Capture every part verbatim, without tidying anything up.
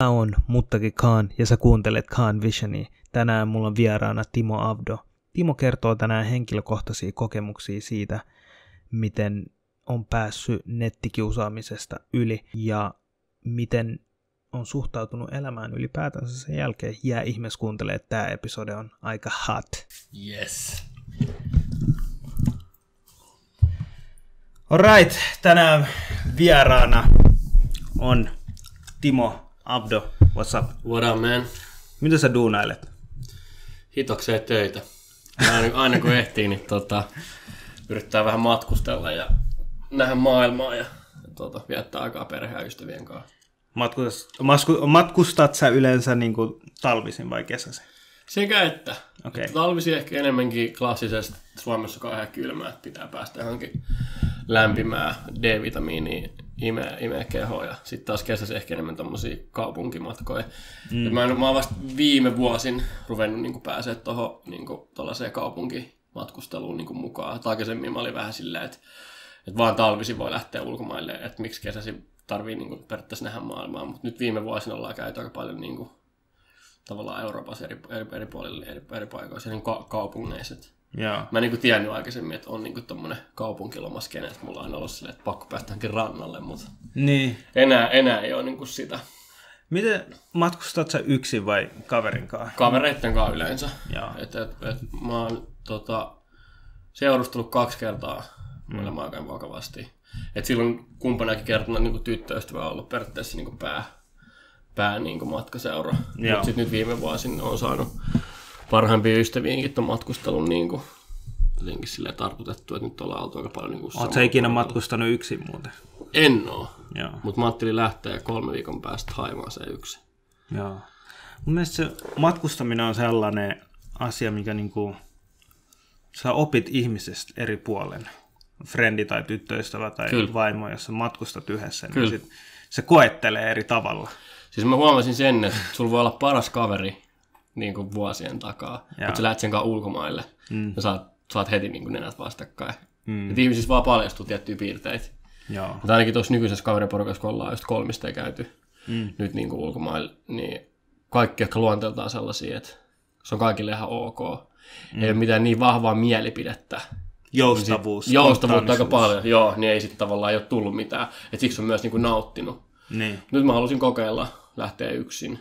Mä oon Muttaki Khan ja sä kuuntelet Khan Visionia. Tänään mulla on vieraana Timo Avdo. Timo kertoo tänään henkilökohtaisia kokemuksia siitä, miten on päässyt nettikiusaamisesta yli ja miten on suhtautunut elämään ylipäätänsä sen jälkeen. Jää ihmeessä kuuntelee, että tää episode on aika hot. Yes. Alright, tänään vieraana on Timo Avdo. What's up? What up, man? Mitä sä duunailet? Hitokseen töitä. Aina, aina kun ehtii, niin tota, yrittää vähän matkustella ja nähdä maailmaa ja tota, viettää aikaa perheen ja ystävien kanssa. Matkustat, matkustat sä yleensä niin kuin talvisin vai kesäisin? Sekä että. Okay. Talvisin ehkä enemmänkin klassisesti Suomessa kauhean kylmää, että pitää päästä johonkin lämpimään D-vitamiiniin imeä, imeä kehoa. Ja sitten taas kesässä ehkä enemmän tommosia kaupunkimatkoja. Mm. Mä, mä oon vasta viime vuosin ruvennut niin pääsee tuohon niin tuollaiseen kaupunkimatkusteluun niin mukaan. Et aikaisemmin mä olin vähän silleen, että, että vaan talvisin voi lähteä ulkomaille, että miksi kesäsi tarvii niin periaatteessa nähdä maailmaa. Mutta nyt viime vuosina ollaan käyty aika paljon niin kuin, tavallaan Euroopassa eri, eri, eri puolilla, eri, eri paikoissa, niin ka- kaupungeissa. Yeah. Mä en niin tiennyt aikaisemmin, että on niin tommonen kaupunkilomaskene, että mulla on ollut silleen, että pakko päästä johonkin rannalle, mutta niin. enää, enää ei ole niin sitä. Miten matkustat sä yksin vai kaverin kanssa? Kavereitten kanssa yleensä. Yeah. Et, et, et, mä oon tota, seurustellut kaksi kertaa mm. elämän aikaan vakavasti. Et silloin kumpanakin kertana niin tyttöystävä on ollut periaatteessa niin pää. pää niin matkaseura. Mutta sitten nyt viime vuosina on saanut parhaimpia ystäviinkin ton matkustelun niin kuin, jotenkin silleen tartutettu, että nyt ollaan oltu aika paljon niin Oletko sä ikinä matkustanut yksin muuten? En oo, mutta mä ajattelin lähteä kolme viikon päästä Haimaaseen yksin. Joo. Mun mielestä se matkustaminen on sellainen asia, mikä niinku, sä opit ihmisestä eri puolen. Frendi tai tyttöystävä tai Kyllä. vaimo, jos sä matkustat yhdessä, niin sit se koettelee eri tavalla. Siis mä huomasin sen, että sulla voi olla paras kaveri niin kuin vuosien takaa, mutta sä lähdet sen kanssa ulkomaille mm. ja saat, saat heti niin kuin nenät vastakkain. Mm. Et ihmisissä vaan paljastuu tiettyjä piirteitä. Joo. Mutta ainakin tuossa nykyisessä kaveriporukassa, kun ollaan just kolmista käyty mm. nyt niin kuin ulkomaille, niin kaikki ehkä luonteeltaan sellaisia, että se on kaikille ihan ok. Mm. Ei ole mitään niin vahvaa mielipidettä. Joustavuus. Niin joustavuutta aika paljon, joo, niin ei sitten tavallaan ei ole tullut mitään. Et siksi on myös niin kuin nauttinut. Niin. Nyt mä halusin kokeilla lähteä yksin,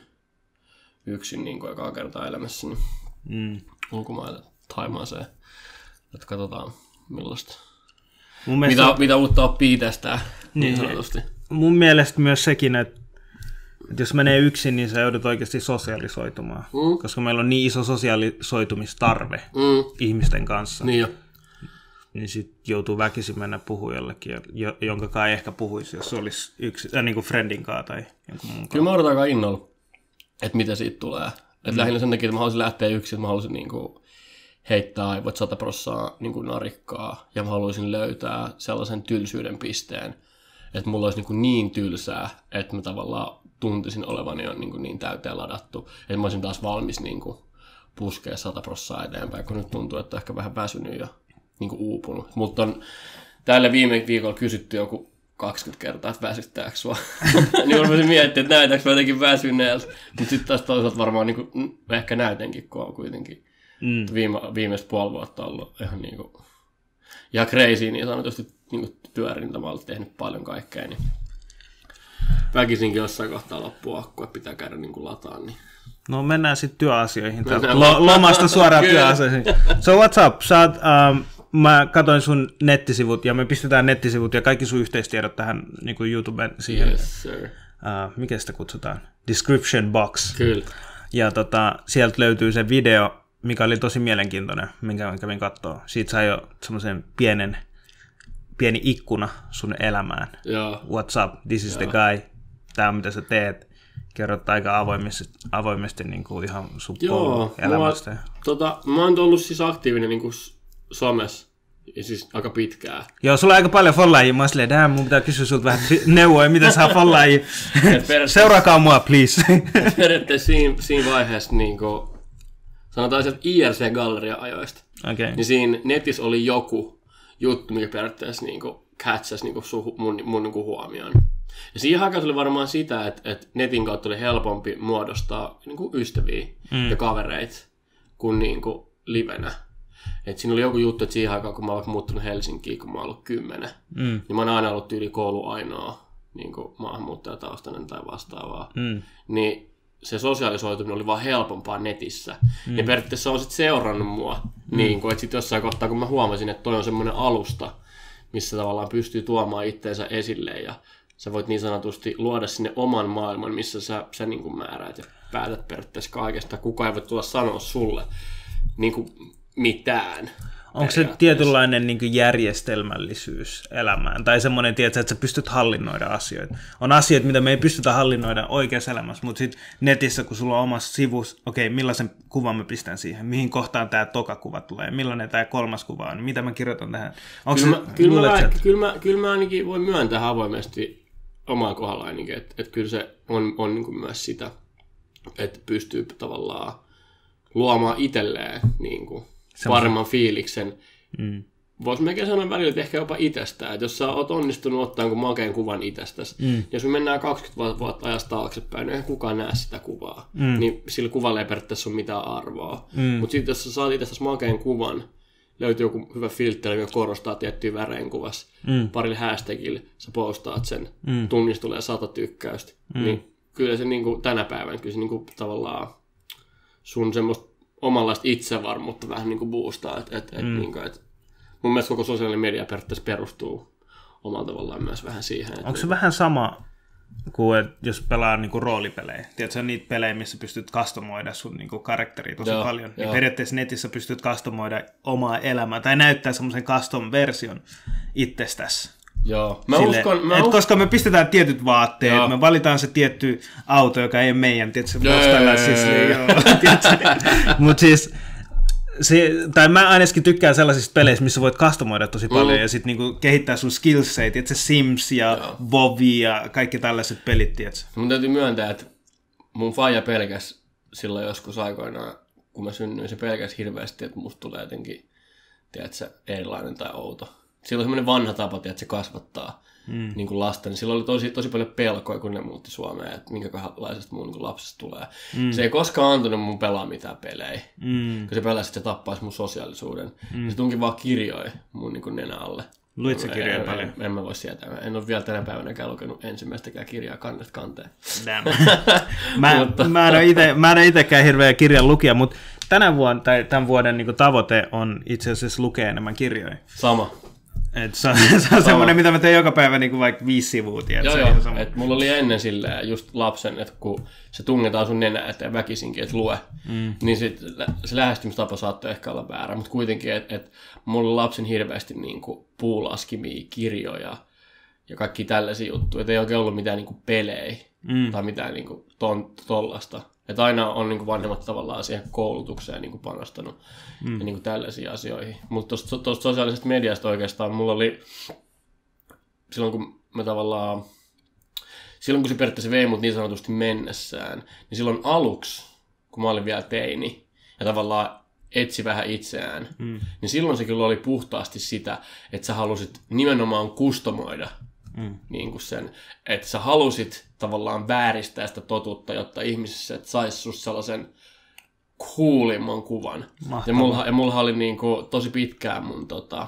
yksin niin kuin ekaa kertaa elämässäni mm. ulkomaille Thaimaaseen. Että katsotaan millaista. Mitä, on... mitä uutta oppii tästä niin sanotusti. Mun mielestä myös sekin, että, että jos menee yksin, niin sä joudut oikeasti sosialisoitumaan. Mm. Koska meillä on niin iso sosialisoitumistarve mm. ihmisten kanssa. Niin jo. Niin sitten joutuu väkisin mennä puhua jollekin, jonka kai ei ehkä puhuisi, jos se olisi yksi, äh, niin kuin friendin kanssa tai jonkun muun. Kyllä mä odotan aika innolla, että mitä siitä tulee. Et mm. lähinnä sen takia, että mä haluaisin lähteä yksin, että mä haluaisin niin kuin heittää aivot sata prossaa niin kuin narikkaa ja mä haluaisin löytää sellaisen tylsyyden pisteen, että mulla olisi niin, kuin niin tylsää, että mä tavallaan tuntisin olevani jo niin, kuin niin täyteen ladattu, että mä olisin taas valmis niin kuin puskea sata prossaa eteenpäin, kun nyt tuntuu, että ehkä vähän väsynyt ja niin kuin uupunut. Mutta on tälle viime viikolla kysytty joku kaksikymmentä kertaa, että väsyttääkö sua. Niin voisin miettiä, että näytänkö mä jotenkin väsyneeltä. Mutta sitten taas toisaalta varmaan niin kuin, ehkä näytänkin, kun on kuitenkin mm. viime, viimeistä puoli vuotta ollut ihan, niin kuin, ihan crazy, niin sanotusti niin kuin työrintamalla tehnyt paljon kaikkea. Niin väkisinkin jossain kohtaa loppuu akku, että pitää käydä niin kuin lataan. Niin. No mennään sitten työasioihin. L- lomasta suoraan työasioihin. So what's up? Sä oot, um, mä katsoin sun nettisivut ja me pistetään nettisivut ja kaikki sun yhteistiedot tähän niin kuin YouTuben siihen. Yes, sir. Uh, mikä sitä kutsutaan? Description box. Kyllä. Ja tota, sieltä löytyy se video, mikä oli tosi mielenkiintoinen, minkä mä kävin katsoa. Siitä sai jo semmoisen pienen, pieni ikkuna sun elämään. Joo. What's up? This is Joo. the guy. Tää on mitä sä teet. Kerrot aika avoimesti, avoimesti niin kuin ihan sun elämästä. Tota, mä oon ollut siis aktiivinen niin kuin somessa ja siis aika pitkään. Joo, sulla on aika paljon follaajia. Mä oon silleen, että mun pitää kysyä sulta vähän neuvoja, mitä saa follaajia. Seuraakaa mua, please. Periaatteessa siinä, siinä vaiheessa, niin kuin, sanotaan sieltä I R C-galleria-ajoista, okay. niin siinä netissä oli joku juttu, mikä periaatteessa niin kuin catchasi niin kuin sun, mun, mun niin kuin huomioon. Ja siihen aikaan tuli varmaan sitä, että, että netin kautta oli helpompi muodostaa niin kuin ystäviä mm. ja kavereita kuin, niin kuin livenä. Et siinä oli joku juttu, että siihen aikaan, kun mä olen muuttunut Helsinkiin, kun mä oon ollut kymmenen, mm. niin mä oon aina ollut tyyli koulu ainoa niin kuin maahanmuuttajataustainen tai vastaavaa. Mm. Niin se sosiaalisoituminen oli vaan helpompaa netissä. Mm. Ja periaatteessa on sitten seurannut mua. Mm. Niin kuin, että sitten jossain kohtaa, kun mä huomasin, että toi on semmoinen alusta, missä tavallaan pystyy tuomaan itteensä esille ja sä voit niin sanotusti luoda sinne oman maailman, missä sä, sä niin kuin määräät ja päätät periaatteessa kaikesta. Kukaan ei voi tulla sanoa sulle niin kuin mitään. Onko se tietynlainen niin kuin järjestelmällisyys elämään? Tai semmoinen, tiedätkö, että sä pystyt hallinnoida asioita. On asioita, mitä me ei pystytä hallinnoida oikeassa elämässä, mutta sitten netissä, kun sulla on omassa sivussa, okei, okay, millaisen kuvan mä pistän siihen? Mihin kohtaan tämä toka kuva tulee? Millainen tämä kolmas kuva on? Mitä mä kirjoitan tähän? Onko kyllä, se, mä, kyllä, mä, että... kyllä, mä, kyllä mä ainakin voin myöntää avoimesti omaa kohdalla ainakin, että, että kyllä se on, on niin kuin myös sitä, että pystyy tavallaan luomaan itselleen niin kuin paremman fiiliksen. Mm. Voisi melkein sanoa välillä, että ehkä jopa itsestään. Että jos sä oot onnistunut ottaa jonkun makeen kuvan itsestäsi, mm. jos me mennään kaksikymmentä vuotta ajasta taaksepäin, niin eihän kukaan näe sitä kuvaa. Mm. Niin sillä kuvalla ei periaatteessa ole mitään arvoa. Mm. Mutta sitten jos sä saat itsestäsi makeen kuvan, löytyy joku hyvä filtteri, joka korostaa tiettyä väreen kuvassa, mm. parilla hashtagilla sä postaat sen, mm. tunnissa tulee sata tykkäystä, mm. niin kyllä se niin kuin tänä päivänä kyllä se niin kuin tavallaan sun semmoista omanlaista itsevarmuutta vähän niin kuin boostaa. Et, et, et, mm. niin kuin, et, mun mielestä koko sosiaalinen media periaatteessa perustuu omalla tavallaan myös vähän siihen. Onko se niin... vähän sama kuin jos pelaa niin kuin roolipelejä? Tiedätkö, niitä pelejä, missä pystyt customoida sun niin kuin karakteria tosi joo, paljon. Niin periaatteessa netissä pystyt customoida omaa elämää tai näyttää semmoisen custom-version itsestäsi. Joo. Mä Sille, uskon, mä et uskon... Koska me pistetään tietyt vaatteet, joo. me valitaan se tietty auto, joka ei ole meidän, tiedätkö, mutta siis, se, tai mä ainakin tykkään sellaisista peleissä, missä voit customoida tosi paljon mm. ja sitten niinku kehittää sun skillseitä, tiedätkö, Sims ja joo. Vovi ja kaikki tällaiset pelit, tiedätkö. Mun täytyy myöntää, että mun faija pelkäs silloin joskus aikoinaan, kun mä synnyin, se pelkäs hirveästi, että musta tulee jotenkin, tiedätkö, erilainen tai outo. Sillä on semmoinen vanha tapa, että se kasvattaa mm. niin kuin lasta. Niin sillä oli tosi, tosi paljon pelkoja, kun ne muutti Suomeen, että minkälaisesta mun niin lapsesta tulee. Mm. Se ei koskaan antanut mun pelaa mitään pelejä. Mm. Kun se pelasi, että se tappaisi mun sosiaalisuuden. Mm. Se tunki vaan kirjoja mun niin kuin nenä alle. Luit sä kirjoja en, paljon? En, en mä voi sietää. En ole vielä tänä päivänäkään lukenut ensimmäistäkään kirjaa kannesta kanteen. mä, mä en ole itsekään hirveä kirjan lukija, mutta tänä vuonna, tai tämän vuoden niin kuin tavoite on itse asiassa lukea enemmän kirjoja. Sama. Et se on, se on semmoinen, mitä mä teen joka päivä niin kuin vaikka viisi sivua. Joo, joo. Et mulla oli ennen silleen just lapsen, että kun se tungetaan sun nenää eteen väkisinkin, että lue, mm. niin sit se lähestymistapa saattoi ehkä olla väärä. Mutta kuitenkin, että et mulla oli lapsen hirveästi niin kuin puulaskimia, kirjoja ja kaikki tällaisia juttuja. Että ei oikein ollut mitään niin kuin pelejä mm. tai mitään niin kuin ton, tollasta. Että aina on niin kuin vanhemmat tavallaan siihen koulutukseen niin kuin panostanut mm. ja niin kuin tällaisiin asioihin. Mutta tuosta sosiaalisesta mediasta oikeastaan mulla oli, silloin kun mä tavallaan, silloin kun se periaatteessa vei mut niin sanotusti mennessään, niin silloin aluksi, kun mä olin vielä teini ja tavallaan etsi vähän itseään, mm. niin silloin se kyllä oli puhtaasti sitä, että sä halusit nimenomaan kustomoida Mm. niin kuin sen, että sä halusit tavallaan vääristää sitä totuutta, jotta ihmiset sais susta sellaisen coolimman kuvan. Mahtavaa. Ja mulla, ja mulla oli niin kuin tosi pitkään mun, tota,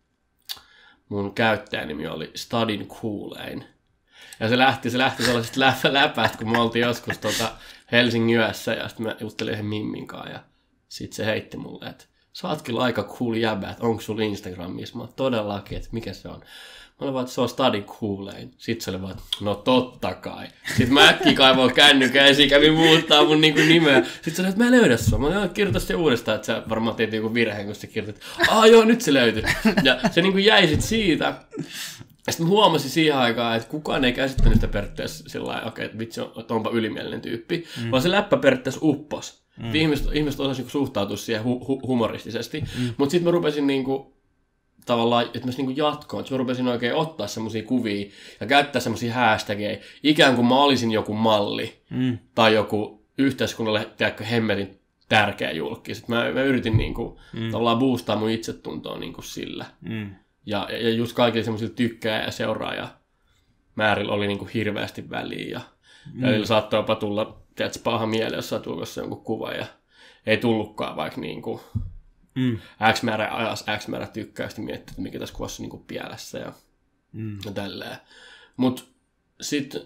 mun käyttäjänimi oli Stadin Coolein. Ja se lähti, se lähti sellaisista läpä, läpäistä, kun me oltiin joskus tota Helsingin yössä ja sitten mä juttelin yhden Mimminkaan ja sit se heitti mulle, että sä oot kyllä aika cool jäbä, että onko sulla Instagramissa? Mä oon todellakin, että mikä se on? Mä olin vaan, että se on Stadin Coolein. Sitten se oli vaan, että no totta kai. Sitten mä äkkiä kaivoin kännykään ja siinä kävin muuttaa mun niinku nimeä. Sitten se oli, että mä en löydä sua. Mä olin, kirjoita se uudestaan, että sä varmaan teit joku virheen, kun sä kirjoitit. Aa joo, nyt se löytyi. Ja se niinku jäi sit siitä. Ja sitten mä huomasin siihen aikaan, että kukaan ei käsittänyt sitä periaatteessa sillä lailla, okei, että vitsi, että onpa ylimielinen tyyppi. Mm. Vaan se läppä periaatteessa uppos. Mm. Ihmiset, ihmiset osasivat suhtautua siihen hu- hu- humoristisesti. Mm. Mutta sitten mä rupesin niinku tavallaan, että myös niinku jatkoon, että mä rupesin oikein ottaa semmosia kuvia ja käyttää semmosia hashtageja, ikään kuin mä olisin joku malli mm. tai joku yhteiskunnalle, tiedätkö, hemmetin tärkeä julkki. Sitten mä, mä yritin niinku mm. tavallaan boostaa mun itsetuntoa niinku sillä. Mm. Ja, ja just kaikille semmoisille tykkää ja seuraa ja määrillä oli niin kuin hirveästi väliä. Ja Mm. välillä saattoi jopa tulla, tiedätkö, paha mieli, jos sä tulkossa jonkun kuva ja ei tullutkaan vaikka niin kuin Mm. X määrä ajas, X määrä tykkäystä miettiä, että mikä tässä kuvassa on niin kuin pielessä ja, Mm. ja tälleen. Mutta sitten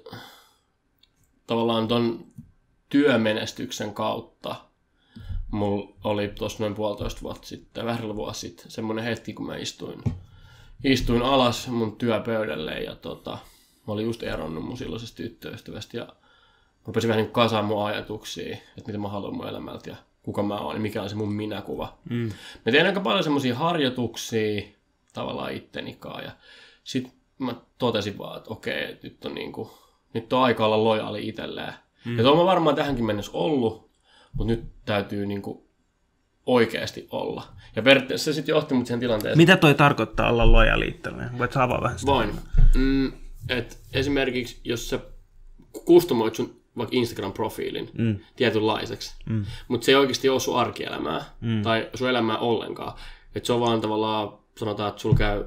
tavallaan ton työmenestyksen kautta mulla oli tuossa noin puolitoista vuotta sitten, vähän vuosi sitten, semmoinen hetki, kun mä istuin, istuin alas mun työpöydälle ja tota, mä olin just eronnut mun silloisesta tyttöystävästä ja rupesin vähän niin kasaan mun ajatuksia, että mitä mä haluan mun elämältä ja kuka mä oon ja mikä on se mun minäkuva. Mm. Mä tein aika paljon semmosia harjoituksia tavallaan ittenikaan ja sit mä totesin vaan, että okei, että nyt on, niinku, nyt on aika olla lojaali itselleen. Mm. Ja tuolla mä varmaan tähänkin mennessä ollut, mutta nyt täytyy niinku oikeasti olla. Ja periaatteessa se sitten johti mut siihen tilanteeseen. Mitä toi tarkoittaa olla lojaali itselleen? Voit sä avaa vähän sitä? Voin. Mm, et esimerkiksi jos sä kustomoit sun vaikka Instagram-profiilin mm. tietynlaiseksi, mm. mutta se ei oikeasti ole sun arkielämää mm. tai sun elämää ollenkaan. Että se on vaan tavallaan, sanotaan, että sulla käy,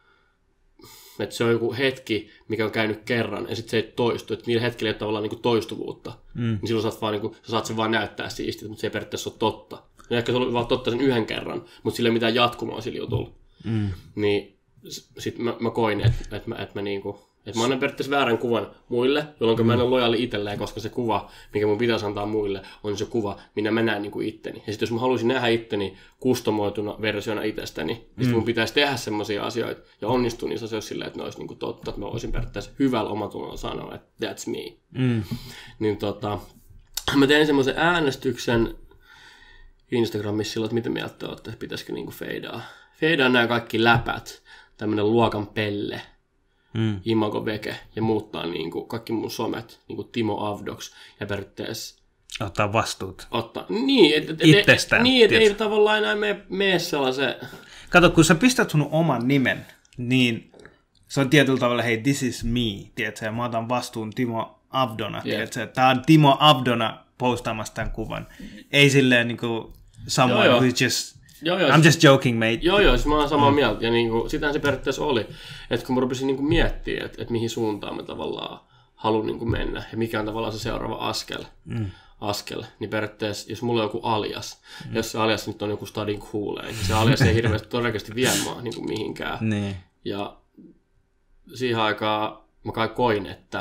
että se on joku hetki, mikä on käynyt kerran, ja sitten se ei toistu, että niillä hetkillä ei ole tavallaan niinku toistuvuutta. Mm. Niin silloin saat vaan, niinku, sä saat sen vaan näyttää siistiltä, mutta se ei periaatteessa ole totta. Ja ehkä se on vaan totta sen yhden kerran, mutta sillä ei mitään jatkumoa sillä jutulla. Mm. Niin sitten mä, mä koin, että et mä, et mä niinku... Että mä annan periaatteessa väärän kuvan muille, jolloin mm. mä en ole lojaali itselleen, koska se kuva, mikä mun pitäisi antaa muille, on se kuva, minä mä näen niin kuin itteni. Ja sitten jos mä haluaisin nähdä itteni kustomoituna versiona itsestäni, niin mm. mun pitäisi tehdä semmoisia asioita ja onnistua niissä asioissa silleen, että ne olisi niin kuin totta, että mä voisin periaatteessa hyvällä omatunnolla sanoa, että that's me. Mm. Niin tota, mä tein semmoisen äänestyksen Instagramissa silloin, että mitä mieltä olette, että pitäisikö niin kuin feidaa. Feidaa nämä kaikki läpät, tämmönen luokan pelle. Mm. Imago Veke ja muuttaa niin kuin kaikki mun somet niin kuin Timo Avdoks ja periaatteessa ottaa vastuut. Ottaa. Niin, et, et, itsestään. Niin, että ei tavallaan enää mene, mene sellaisen... Kato, kun sä pistät sun oman nimen, niin se on tietyllä tavalla, hei, this is me, tiedätkö, ja mä otan vastuun Timo Avdona, yeah. tiedätkö, tää on Timo Avdona postaamassa tämän kuvan. Ei silleen niin kuin someone joo, joo. who's just... Joo, joo, I'm just joking, mate. Joo, joo, siis mä oon samaa mm. mieltä. Ja niinku, sitähän se periaatteessa oli. Että kun mä rupesin niinku miettimään, että et mihin suuntaan mä tavallaan haluan niinku mennä. Ja mikä on tavallaan se seuraava askel. Mm. askel niin periaatteessa, jos mulla on joku alias, mm. jos se alias nyt on joku Stadin Cooley, niin se alias ei hirveästi todennäköisesti vie mua niinku mihinkään. Niin. Ja siihen aikaan mä kai koin, että,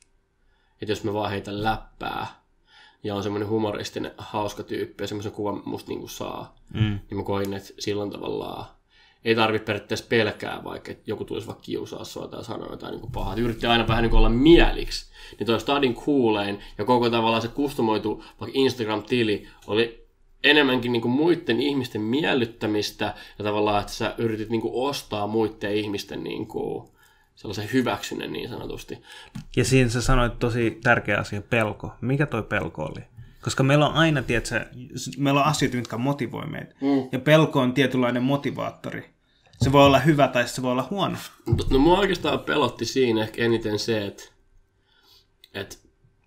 että jos mä vaan heitän läppää, ja on semmoinen humoristinen, hauska tyyppi ja semmoisen kuvan musta niinku saa, mm. niin mä koin, että silloin tavallaan ei tarvitse periaatteessa pelkää, vaikka että joku tulisi vaikka kiusaa sua tai sanoa jotain niinku pahaa. Yritti aina vähän niinku olla mieliksi. Niin toi Stadin Cooleyn ja koko tavallaan se kustomoitu vaikka Instagram-tili oli enemmänkin niinku muiden ihmisten miellyttämistä ja tavallaan, että sä yritit niinku ostaa muiden ihmisten niinku sellaisen hyväksynnän niin sanotusti. Ja siinä sä sanoit tosi tärkeä asia, pelko. Mikä toi pelko oli? Koska meillä on aina, tiedätkö, meillä on asioita, mitkä motivoi meitä. Mm. Ja pelko on tietynlainen motivaattori. Se voi olla hyvä tai se voi olla huono. No mua oikeastaan pelotti siinä ehkä eniten se, että, että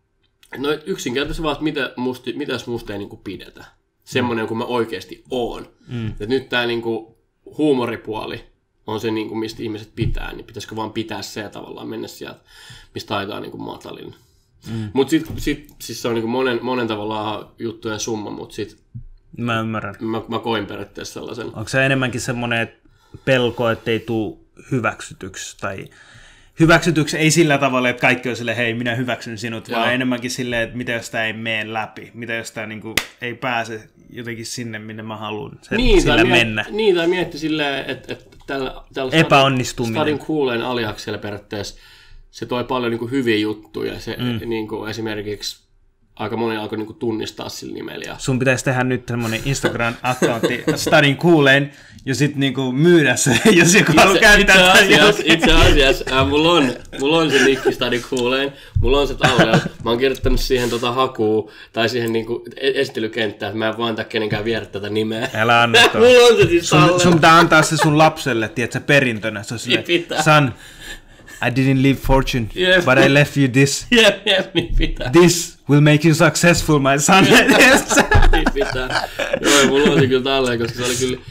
no yksinkertaisesti vaan, että mitä musta, mitäs musta ei niin kuin pidetä. Semmoinen mm. kuin mä oikeasti oon. Mm. Että nyt tää niin kuin huumoripuoli on se, niin kuin, mistä ihmiset pitää, niin pitäisikö vaan pitää se ja tavallaan mennä sieltä, mistä taitaa niin kuin matalin. Mm. Mutta sitten sit, siis se on niin kuin monen, monen tavallaan juttujen summa, mutta sitten mä ymmärrän. Mä, mä koin periaatteessa sellaisen. Onko se enemmänkin semmoinen pelko, ettei tule hyväksytyksi? Tai hyväksytyksi ei sillä tavalla, että kaikki on silleen, hei, minä hyväksyn sinut, Joo. vaan enemmänkin silleen, että mitä jos tämä ei mene läpi, mitä jos tämä niin kuin ei pääse jotenkin sinne, minne mä haluan sen, niin, sillä miet, mennä. Niin, tai mietti silleen, että, että tällä, tällä epäonnistuminen. Stadin Cooleyn aliaksella periaatteessa se toi paljon niin kuin hyviä juttuja. Se, mm. niin kuin esimerkiksi aika moni alkoi niin kuin tunnistaa sillä nimellä. Sun pitäisi tehdä nyt semmoinen Instagram-accountti Stadin Cooleyn ja sitten niinku myydä se, jos joku haluaa käyttää. Itse asiassa, itse asiassa äh, mulla, on, mulla on se nikki Stadin Cooleyn, mulla on se tallella. Mä oon kirjoittanut siihen tota hakua tai siihen niinku esittelykenttään, että mä en vaan antaa kenenkään viedä tätä nimeä. Älä anna tuo. Mulla on se siis sun, sun pitää antaa se sun lapselle, tiedätkö, perintönä. Se on silleen, son, I didn't leave fortune, yep. but I left you this. Jep, jep, niin pitää. This will make you successful, my son. Niin pitää. Joo, mulla on se kyllä tälleen, koska se oli kyllä,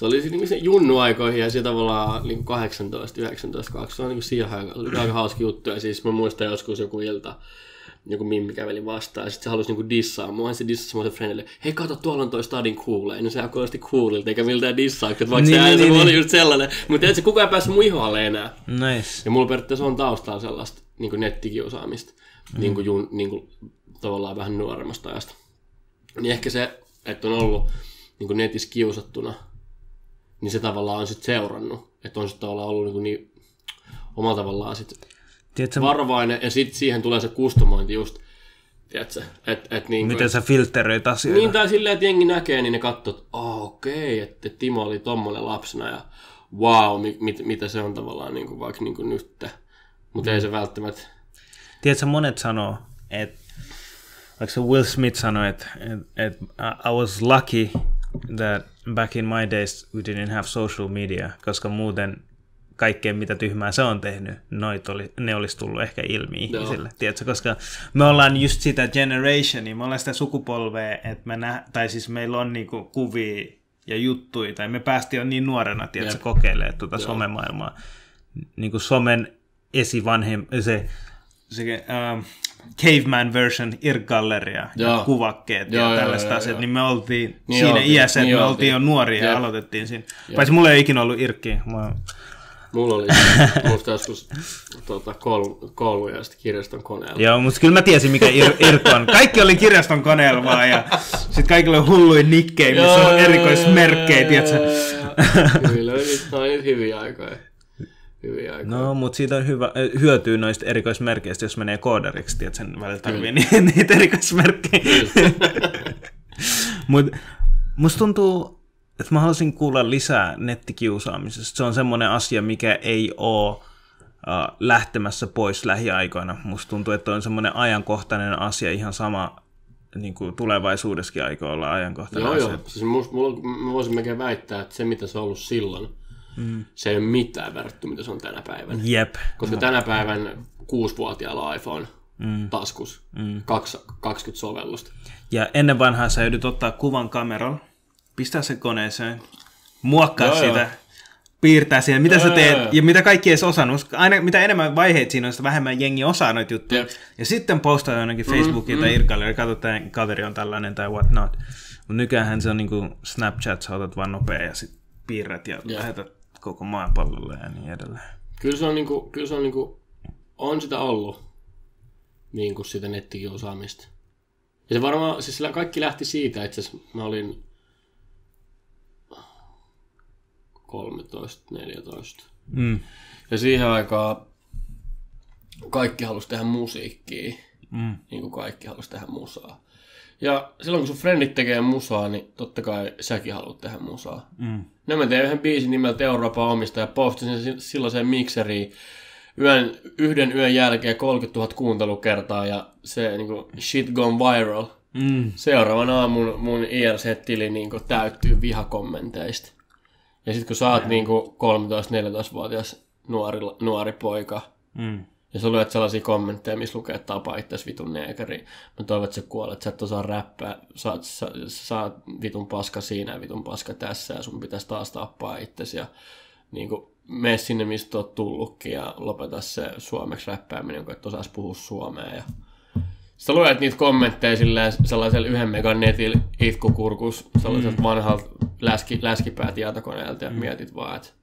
Se oli niin se junnu-aikoihin ja se tavallaan niin kahdeksantoista, yhdeksäntoista, kaksikymmentä. Se on niin siihen aikaan. Se oli aika hauska juttu. Ja siis mä muistan joskus joku ilta, joku mimmi käveli vastaan. Ja sitten se halusi niin dissaa mua. Ja se dissasi mun friendille. Hei kato, tuolla on toi stadin cool. No se kuulosti coolilta eikä miltään dissaukset. Vaikka niin, se niin, niin, oli niin. Just sellainen. Mutta et se kukaan ei päässyt mun ihoalle enää. Nice. Ja mulla periaatteessa on taustalla sellaista niin nettikiusaamista. Mm. Niin kuin, jun, niin kuin, tavallaan vähän nuoremmasta ajasta. Niin ehkä se, että on ollut niin netissä kiusattuna, niin se tavallaan on sitten seurannut. Että on sitten tavallaan ollut niin, niin omalla tavallaan sitten varovainen, ja sitten siihen tulee se kustomointi just, tiedätkö? Et, et niin miten et, sä filtteröit asioita? Niin, tai silleen, että jengi näkee, niin ne katsoo, että oh, okei, okay, että Timo oli tommonen lapsena, ja wow, mit, mit, mitä se on tavallaan niin kuin, vaikka niin kuin nyt. Mutta mm. ei se välttämättä. Tiedätkö, monet sanoo, että vaikka se Will Smith sanoi, että, että I was lucky that back in my days we didn't have social media, koska muuten kaikkeen mitä tyhmää se on tehnyt, noit oli, ne olisi tullut ehkä ilmi ihmisille. No. Tiedätkö, koska me ollaan just sitä generationia, me ollaan sitä sukupolvea, että me nä- tai siis meillä on niinku kuvia ja juttuja, tai me päästiin jo niin nuorena, tiedätkö, yep. kokeilemaan tuota Joo. somemaailmaa. Niin kuin somen esivanhem, se, se uh, caveman version irk-galleria ja kuvakkeet ja, ja tällaista asiat, niin me oltiin niin siinä oltiin, iässä, että niin me oltiin, oltiin jo nuoria ja aloitettiin siinä. Jep. Paitsi mulla ei ikinä ollut irkki. Mä... Mulla oli musta joskus tuota, koulu, koulu ja sitten kirjaston koneella. Joo, mutta kyllä mä tiesin mikä ir- irk on. Kaikki oli kirjaston koneella vaan ja sitten kaikilla oli hulluja nikkejä, missä on erikoismerkkejä, tiedätkö? Kyllä, nyt on nyt hyviä aikoja. Hyviä aikoja. No, mutta siitä on hyvä, hyötyä noista erikoismerkeistä, jos menee koodariksi, tiedät sen välillä tarvii niitä, niitä erikoismerkkejä. Mutta musta tuntuu, että mä haluaisin kuulla lisää nettikiusaamisesta. Se on semmoinen asia, mikä ei ole uh, lähtemässä pois lähiaikoina. Musta tuntuu, että on semmoinen ajankohtainen asia, ihan sama niin kuin tulevaisuudessakin aikoo olla ajankohtainen joo, asia. Joo, siis musta, mulla, mä voisin melkein väittää, että se mitä se on ollut silloin, Mm. se ei ole mitään verrattuna, mitä se on tänä päivänä. Jep. Koska tänä päivän kuusivuotiaalla iPhone mm. taskus, mm. kaksikymmentä sovellusta. Ja ennen vanhaa sä joudut ottaa kuvan kameralla, pistää se koneeseen, muokkaa joo, sitä, joo. piirtää siihen, mitä joo, sä teet, joo, joo. ja mitä kaikki edes osannut. Aina mitä enemmän vaiheita siinä on, sitä vähemmän jengi osaa noita juttuja. Jep. Ja sitten postaa jonnekin Facebookiin mm, tai mm. irk-galleria, katso, että kaveri on tällainen tai what not. Mutta nykyäänhän se on niin kuin Snapchat, sä otat vaan nopea ja sit piirrät ja Jep. lähetät koko maapallolle ja niin edelleen. Kyllä se on, niinku, kyllä se on, niinku, on sitä ollut, niinku sitä nettikiusaamista. Ja se varmaan, siis kaikki lähti siitä, itse asiassa mä olin kolmetoista neljätoista. Mm. Ja siihen aikaan kaikki halusi tehdä musiikkia, mm. niin kuin kaikki halusi tehdä musaa. Ja silloin kun sun frendit tekee musaa, niin totta kai säkin haluat tehdä musaa. Mm. No mä tein yhden biisin nimeltä Euroopan omistaja, postin sen silloiseen mikseriin yön, yhden yön jälkeen kolmekymmentätuhatta kuuntelukertaa ja se niinku shit gone viral. Mm. Seuraavan aamun mun I R C-tili niinku täyttyy vihakommenteista. Ja sit kun sä oot niinku kolmetoista-neljätoista-vuotias nuori, nuori poika, mm. ja sä luet sellaisia kommentteja, missä lukee, että tapa itseasi vitun neekeri. Mä toivon, että sä kuolet, sä et osaa räppää, sä, sä, sä oot vitun paska siinä ja vitun paska tässä ja sun pitäisi taas tappaa itsesi. Ja niin kuin, mene sinne, mistä oot tullutkin ja lopeta se suomeksi räppääminen, kun et osaisi puhua suomea. Ja... Sä luet niitä kommentteja sellaisella yhden megan netillä itkukurkus, sellaiselta mm. vanhalta läski, läskipäätietokoneelta ja mm. mietit vaan, että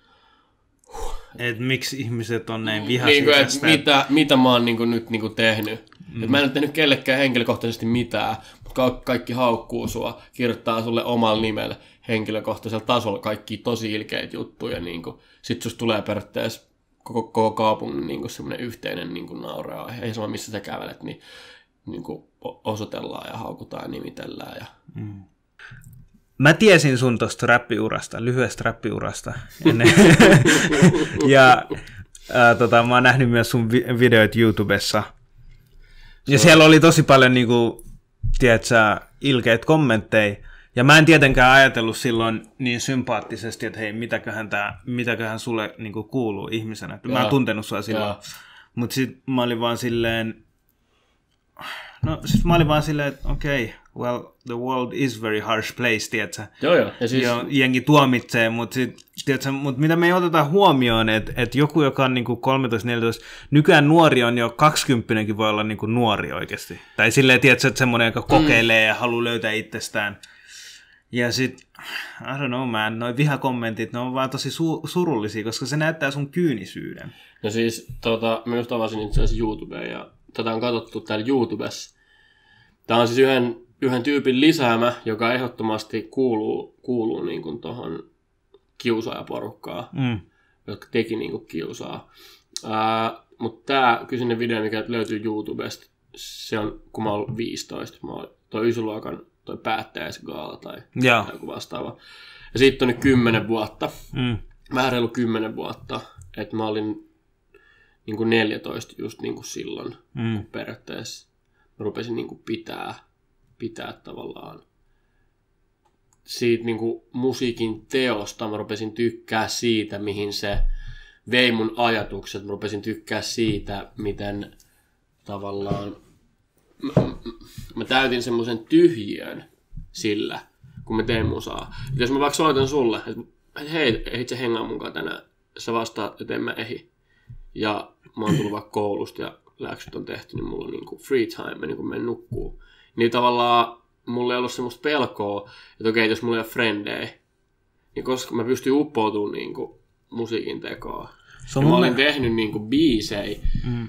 että miksi ihmiset on näin vihaisia niin tästä. Mitä, mitä mä oon niin nyt niin tehnyt. Mm. Et mä en ole tehnyt kellekään henkilökohtaisesti mitään, mutta kaikki haukkuu sua, kirjoittaa sulle omalla nimellä henkilökohtaisella tasolla kaikki tosi ilkeitä juttuja. Niin sitten susta tulee periaatteessa koko, koko kaupungin niin semmoinen yhteinen niin nauraa. Ei sama missä sä kävelet, niin, niin osoitellaan ja haukutaan ja nimitellään. Ja... Mm. Mä tiesin sun tosta räppiurasta, lyhyestä räppiurasta ennen. ja ää, tota, mä oon nähnyt myös sun vi- videoit YouTubessa. Ja so. Siellä oli tosi paljon niinku, tiedätkö, ilkeitä kommentteja. Ja mä en tietenkään ajatellut silloin niin sympaattisesti, että hei, mitäköhän, tää, mitäköhän sulle niinku kuuluu ihmisenä. Mä oon tuntenut sua silloin. Mutta sit mä olin vaan silleen, No siis mä olin vaan silleen, että okei, okay, well, the world is very harsh place, tietsä. Joo, joo. Ja siis... Jo, jengi tuomitsee, mutta mut mitä me ei oteta huomioon, että et joku, joka on niinku kolmetoista neljätoista, nykyään nuori on jo kaksikymppinenkin voi olla niinku nuori oikeasti. Tai silleen, tietsä, että semmoinen, joka kokeilee mm. ja haluaa löytää itsestään. Ja sit, I don't know man, noi vihakommentit, ne on vaan tosi su- surullisia, koska se näyttää sun kyynisyyden. No siis, tota, mä just avasin itse asiassa YouTubeen ja tätä on katsottu täällä YouTubessa. Tää on siis yhden, yhden tyypin lisäämä, joka ehdottomasti kuuluu, kuuluu niin kuin tohon kiusaajaporukkaan, mm. jotka teki niin kuin kiusaa. Ää, mutta tää kyseinen video, mikä löytyy YouTubesta, se on, kun mä oon viisitoista, mä oon toi ysiluokan toi päättäjäisgaala tai yeah. joku vastaava. Ja siitä on nyt kymmenen vuotta, mm. vähän reilu kymmenen vuotta, että mä olin niin kuin neljätoista just niin kuin silloin, mm. kun periaatteessa mä rupesin niin kuin pitää, pitää tavallaan siitä niin kuin musiikin teosta, mä rupesin tykkää siitä, mihin se vei mun ajatukset, mä rupesin tykkää siitä, miten tavallaan mä, mä täytin semmoisen tyhjiön sillä, kun mä teen musaa. Et jos mä vaikka soitan sulle, että hei, ehit sä hengaa munkaan tänään, sä vastaat, että en mä ehi. Ja mä oon tullut vaikka koulusta ja läksyt on tehty, niin mulla on niinku free time, mä niinku menen nukkuu. Niin tavallaan mulla ei ollut semmoista pelkoa, että okei, jos mulla ei ole frendejä, niin koska mä pystyn uppoutumaan niinku musiikin tekoon. Ja mä olin tehnyt niinku biisejä. Mm.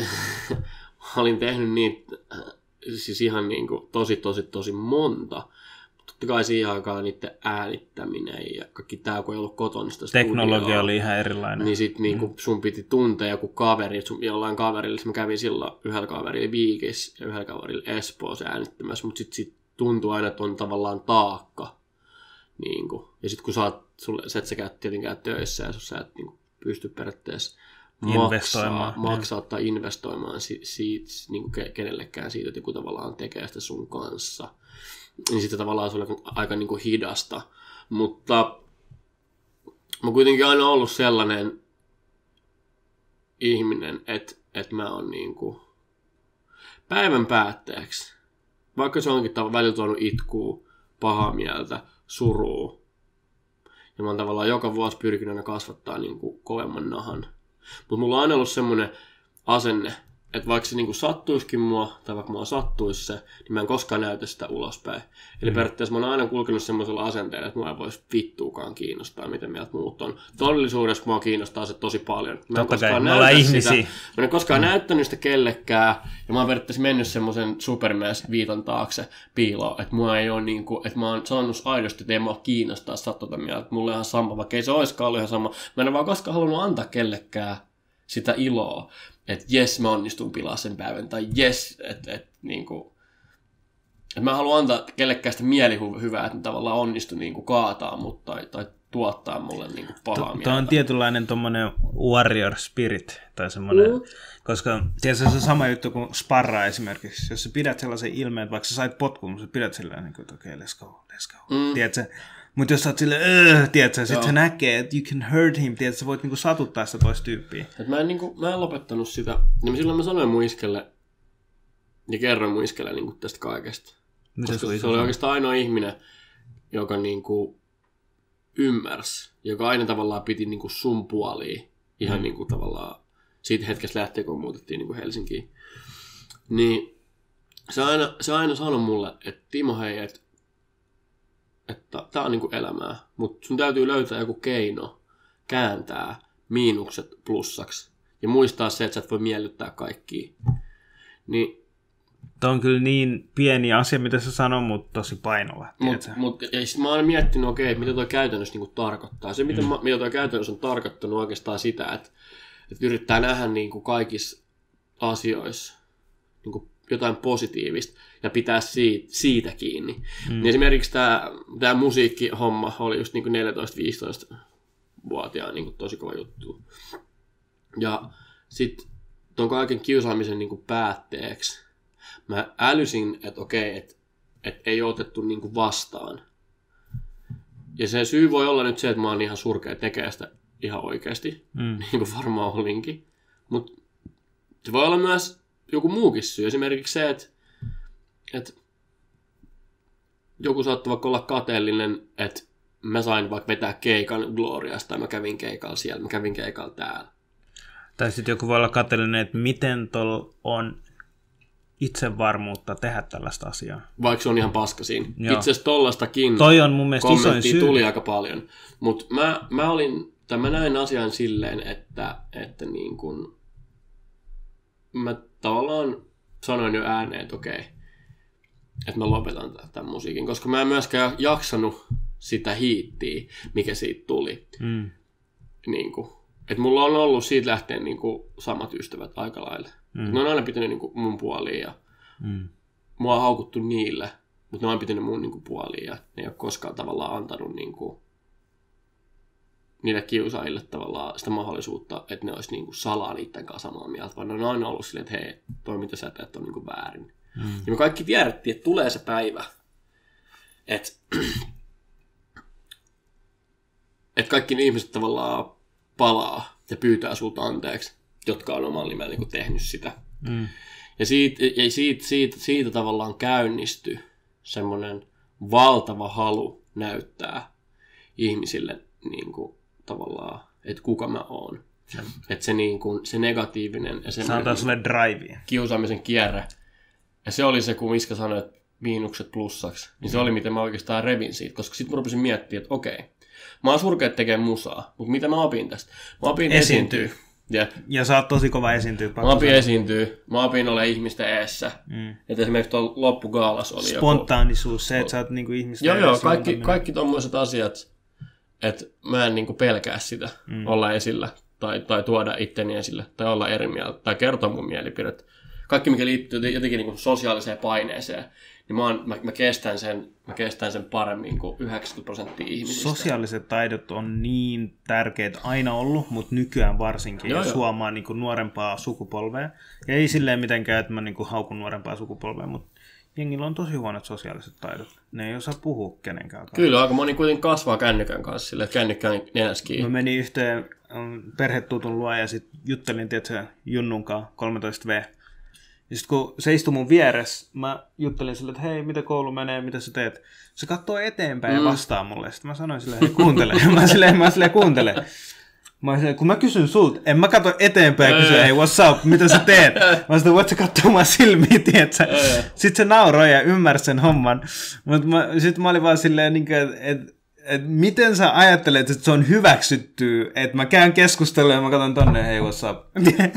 Mä olin tehnyt niitä siis ihan niinku tosi, tosi, tosi monta. Totta kai siihen aikaan niiden äänittäminen ja kaikki tää, kun ei ollut kotona sitä teknologia studioa, oli ihan erilainen. Niin sit niinku sun piti tuntea joku kaveri, sun, jollain kaverilla. Mä kävin silloin yhdellä kaverilla Viikissä ja yhdellä kaverilla Espoossa äänittämässä, mutta sit, sit tuntuu aina, että on tavallaan taakka. Niinku. Ja sit kun sä oot, sulle, sä et sä käyt tietenkään töissä ja sä et niinku pysty periaatteessa maksaa, maksaa tai investoimaan si, siitä, niinku kenellekään siitä, että joku tavallaan tekee sitä sun kanssa. Niin sitten tavallaan se oli aika niin kuin hidasta. Mutta mä kuitenkin aina ollut sellainen ihminen, että, että mä oon niin kuin päivän päätteeksi. Vaikka se onkin välillä tuonut itkuu, pahaa mieltä, surua. Ja mä oon tavallaan joka vuosi pyrkinyt aina kasvattaa niin kuin kovemman nahan. Mutta mulla on aina ollut semmoinen asenne, että vaikka se niinku sattuisikin mua, tai vaikka mua sattuisi se, niin mä en koskaan näytä sitä ulospäin. Eli mm. periaatteessa mä oon aina kulkenut semmoisella asenteella, että mua ei voisi vittuukaan kiinnostaa, miten mieltä muut on. Todellisuudessa mua kiinnostaa se tosi paljon. Mä en koskaan, näytä sitä, mä en koskaan mm. näyttänyt sitä kellekään, ja mä oon periaatteessa mennyt semmoisen supermies-viitan taakse piiloon, että mua ei ole niinku, että mä oon sanonut aidosti, että ei mua kiinnostaa sattuta mieltä, mulla on ihan sama, vaikka ei se olisikaan ollut ihan sama. Mä en vaan koskaan halunnut antaa kellekään sitä iloa. Että jes, mä onnistun pilaa sen päivän, tai jes, että et, niinku, et mä haluan antaa kellekään sitä mielihyvää, että tavallaan onnistun niinku kaataa mut tai, tai tuottaa mulle niinku pahaa mieltä. Tuo on tietynlainen tommonen warrior spirit, tai semmoinen, mm. koska tiedätkö, se on sama juttu kuin sparraa esimerkiksi. Jos sä pidät sellaisen ilmeen, vaikka sä sait potkun, mutta sä pidät sillä niin kuin, että okei, okay, let's go, let's go. Mm. Tiedätkö? Mutta jos sä oot silleen, öö, tiedätkö, sit se näkee, että you can hurt him, tiedätkö, sä voit niinku satuttaa sitä toista tyyppiä. Et mä, en, niinku, mä en lopettanut sitä. Ja silloin mä sanoin mun iskelle, ja kerroin mun iskelle niinku tästä kaikesta. Koska se oli sanoo? Oikeastaan ainoa ihminen, joka niinku ymmärsi, joka aina tavallaan piti niinku sun puolia. Ihan mm. niinku tavallaan siitä hetkestä lähtien, kun muutettiin niinku Helsinkiin. Niin se aina, se aina sanoi mulle, että Timo, hei, että että tää on niinku elämää, mutta sun täytyy löytää joku keino kääntää miinukset plussaksi ja muistaa se, että sä et voi miellyttää kaikkia. Niin, tämä on kyllä niin pieni asia, mitä sä sanoo, mutta tosi painava. Mut, mut, ja sit mä oon miettinyt, okei, okay, mitä toi käytännössä niinku tarkoittaa. Se, mitä, mm. mä, mitä toi käytännössä on tarkoittanut oikeastaan sitä, että, että yrittää nähdä niinku kaikissa asioissa niinku jotain positiivista ja pitää siitä, siitä kiinni. Mm. Niin esimerkiksi tämä, tämä musiikkihomma oli just niin neljätoista-viisitoista-vuotiaan niin tosi kova juttu. Ja sitten tuon kaiken kiusaamisen niin päätteeksi mä älysin, että okei, että, että ei ole otettu niin vastaan. Ja se syy voi olla nyt se, että mä oon ihan surkea tekee sitä ihan oikeasti, mm. niin kuin varmaan olinkin. Mutta se voi olla myös joku muukin syy. Esimerkiksi se, että että joku saattoi vaikka olla kateellinen, että mä sain vaikka vetää keikan Gloriasta, tai mä kävin keikalla siellä, mä kävin keikalla täällä. Tai sitten joku voi olla kateellinen, että miten tuolla on itsevarmuutta tehdä tällaista asiaa. Vaikka se on ihan paska siinä. Joo. Itse asiassa tollastakin Toi on mun mielestä isoin syy. tuli aika paljon. Mutta mä, mä, olin, tai mä näin asian silleen, että, että niin kun, mä tavallaan sanoin jo ääneen, että okei, että mä lopetan tämän musiikin, koska mä en myöskään jaksanut sitä hiittiä, mikä siitä tuli. Mm. Niin kun, että mulla on ollut siitä lähtien niin kun samat ystävät aika lailla. Mm. Ne on aina pitänyt niin kun mun puoliin ja mm. mua on haukuttu niille, mutta ne on pitänyt mun niin kun puoliin ja ne ei ole koskaan tavallaan antanut niin kun niille kiusaajille tavallaan sitä mahdollisuutta, että ne olisi niin kuin salaa niiden kanssa samaa mieltä, vaan ne on aina ollut silleen, että hei, toi mitä sä teet on niin kuin väärin. Mm. Ja me kaikki tiedettiin, että tulee se päivä, että, että kaikki ne ihmiset tavallaan palaa ja pyytää sulta anteeksi, jotka on omalla nimellä niin kuin tehnyt sitä. Mm. Ja, siitä, ja siitä, siitä, siitä tavallaan käynnistyi semmoinen valtava halu näyttää ihmisille niin kuin, tavallaan, että kuka mä oon. Mm. Että se, niin kuin, se negatiivinen ja se antaa sulle drivea. Kiusaamisen kierre. Ja se oli se, kun Miska sanoi, että miinukset plussaksi. Niin se mm. oli, miten mä oikeastaan revin siitä. Koska sitten mä rupesin miettimään, että okei, mä oon surkea tekemään musaa, mutta mitä mä opin tästä? Mä opin esiintyä. Ja, ja sä oot tosi kova esiintyä. Mä opin esiintyä. Mä opin olla ihmisten eessä. Mm. Että esimerkiksi tuolla loppugaalas oli spontaanisuus, joku se, että sä oot niinku ihmisten joo, joo, kaikki, kaikki tommoiset asiat, että mä en niinku pelkää sitä, mm. olla esillä tai, tai tuoda itteni esille tai olla eri mieltä tai kertoa mun mielipidet. Kaikki, mikä liittyy jotenkin niinku sosiaaliseen paineeseen, niin mä, oon, mä, mä, kestän sen, mä kestän sen paremmin kuin yhdeksänkymmentä prosenttia ihmisistä. Sosiaaliset taidot on niin tärkeitä aina ollut, mutta nykyään varsinkin, joo, jos joo. huomaa niin kuin nuorempaa sukupolvea. Ja ei silleen mitenkään, että mä niin kuin haukun nuorempaa sukupolvea, mutta jengillä on tosi huonot sosiaaliset taidot. Ne ei osaa puhua kenenkään kanssa. Kyllä, aika moni kuitenkin kasvaa kännykän kanssa, silleen, että kännykkä on nenäs kiinni. Mä menin yhteen perhetutun luo ja sitten juttelin tietysti Junnunkaan kolmetoista vuotias. Ja sitten kun se istui mun vieressä, mä juttelin sille, että hei, mitä koulu menee, mitä sä teet? Se katsoo eteenpäin mm. ja vastaa mulle. Sitten mä sanoin silleen, hei, kuuntele. mä silleen, mä silleen, kuuntele. Mä silleen, kun mä kysyn sulta, en mä katso eteenpäin ja kysy, hei, what's up, mitä sä teet? Mä silleen, voit sä katsoa mua silmiin, tietsä? Sitten se nauroi ja ymmärsi sen homman. Mutta sitten mä olin vaan silleen, että et, et miten sä ajattelet, että se on hyväksytty, että mä käyn keskustelemaan ja mä katson tonne, hei, what's up?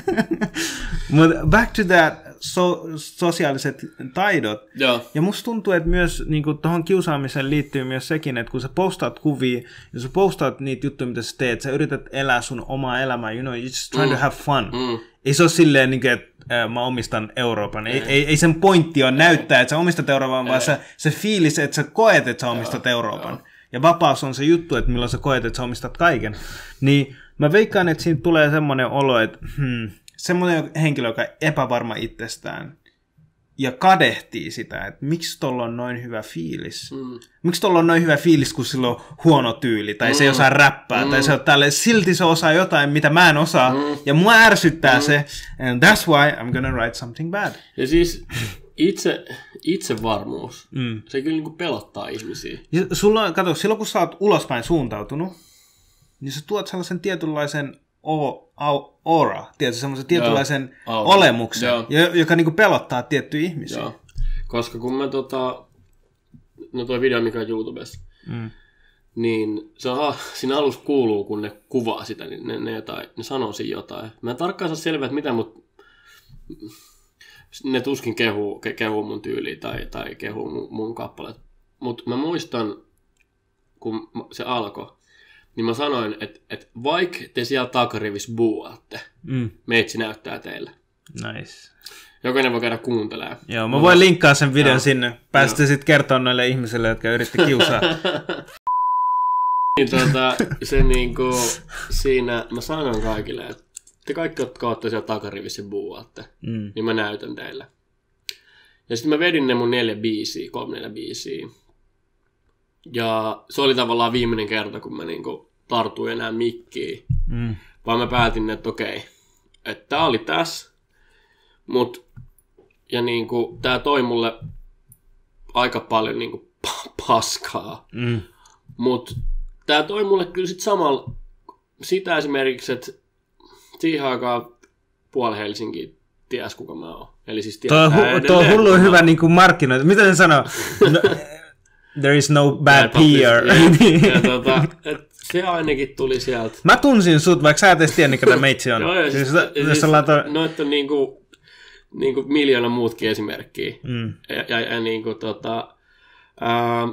Mutta back to that, so, sosiaaliset taidot. Joo. Ja musta tuntuu, että myös niin tuohon kiusaamiseen liittyy myös sekin, että kun sä postaat kuvia ja sä postaat niitä juttuja, mitä sä teet, sä yrität elää sun omaa elämää, you know, you're just trying mm. to have fun. Mm. Ei se ole silleen, niin kuin, että äh, mä omistan Euroopan. Ei, ei, ei sen pointti on näyttää, että sä omistat Euroopan, ei. vaan se, se fiilis, että sä koet, että sä omistat Joo. Euroopan. Joo. Ja vapaus on se juttu, että milloin sä koet, että sä omistat kaiken. Niin mä veikkaan, että siinä tulee semmoinen olo, että hmm, semmoinen henkilö, joka on epävarma itsestään ja kadehtii sitä, että miksi tuolla on noin hyvä fiilis. Mm. Miksi tuolla on noin hyvä fiilis, kun sillä on huono tyyli, tai mm. se ei osaa räppää, mm. tai se on tälle, silti se osaa jotain, mitä mä en osaa, mm. ja mua ärsyttää mm. se, and that's why I'm gonna write something bad. Ja siis itse, itsevarmuus, mm. se kyllä niin kuin pelottaa ihmisiä. Ja sulla on, kato, silloin kun sä oot ulospäin suuntautunut, niin sä tuot sellaisen tietynlaisen o, au, aura, tietysti semmoisen tietynlaisen Joo, olemuksen, Joo. joka niinku pelottaa tiettyjä ihmisiä. Joo. Koska kun mä tota, no toi video, mikä on YouTubessa, mm. niin se on, siinä alussa kuuluu, kun ne kuvaa sitä, niin ne, ne, jotain, ne sanoo siinä jotain. Mä en tarkkaan saa selvää, että mitä, mutta ne tuskin kehuu, ke, kehuu mun tyyliä tai, tai kehuu mun, mun kappaleet. Mutta mä muistan, kun se alkoi, niin mä sanoin, että, että vaikka te siellä takarivissä buuatte, mm. meitsi näyttää teille. Nice. Jokainen voi käydä kuuntelemaan. Joo, mä voin voin linkkaa sen videon no. sinne. Pääsitte sitten kertoa noille ihmisille, jotka yritti kiusaa. niin, tuota, se niinku, siinä mä sanon kaikille, että te kaikki, jotka olette siellä takarivissä buuatte, mm. niin mä näytän teille. Ja sitten mä vedin ne mun neljä biisiä, kolme neljä biisiä. Ja se oli tavallaan viimeinen kerta, kun mä niinku tartuin enää mikkiin. Mm. Vaan mä päätin, että okei, että tää oli tässä. Mut, ja niinku, tää toi mulle aika paljon niin kuin paskaa. Mm. Mutta tämä toi mulle kyllä sit samalla sitä esimerkiksi, että siihen aikaan puoli Helsinkiä ties kuka mä oon. Eli siis tuo on, hu- tuo on hullu hyvä niin kuin markkinointi. Mitä sen sanoo? No, there is no bad P R. Ja, ja, tota, et se ainakin tuli sieltä. Mä tunsin sut, vaikka sä et edes tiedä, mikä meitsi on. Joo, ja siis, siis, siis to... noit on niinku, niinku miljoona muutkin esimerkkiä. Mm. Ja, ja, ja niinku tota... Ää,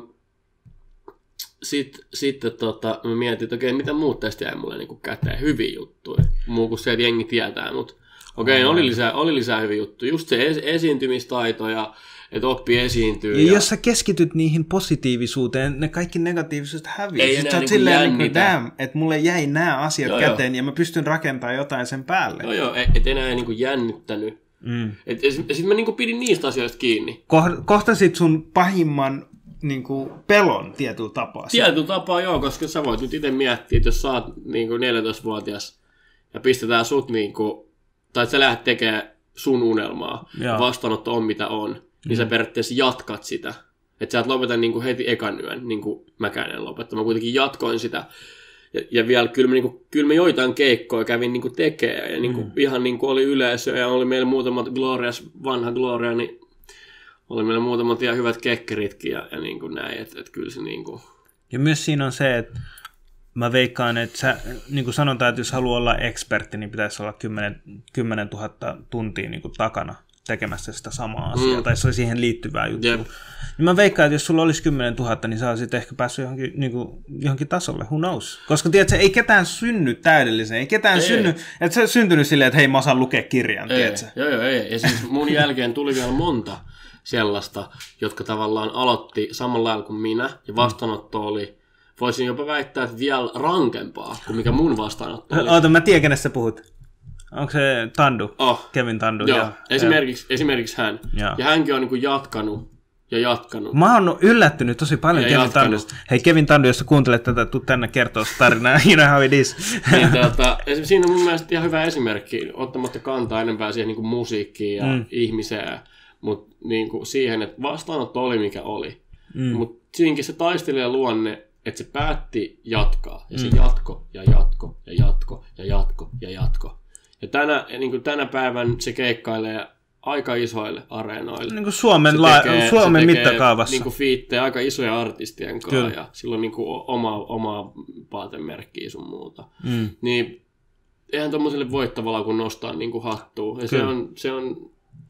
Sitten, sitten tota, mä mietin, että okei, mitä muut tästä jäi mulle niin käteen. Hyviä juttuja. Muu kuin se, että jengi tietää, mutta okei, mm. oli, lisää, oli lisää hyviä juttuja. Just se es- esiintymistaito ja että oppii esiintyä. Ja, ja jos sä keskityt niihin positiivisuuteen, ne kaikki negatiivisuudet häviää. Ei Sitten enää sä oot silleen, niin damn, että mulle jäi nämä asiat joo, käteen joo. ja mä pystyn rakentamaan jotain sen päälle. Joo, joo, et enää ei niin jännittänyt. Mm. Et, ja sitten mä niin pidin niistä asioista kiinni. Ko- kohtasit sun pahimman niin kuin pelon tietyllä tapaa. Tietyllä tapaa joo, koska sä voit nyt itse miettiä, että jos sä oot niin kuin neljätoistavuotias ja pistetään sut, niin kuin, tai että sä lähdet tekemään sun unelmaa, ja vastaanotto on mitä on, niin mm. sä periaatteessa jatkat sitä. Että sä et lopeta niin kuin heti ekan yön, niin kuin mäkään en lopeta. Mä kuitenkin jatkoin sitä. Ja, ja vielä kyllä mä, niin kuin, kyllä mä joitain keikkoja kävin niin kuin tekemään. Ja niin kuin, mm. ihan niin kuin oli yleisö ja oli meillä muutamat Glorias, vanha Gloria, niin oli meillä muutamat ihan hyvät kekkeritkin ja, ja niin kuin näin, että et kyllä se niin kuin... Ja myös siinä on se, että mä veikkaan, että sä, niin kuin sanotaan, että jos haluaa olla ekspertti, niin pitäisi olla kymmenen tuhatta tuntia niin kuin takana tekemässä sitä samaa asiaa, mm. tai se oli siihen liittyvää juttua. Yep. Niin mä veikkaan, että jos sulla olisi kymmenen tuhatta, niin sä olisit ehkä päässyt johonkin, niin kuin, johonkin tasolle, who knows? Koska tiedätkö, ei ketään synny täydellisen, ei ketään ei, synny, että sä syntynyt silleen, että hei mä osaan lukea kirjan, ei, tiedätkö? Joo, joo, ei. Ja siis mun jälkeen tuli vielä monta sellaista, jotka tavallaan aloitti samalla lailla kuin minä, ja vastaanotto oli, voisin jopa väittää, että vielä rankempaa kuin mikä mun vastaanotto oli. Oota, mä tiedän, kenestä sä puhut. Onko se Tandu? Oh. Kevin Tandu? Joo, ja, esimerkiksi, ja. esimerkiksi hän. Ja. ja hänkin on niin kuin jatkanut ja jatkanut. Mä oon yllättynyt tosi paljon ja Kevin Tandusta. Hei Kevin Tandu, jos sä kuuntelet tätä, tuu tänne kertoa tarinaa. You know how it is. Niin, tuota, siinä on mun mielestä ihan hyvä esimerkki, ottamatta kantaa enempää siihen niin kuin musiikkiin ja mm. ihmiseen, mutta niin kuin siihen, että vastaanotto oli mikä oli. Mm. Mutta siinäkin se taistelija luonne, että se päätti jatkaa, ja se mm. jatko, ja jatko, ja jatko, ja jatko, ja jatko. Ja tänä, niin kuin tänä päivän se keikkailee aika isoille areenoille. Niin kuin Suomen, la- tekee, Suomen mittakaavassa. Niin kuin fiittejä aika isoja artistien kanssa, ja sillä on niin kuin oma, oma paatemerkkiä sun muuta. Mm. Niin eihän tommoselle voittavalla kun nostaa niin kuin hattua. Ja se on, se on,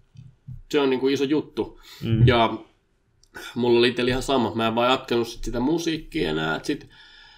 se on niin kuin iso juttu. Mm. Ja mulla oli itsellä ihan sama. Mä en vaan jatkanut sit sitä musiikkia enää. Sit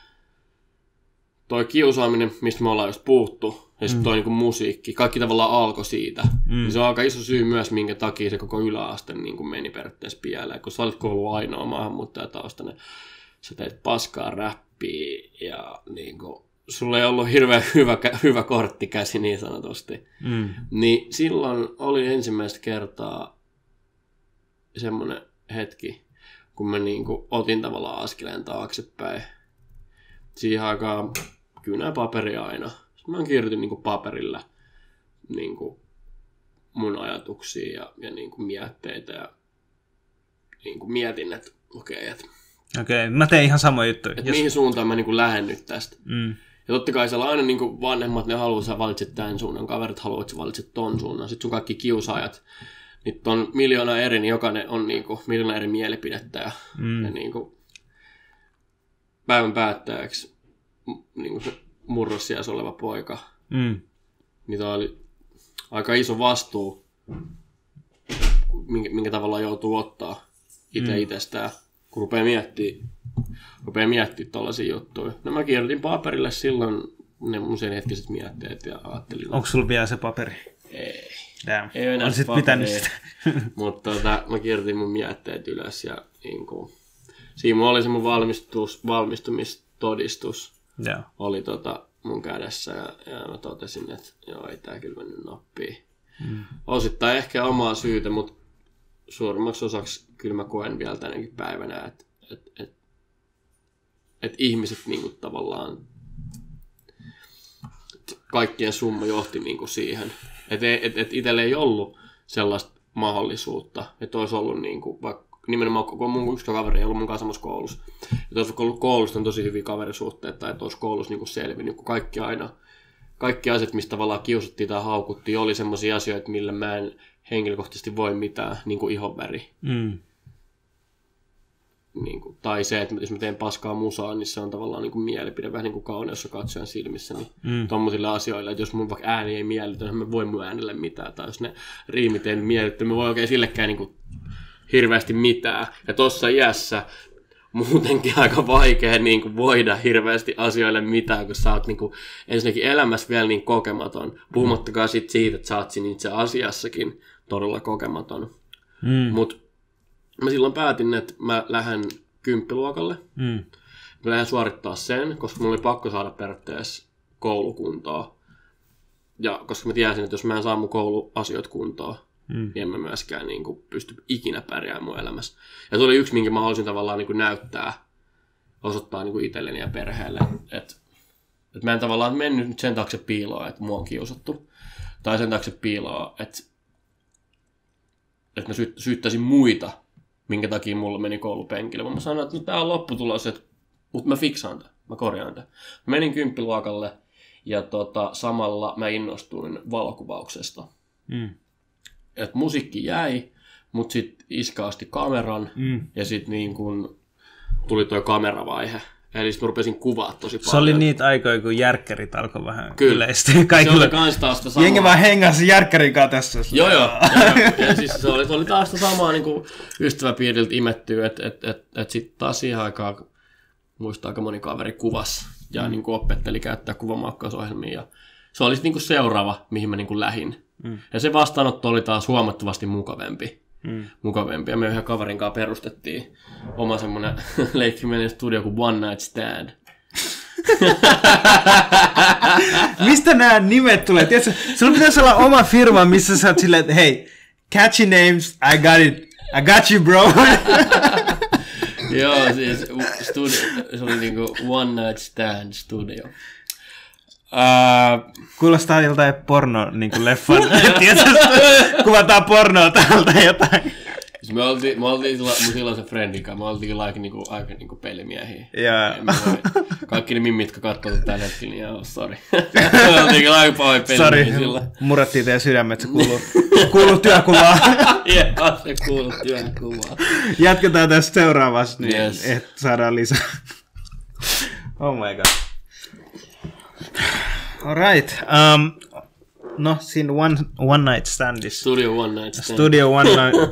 toi kiusaaminen, mistä me ollaan just puhuttu, ja sitten toi mm. niinku musiikki, kaikki tavallaan alkoi siitä. Mm. Se on aika iso syy myös, minkä takia se koko yläaste niinku meni periaatteessa pieleen. Kun sä olit koulu ainoa maahanmuuttajataustainen, sä teit paskaa räppiä ja niinku, sulla ei ollut hirveän hyvä, hyvä korttikäsi niin sanotusti. Mm. Niin silloin oli ensimmäistä kertaa semmoinen hetki, kun mä niinku otin tavallaan askeleen taaksepäin. Siihen aikaan kynä paperi aina. Mä kirjoitin niinku paperilla niinku mun ajatuksia ja, ja niinku mietteitä ja niinku mietin, että okei, okay, että okei, mä teen ihan samoja juttuja. Että mihin suuntaan mä niinku lähden nyt tästä. Mm. Ja totta kai siellä aina niinku vanhemmat, ne haluaa, sä valitset tämän suunnan, kaverit haluaa, että sä valitset ton suunnan. Sitten sun kaikki kiusaajat, nyt on miljoona eri, niin jokainen on niinku miljoona eri mielipidettä ja, mm. ja niinku päivän päättäjäksi niinku se murrosiässä oleva poika, mm. niin toi oli aika iso vastuu, minkä, minkä tavallaan joutuu ottaa itse mm. itsestään, kun rupeaa miettimään, rupeaa miettimään tollaisia juttuja. No mä kirjoitin paperille silloin ne mun sen hetkiset mietteet ja ajattelin... Onko sulla vielä se paperi? Ei. Damn. Ei enää se pitänyt sitä. Mutta tota, mä kirjoitin mun mietteet ylös ja niin kuin, siinä mulla oli se mun valmistus, valmistumistodistus. Yeah. Oli tota mun kädessä ja, ja mä totesin, että joo, ei tää kyllä mennyt nappiin. Mm. Osittain ehkä omaa syytä, mutta suurimmaksi osaksi kyllä mä koen vielä tänäkin päivänä, että et, et, et ihmiset niinku tavallaan, kaikkien summa johti niinku siihen. Että et, et itsellä ei ollut sellaista mahdollisuutta, että olisi ollut niinku, vaikka nimenomaan kun mun yksi kaveri ei ollut mun kanssa samassa koulussa. Että olisi ollut koulussa on tosi hyviä kaverisuhteita, tai että olisi koulussa niin selvinnyt, kun kaikki aina, kaikki asiat, mistä tavallaan kiusattiin tai haukuttiin, oli semmoisia asioita, millä mä en henkilökohtaisesti voi mitään, niin kuin ihonväri. Mm. Niin kuin, tai se, että jos mä teen paskaa musaa, niin se on tavallaan niin kuin mielipide, vähän niin kuin kauneassa katsojan silmissä. Niin mm. tommosille asioille, että jos mun vaikka ääni ei miellytä, niin mä voi mun äänelle mitään. Tai jos ne riimit ei miellytä, niin mä voi oikein sillekään niin kuin hirveästi mitään. Ja tossa iässä muutenkin aika vaikea niin kuin voida hirveästi asioille mitään, kun sä oot niin kuin, ensinnäkin elämässä vielä niin kokematon. Puhumattakaan sit siitä, että sä oot siinä itse asiassakin todella kokematon. Mm. Mut mä silloin päätin, että mä lähden kymppiluokalle. Mm. Mä lähden suorittaa sen, koska mulla oli pakko saada periaatteessa koulukuntaa. Ja koska mä tiesin, että jos mä en saa mun kouluasiat kuntoon, mm. niin en mä myöskään niin kuin, pysty ikinä pärjäämään mun elämässä. Ja se oli yksi, minkä mä halusin tavallaan niin kuin, näyttää, osoittaa niin kuin itselleni ja perheelle. Että et mä en tavallaan mennyt nyt sen taakse piiloa, että mua on kiusattu. Tai sen taakse piiloa, että, että mä sy- syyttäisin muita, minkä takia mulla meni koulupenkille. Mä sanoin, että no, tää on lopputulos, että, mutta mä fiksaan tämän, mä korjaan tämän. Mä menin kymppiluokalle ja tota, samalla mä innostuin valokuvauksesta. Mm. Et musiikki jäi, mutta sitten iska asti kameran mm. ja sitten niin kun tuli tuo kameravaihe. Eli sitten mä rupesin kuvaa tosi paljon. Se oli niitä aikoja, kun järkkärit alkoi vähän Kyllä. yleistyä. Kaikilla... Se oli kans taas sitä samaa. Jengi vaan hengasi järkkärin kanssa tässä. Joo, joo. ja, ja siis se oli, se oli taas sitä samaa niin ystäväpiiriltä imettyä, että et, et, et sitten taas siihen aikaan, muistaa aika moni kaveri kuvasi ja mm. niin opetteli käyttää kuvanmuokkausohjelmia. Ja se oli niin seuraava, mihin mä niin lähdin. Mm. Ja se vastaanotto oli taas huomattavasti mukavempi. Mm. mukavempi. Ja me yhden kaverin kanssa perustettiin oma semmoinen leikkimielinen studio kuin One Night Stand. Mistä nämä nimet tulee? Tiedätkö, sulla pitäisi olla oma firma, missä sä oot silleen, että hei, catchy names, I got it, I got you bro. Joo, siis studio, se oli niinku One Night Stand Studio. Uh, Kuulostaa joltain porno niin kuin leffan. Kuvataan pornoa täältä jotain. Me oltiin, me oltiin mun silloisen friendin kanssa, me oltiin aika, niinku, aika niinku pelimiehiä. Yeah. Kaikki ne mimmit, jotka katsovat tällä hetkellä, niin joo, sori. Me oltiin kyllä aika pahoja pelimiehiä silloin. Murrattiin teidän sydämet, se kuuluu, kuuluu työkuvaa. Joo, se kuuluu työkuvaa. Jatketaan tästä seuraavassa, niin yes. että saadaan lisää. Oh my god. Alright. Um, no, siinä one, one Night Standissa. Studio One Night Stand. Studio One Night.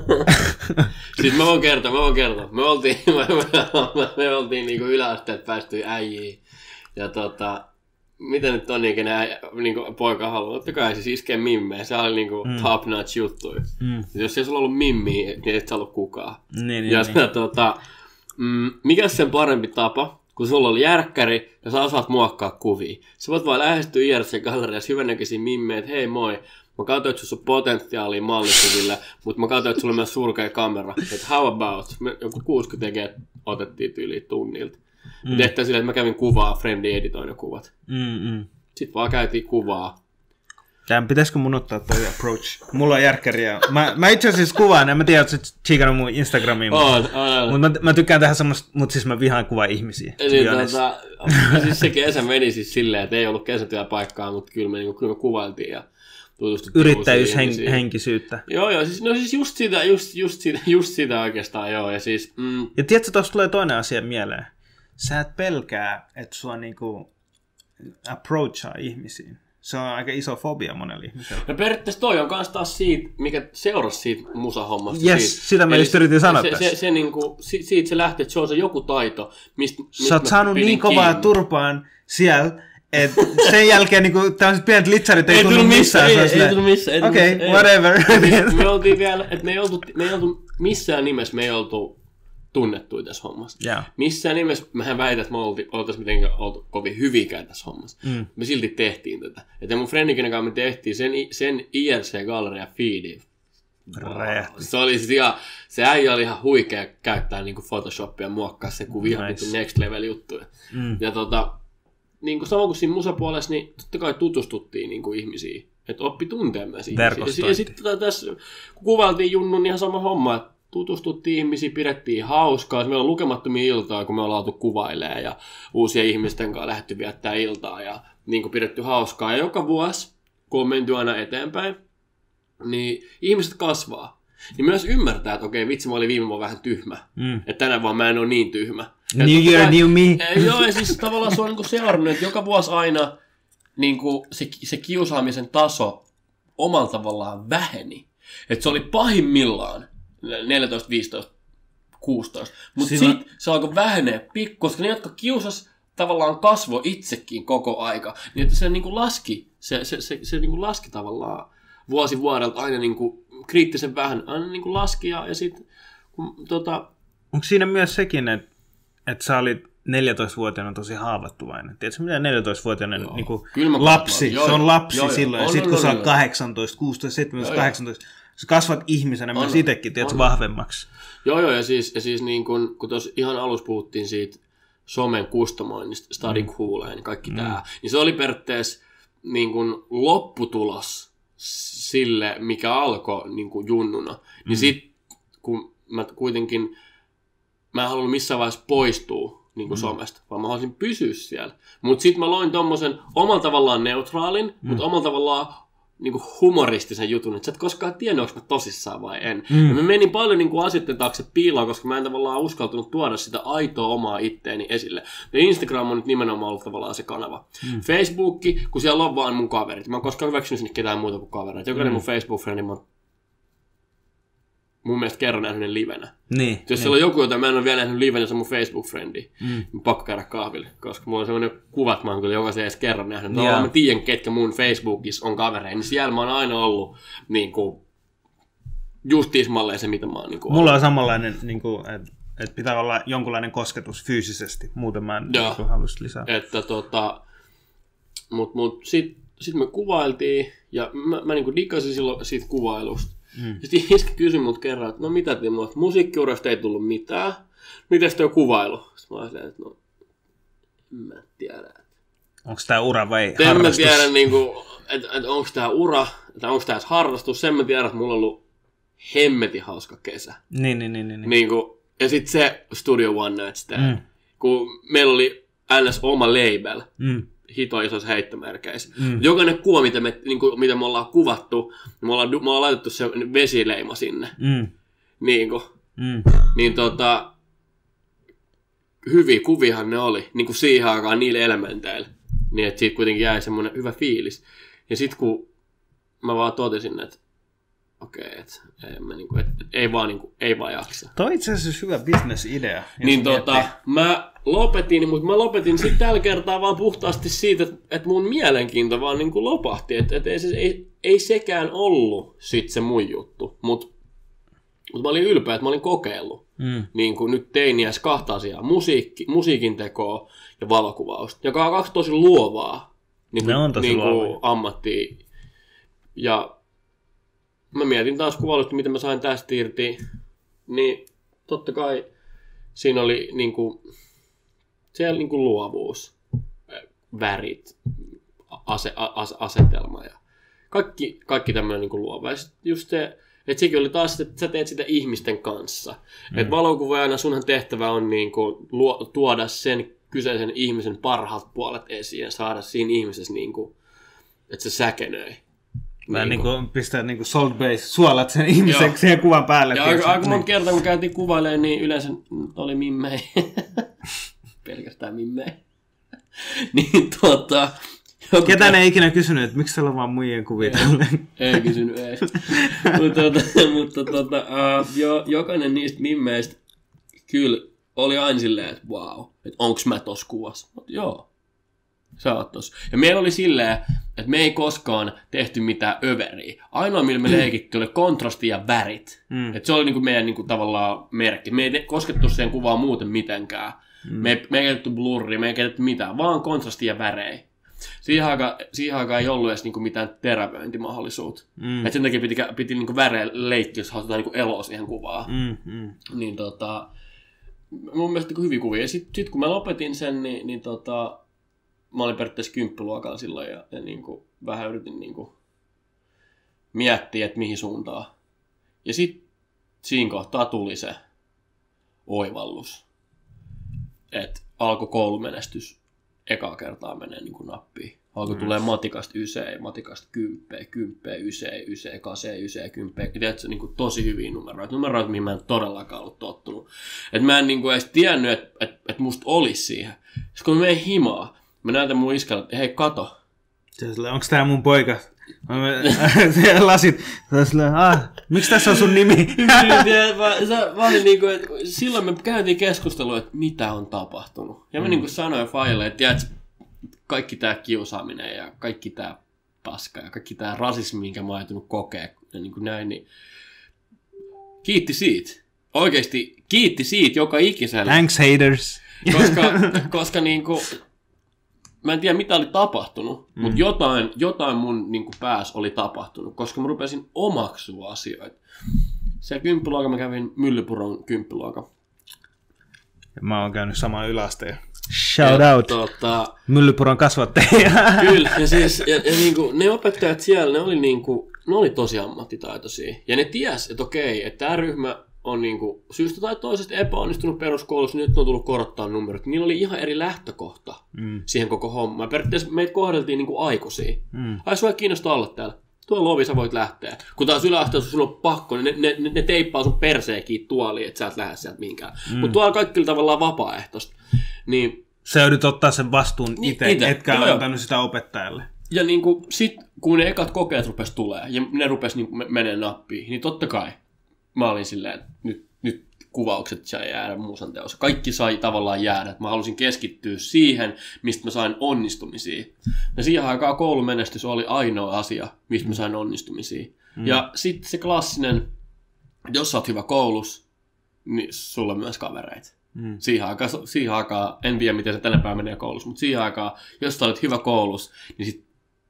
Siis mä voin kertoa, mä voin kertoa. Me oltiin, me, me, me oltiin niinku yläasteet päästyä äijiin. Ja tota, mitä nyt on niinkin nää niinku poika haluaa? Totta kai siis iskee mimmejä. Se oli niinku mm. top notch juttu. Mm. Jos ei sulla ollut mimmiä, niin et sä ollut kukaan. Niin, niin, ja niin. tota, mm, mikä sen parempi tapa? Kun sulla oli järkkäri ja sä osaat muokkaa kuvia. Sä voit vaan lähestyä I R C-galleriassa hyvänäköisiä mimmejä, että hei moi, mä katsoin, että sulla on potentiaalia mallikuville, mutta mä katsoin, että sulla on myös surkea kamera. Että how about? Me joku kuusikymmentä tekee otettiin tyyliin tunnilta. Mm. Me tehtiin silleen, että mä kävin kuvaa, Frendi editoi ne kuvat. Mm-mm. Sitten vaan käytiin kuvaa. Tämän pitäisikö mun ottaa toi approach? Mulla on järkkäriä. Mä, mä itse asiassa kuvaan, en mä tiedä, että sä chiikannut mun Instagramiin. On, on. Mutta mä, mä tykkään tehdä semmoista, mutta siis mä vihaan kuvaa ihmisiä. Eli tota, siis se kesä meni siis silleen, että ei ollut kesätyöpaikkaa, mutta kyllä me, niin, kyllä me kuvailtiin ja tutustuttiin. Yrittäjyyshenkisyyttä. Joo, joo, siis, no siis just sitä, just, just, sitä, just sitä oikeastaan, joo. Ja, siis, mm. ja tiedätkö, tuossa tulee toinen asia mieleen. Sä et pelkää, että sua niinku approachaa ihmisiin. Se on aika iso fobia monelle ihmiselle. No periaatteessa toi on kans taas siitä, mikä seurasi siitä musahommasta. Yes, siitä. Sitä mä just yritin sanoa se, tässä. Se, se, niinku, siitä se lähtee, että se on se joku taito, mistä mist sä oot saanut niin kovaa kiinni. Turpaan siellä, että sen jälkeen niinku, tämmöiset pienet litsarit ei, ei tullut missään. Ei, ei, ei tullut missään. Okei, okay, whatever. Me oltiin vielä, että me ei oltu, me ei oltu missään nimessä, me ei oltu tunnettuja tässä hommassa. Yeah. Missään nimessä mehän väitän, että me oltaisiin mitenkään oltu kovin hyvikään tässä hommassa. Mm. Me silti tehtiin tätä. Ja mun friendikin kanssa me tehtiin sen, sen I R C-galleria feedin. Räjähti. Se oli siis ihan, se äijä oli ihan huikea käyttää niinku Photoshopia, muokkaa se kuvia, nice. Niinku next level juttuja. Mm. Ja tota, niinku samoin kuin siinä musapuolessa, niin totta kai tutustuttiin niinku ihmisiin. Että oppi tuntemaan myös ihmisiä. Ja, ja sitten tota, tässä, kun kuvailtiin Junnun, niin ihan sama homma, että tutustuttiin ihmisiin, pidettiin hauskaa. Meillä on lukemattomia iltaa, kun me ollaan oltu kuvailemaan ja uusia ihmisten kanssa lähdetty viettää iltaa ja niin kuin pidetty hauskaa. Ja joka vuosi, kun on menty aina eteenpäin, niin ihmiset kasvaa. Niin myös ymmärtää, että okei, vitsi, mä olin viime vuonna vähän tyhmä. Mm. Että tänä vuonna mä en ole niin tyhmä. New year, new me. Joo, ja siis tavallaan se on niin kuin seurannut, että joka vuosi aina niin kuin se, se kiusaamisen taso omalla tavallaan väheni. Että se oli pahimmillaan neljätoista, viisitoista, kuusitoista. Mutta Sillä... sitten se alkoi vähenee pikku, koska ne, jotka kiusas, tavallaan kasvoi itsekin koko aika. Niin että se niin kuin laski, se, se, se, se niin kuin laski tavallaan vuosi vuodelta aina niin kuin kriittisen vähän, aina niin kuin laski. Ja, ja sitten, tota... Onko siinä myös sekin, että, että sä olit neljätoistavuotiaana tosi haavoittuvainen? Tiedätkö, mitä neljätoistavuotiainen niin kuin lapsi, joo, se on lapsi joo, silloin. Joo, ja sitten kun sä oot kahdeksantoista, kuusitoista, seitsemäntoista, kahdeksantoista, sä kasvat ihmisenä on, myös itsekin, tiedätkö, vahvemmaksi. Joo, joo, ja siis, ja siis niin kun, kun tuossa ihan alussa puhuttiin siitä somen kustomoinnista, Studying mm. Cooleen, kaikki mm. tämä, niin se oli periaatteessa niin kun lopputulos sille, mikä alkoi niin kun junnuna. Mm. Niin sitten, kun mä kuitenkin, mä en halunnut missään vaiheessa poistua niin kuin mm. somesta, vaan mä haluaisin pysyä siellä. Mutta sitten mä loin tommosen omalla tavallaan neutraalin, mm. mutta omalla tavallaan niin kuin humoristisen jutun, että sä et koskaan tiennyt, onko mä tosissaan vai en. Mm. Ja mä menin paljon niin kuin asioiden taakse piiloon, koska mä en tavallaan uskaltunut tuoda sitä aitoa omaa itteeni esille. Ja Instagram on nyt nimenomaan ollut tavallaan se kanava. Mm. Facebook, kun siellä on vaan mun kaverit. Mä en koskaan hyväksynyt sinne ketään muuta kuin kavereita. Jokainen mm. mun Facebook-frendi, mä mun mielestä kerran nähnyt ne livenä. Niin, jos niin. siellä on joku, jota mä en ole vielä nähnyt livenä, se on mun Facebook-frendi. Mm. Pakko käydä kahville, koska mulla on sellainen kuva, että mä oon kyllä jokaisen edes kerran nähnyt. No, mä tiedän, ketkä mun Facebookissa on kavereja, niin siellä mä oon aina ollut niin kuin, just tismalleen se, mitä mä oon niin kuin, mulla ollut. on samanlainen, niin että et pitää olla jonkunlainen kosketus fyysisesti, muuten mä en niin halus lisää. Että tota, mut, mut sit, sit me kuvailtiin, ja mä, mä niin kuin dikkasin silloin siitä kuvailusta. Mm. Sitten iskä kysyi mut kerran, että no mitä te mulle, musiikkiurasta ei tullut mitään. Mites toi kuvailu? Sitten mä olin silleen, että no, en mä tiedä. Onko tää ura vai en harrastus? En mä tiedä, niin kuin, että, että onko tää ura, että onko tää harrastus. Sen mä tiedän, että mulla on ollut hemmetin hauska kesä. Niin, niin, niin. niin. niin kuin, ja sitten se Studio One Night Stand, mm. kun meillä oli ns. Oma label. Mm. Hito isoissa heittomerkeissä. Mm. Jokainen kuva, mitä me, niin kuin, mitä me ollaan kuvattu, me ollaan, me ollaan laitettu se vesileima sinne. Mm. Niin, kuin, mm. niin tota, hyviä kuviahan ne oli, niin kuin siihen aikaan niillä elementeillä. Niin, että siitä kuitenkin jäi semmoinen hyvä fiilis. Ja sit kun mä vaan totesin, että okei, okay, että ei, niin kuin, et, et, ei, vaan, niin kuin, ei vaan jaksa. Toi itse asiassa hyvä business-idea. Niin tota, mä lopetin, mutta mä lopetin sitten tällä kertaa vaan puhtaasti siitä, että, että mun mielenkiinto vaan niin kuin lopahti. Että, että ei, se, ei, ei sekään ollut sit se mun juttu, mutta mut mä olin ylpeä, että mä olin kokeillut. Mm. Niin kuin nyt teiniäs kahta asiaa, musiikki, musiikin tekoa ja valokuvausta, joka on kaksi tosi luovaa niin kuin, tosi niin kuin ammattia. Ja mä mietin taas kuvailusta, mitä mä sain tästä irti, niin totta kai siinä oli niinku, siellä niinku luovuus, värit, ase, as, asetelma ja kaikki, kaikki tämmöinen niinku luova. Ja just se, että sekin oli taas, että sä teet sitä ihmisten kanssa. Mm. Että valokuvaajana sunhan tehtävä on niinku luo, tuoda sen kyseisen ihmisen parhaat puolet esiin ja saada siinä ihmisessä niinku, että se säkenöi. Vähän niin kuin pistää niin kuin Salt Bay suolat sen ihmisen joo. siihen kuvan päälle. Ja aika, aika monta kertaa, kun käytiin kuvailemaan, niin yleensä oli mimmei. Pelkästään mimmei. niin tuota... Ketään ei ikinä kysynyt, että miksi siellä on vaan muijien kuvia tälle? ei kysynyt, ei. mutta mutta tota, uh, jo, jokainen niistä mimmeistä kyllä oli aina silleen, että vau, wow, että onks mä tossa kuvassa? Mutta joo. Sä oot tossa. Ja meillä oli silleen, että me ei koskaan tehty mitään överiä. Ainoa, millä me leikittiin, oli kontrasti ja värit. Mm. Et se oli niinku meidän niinku tavallaan merkki. Me ei koskettu siihen kuvaan muuten mitenkään. Mm. Me, ei, me ei käytetty blurria, me ei käytetty mitään, vaan kontrasti ja värejä. Siihen aikaan, siihen aikaan ei ollut edes niinku mitään terävöintimahdollisuutta. Mm. Et sen takia piti, piti niinku värejä leikkiä, jos halutaan niinku eloa siihen kuvaan. Mm, mm. Niin tota, mun mielestä niinku hyviä kuvia. Ja sit, sit kun mä lopetin sen, niin, niin tota... Mä olin periaatteessa kymppiluokalla silloin ja, ja niin kuin vähän yritin niin kuin miettiä, että mihin suuntaan. Ja sitten siinä kohtaa tuli se oivallus, että alkoi koulumenestys ekaa kertaa menee niin kuin nappiin. Alkoi mm. tulee matikasta yseen, matikasta kymppeen, kymppeen, yseen, yseen, kaseen, yseen, kymppeen. Tiedätkö, niin kuin tosi hyviä numeroita. Numeroita, mihin mä en todellakaan ollut tottunut. Et mä en niin kuin edes tiennyt, että et, et musta olisi siihen. Sitten kun mä menen himaa, mä näytän mun iskälle, että hei, kato. Onko tää mun poika? Lasit. Ah, miksi tässä on sun nimi? Silloin me käytiin keskustelua, että mitä on tapahtunut. Ja mä mm. niin kuin sanoin Fajalle, että tiedätkö, kaikki tää kiusaaminen ja kaikki tää paska ja kaikki tää rasismi, minkä mä oon joutunut kokea ja niin kuin näin, niin kiitti siitä. Oikeesti kiitti siitä joka ikisellä. Thanks haters. Koska, koska niin kuin, mä en tiedä mitä oli tapahtunut, mm. mutta jotain, jotain mun niin kuin päässä oli tapahtunut, koska mä rupesin omaksua asioita. Siellä kymppiluokalla mä kävin Myllypuron kymppiluokalla. Mä oon käynyt samaan yläasteen. Shout ja, out. Tota, Myllypuron kasvattajia. Kyllä, ja, siis, ja, ja niin kuin, ne opettajat siellä, ne oli, niin kuin, ne oli tosi ammattitaitoisia. Ja ne ties, että okei, että tämä ryhmä on niin kuin, syystä tai toisesta epäonnistunut peruskoulussa, nyt ne on tullut korottaa numerot. Niillä oli ihan eri lähtökohta mm. siihen koko hommaan. Periaatteessa meitä kohdeltiin niin kuin aikuisia. Mm. Ai, sua ei kiinnosta olla täällä. Tuo lovi, sä voit lähteä. Kun taas yläasteessa sun on pakko, niin ne, ne, ne teippaa sun perseekin tuoliin, että sä et lähde sieltä mihinkään. Mm. Mutta tuolla kaikki oli tavallaan vapaaehtoista. Niin, sä joudut ottaa sen vastuun itse, ite. etkä no, antanut sitä opettajalle. Ja niin kuin, sit, kun ne ekat kokeet rupes tulee, ja ne rupes niin menee nappiin, niin totta kai mä olin silleen, että nyt, nyt kuvaukset sai jäädä muusan teossa. Kaikki sai tavallaan jäädä, että mä halusin keskittyä siihen, mistä mä sain onnistumisia. Ja siihen aikaan koulumenestys oli ainoa asia, mistä mä sain onnistumisia. Mm. Ja sitten se klassinen, jos sä oot hyvä koulussa, niin sulla on myös kavereita. Mm. Siihen, aikaan, siihen aikaan, en tiedä miten se tänä päivänä menee koulussa, mutta siihen aikaan, jos sä olet hyvä koulussa, niin sit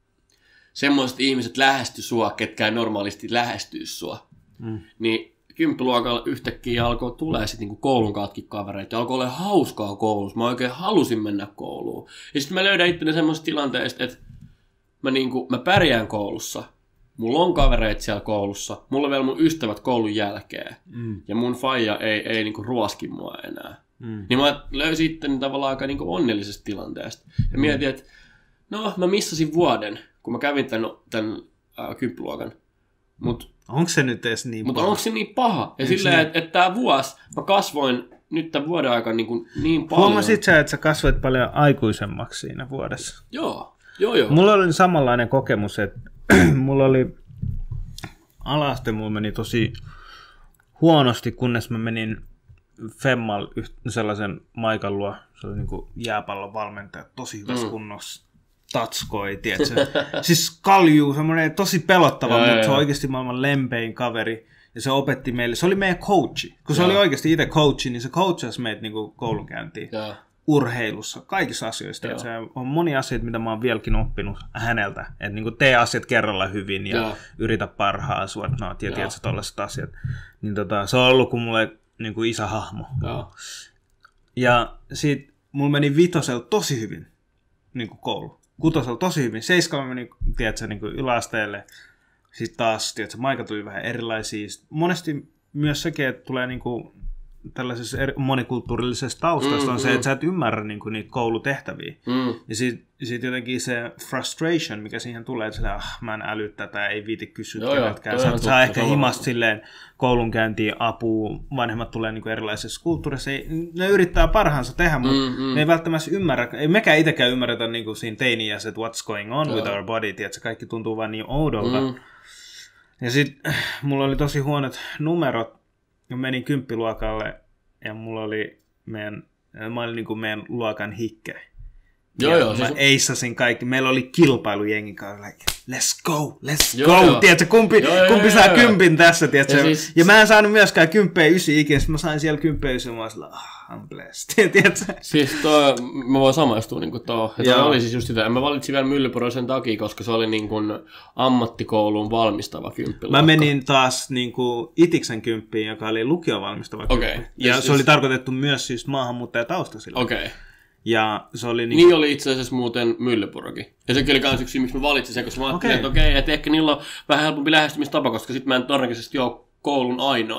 semmoiset ihmiset lähesty sua, ketkä ei normaalisti lähestyy sua. Mm. Niin kymppiluokalla yhtäkkiä alkoi tulee sitten niinku koulun kaatkin kavereita ja alkoi olla hauskaa koulussa. Mä oikein halusin mennä kouluun. Ja sitten mä löydän itteni semmoisesta tilanteesta, että mä, niinku, mä pärjään koulussa. Mulla on kavereita siellä koulussa. Mulla on vielä mun ystävät koulun jälkeen. Mm. Ja mun faija ei, ei niinku ruoski mua enää. Mm. Niin mä löysin itteni tavallaan aika niinku onnellisesta tilanteesta. Ja mm. mietin, että no mä missasin vuoden, kun mä kävin tämän, tämän äh, kymppiluokan. Mut onko se nyt edes niin Mutta paha? onko se niin paha? Ja silleen, että et tämä vuosi, mä kasvoin nyt tämän vuoden aikana niin, kuin niin paljon. Huomasit sä, että sä kasvoit paljon aikuisemmaksi siinä vuodessa? Joo, joo, joo. Mulla oli samanlainen kokemus, että mulla oli ala-aste, mulla meni tosi huonosti, kunnes mä menin Femmal sellaisen Maikan luo. Se oli niin kuin jääpallon valmentaja, tosi hyvässä mm. kunnossa. Tatskoi, tiedätkö? Siis Kalju, semmoinen tosi pelottava, ja, mutta se on oikeasti maailman lempein kaveri. Ja se opetti meille, se oli meidän coachi. Kun se ja. oli oikeasti itse coachi, niin se coachasi meitä niin kuin koulunkäyntiin. Ja. Urheilussa, kaikissa asioissa. Se on monia asioita, mitä mä oon vieläkin oppinut häneltä. Että niin kuin tee asiat kerralla hyvin ja, ja. yritä parhaan suorittaa. Ja tiedätkö tollaiset asiat. Niin tota, se on ollut kuin mulle niin kuin isähahmo. Ja, ja sit mulla meni vitosella tosi hyvin niin kuin koulu. Kutosella tosi hyvin. Seiskalla meni, tiedätkö, niin kuin yläasteelle. Sitten taas, tiedätkö, Maika tuli vähän erilaisia. Monesti myös sekin, että tulee niin kuin tällaisessa eri, monikulttuurillisessa taustasta, mm, on se, että sä et ymmärrä niin kuin niitä koulutehtäviä. Mm. Ja sitten sit jotenkin se frustration, mikä siihen tulee, että sillä, ah, mä en äly tätä, ei viiti kysyä keneltäkään. Sä, sä ehkä himasta silleen koulunkäyntiin apua, vanhemmat tulee niin kuin erilaisessa kulttuurissa. Ne yrittää parhaansa tehdä, mutta mm, mm. ne ei välttämättä ymmärrä. Ei mekään itsekään ymmärretä niin kuin siinä teiniässä, että what's going on Joo. with our body. Tiedätkö, kaikki tuntuu vaan niin oudolta. Mm. Ja sitten mulla oli tosi huonot numerot. Mä menin kymppiluokalle ja mulla oli meidän, mä olin niin kuin meidän luokan hikke. Joo, joo, mä siis eissasin kaikki. Meillä oli kilpailu jengin kanssa. Like, let's go, let's joo, go. Joo. Tiedätkö, kumpi, joo, kumpi joo, saa joo, kympin joo. tässä, tiedätkö? Ja, siis, siis, ja mä en saanut myöskään kymppeä ysi ikinä. Mä sain siellä kymppeä ysi. Mä olin sillä, ah, I'm blessed. Tiedätkö? Siis toi, mä voin samaistua niin kuin tuohon. Ja oli siis just sitä. Mä valitsin vielä Myllypuron sen takia, koska se oli niin kuin ammattikouluun valmistava kymppiluokka. Mä menin taas niin kuin Itiksen kymppiin, joka oli lukion valmistava kymppi. Okay. Ja siis, se oli tarkoitettu myös siis maahanmuuttajataustaisille. Okei. Okay. Ja se oli niin, niin oli itse asiassa muuten Myllypurokin. Ja sekin oli myös yksi, miksi mä valitsin sen, koska mä ajattelin, okay. että okei, okay, että ehkä niillä on vähän helpompi lähestymistapa, koska sitten mä en todennäköisesti ole koulun ainoa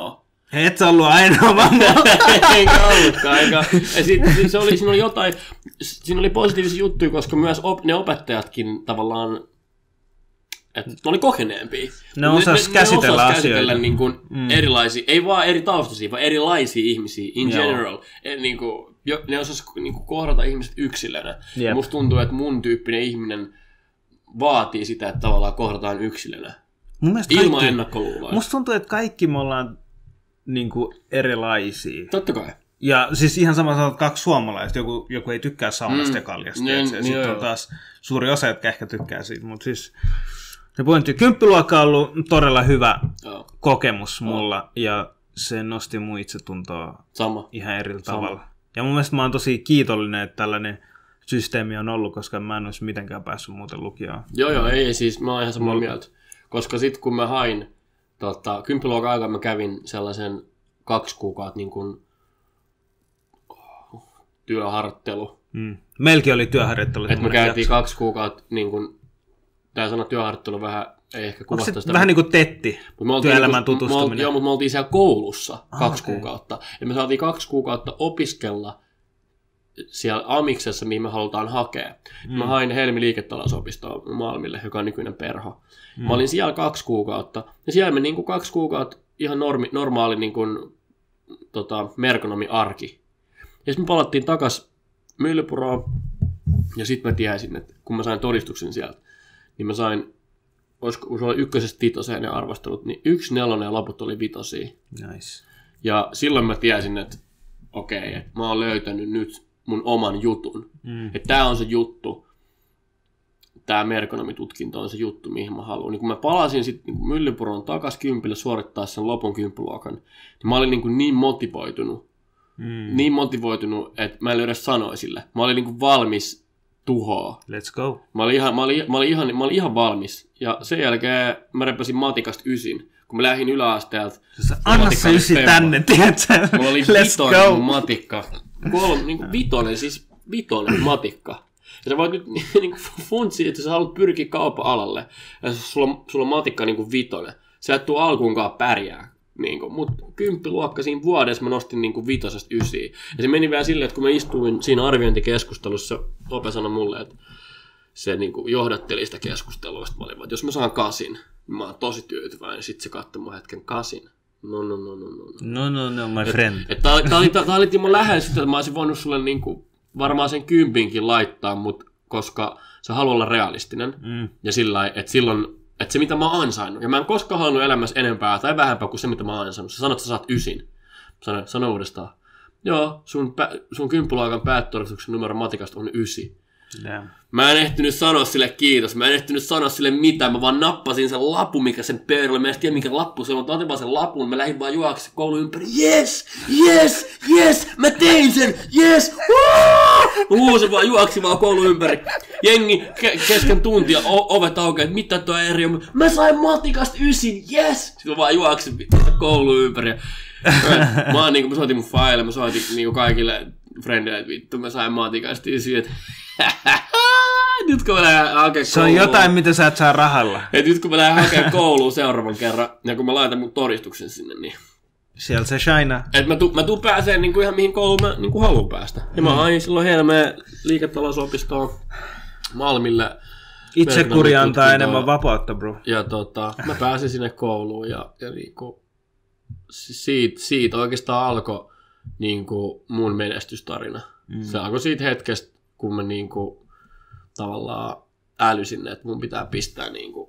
Et sä ollut ainoa vaan. Enkä ollutkaan. Enkä. Ja sit, sit se oli, siinä oli jotain, siinä oli positiivisia juttuja, koska myös op, ne opettajatkin tavallaan, että ne oli kokeneempia. Ne osas ne, käsitellä ne osas asioita. käsitellä niin kuin mm. erilaisia, ei vaan eri taustaisia, vaan erilaisia ihmisiä in Joo. general. Et niin kuin, ne osas niin kuin kohdata ihmiset yksilönä. Yep. Musta tuntuu, että mun tyyppinen ihminen vaatii sitä, että tavallaan kohdataan yksilönä. Ilman kaikki, ennakkoluuloja. Musta tuntuu, että kaikki me ollaan niin kuin erilaisia. Totta kai. Ja siis ihan sama, että kaksi suomalaista, joku, joku ei tykkää saunasta mm. ja kaljasta. Ja, ja sitten on taas suuri osa, jotka ehkä tykkää siitä. Mutta siis se pointti, kymppiluokka on ollut todella hyvä oh. kokemus mulla. Oh. Ja se nosti mun itsetuntoa sama. ihan eri tavalla. Ja mun mielestä mä oon tosi kiitollinen, että tällainen systeemi on ollut, koska mä en olisi mitenkään päässyt muuten lukioon. Joo, joo, ei siis, mä oon ihan samaa mieltä. Koska sitten kun mä hain, tota, kymppiluokan aikaa mä kävin sellaisen kaksi kuukautta niin kuin työharjoittelu. Mm. Meilläkin oli työharjoittelu. Että me käytiin jakso. kaksi kuukautta, niin kuin, tää sana työharjoittelu vähän ei ehkä kuvasta sitä. Vähän niin kuin tetti, työelämän niinku, tutustuminen. Me, joo, mutta me oltiin siellä koulussa ah, kaksi okay. kuukautta. Ja me saatiin kaksi kuukautta opiskella siellä Amiksessa, mihin me halutaan hakea. Mm. Mä hain Helmi liiketalousopistoon Malmille, joka on nykyinen Perho. Mm. Mä olin siellä kaksi kuukautta. Ja siellä me niin kuin kaksi kuukautta ihan normi, normaali niin kuin, tota, merkonomi-arki. Ja sitten me palattiin takas Myllypuroon. Ja sitten mä tiesin, että kun mä sain todistuksen sieltä, niin mä sain, kun se oli ykkösestä vitoseen ne arvostelut, niin yksi nelonen ja loput oli vitosia. Nice. Ja silloin mä tiesin, että okei, okay, että mä oon löytänyt nyt mun oman jutun. Mm. Että tää on se juttu. Tää merkonomitutkinto on se juttu, mihin mä haluan. Niin kun mä palasin sitten niin Myllypuroon takas kympille suorittaa sen lopun kymppiluokan, niin mä olin niin, kuin niin motivoitunut. Mm. Niin motivoitunut, että mä en löydä sanoja sille. Mä olin niin kuin valmis tuhoa. Let's go. Mä olin ihan, mä olin, mä olin ihan, mä olin ihan valmis. Ja sen jälkeen mä repäsin matikasta ysin. Kun mä lähdin yläasteelta. Anna se ysi tänne, tiedätkö? Mulla oli vitonen mun matikka. Kolme, niin kuin vitonen, siis vitonen matikka. Ja sä voit nyt niin kuin funtsia, että sä haluat pyrkiä kaupan-alalle. Ja sulla on, sulla on matikka niin kuin vitonen. Sä et tuu alkuunkaan pärjää. Niin kuin, mut kymppiluokka siinä vuodessa mä nostin niin kuin vitosesta ysiin. Ja se meni vielä silleen, että kun mä istuin siinä arviointikeskustelussa, Ope sanoi mulle, että se niin kuin johdatteli sitä keskustelua. Mä olin, että jos mä saan kasin, niin mä oon tosi tyytyväinen. Sitten se katsoi mun hetken kasin. No, no, no, no, no. No, no, no, my friend. Et, et tää, tää, oli, tää oli Timo lähellä sitä, että mä olisin voinut sulle niinku varmaan sen kympinkin laittaa, mut koska sä haluat olla realistinen. Mm. Ja sillä että silloin, että se mitä mä oon ansainnut, ja mä en koskaan halunnut elämässä enempää tai vähempää kuin se mitä mä oon ansainnut. Sä sanot, että sä saat ysin. Sano, sano uudestaan. Joo, sun, sun kymppiluokan päättöristuksen numero matikasta on ysi. Yeah. Mä en ehtinyt sanoa sille kiitos, mä en ehtinyt sanoa sille mitään, mä vaan nappasin sen lapun, mikä sen pöydällä, mä en tiedä mikä lappu se on, mä otin vaan sen lapun, mä lähdin vaan juoksi koulun ympäri, yes, yes, yes, mä tein sen, yes, mä huusin vaan, juoksi vaan koulun ympäri, jengi ke- kesken tuntia, o- ovet aukeaa, että mitä tuo eri on, mä sain matikasta ysin, yes, sitten mä vaan juoksin koulun ympäri, mä, mä, niin, mä soitin mun faille, mä soitin niin kaikille frendeille, että vittu, mä sain matikasta ysin, että nyt kun mä lähden hakemaan se on kouluun, jotain, mitä sä et saa rahalla. Et nyt kun mä lähden hakemaan kouluun seuraavan kerran, ja kun mä laitan mun todistuksen sinne, niin siellä se shina. Et mä tuun mä tuun pääseen niinku ihan mihin kouluun mä niinku haluan päästä. Ja mä hain silloin Helmeen liiketalousopistoon Malmille. Itsekuri antaa enemmän vapautta, bro. Ja tota, mä pääsin sinne kouluun, ja, ja niinku, siitä, siitä oikeastaan alkoi niinku mun menestystarina. Mm. Se alkoi siitä hetkestä, kun mä niinku tavallaan älysin, että mun pitää pistää niinku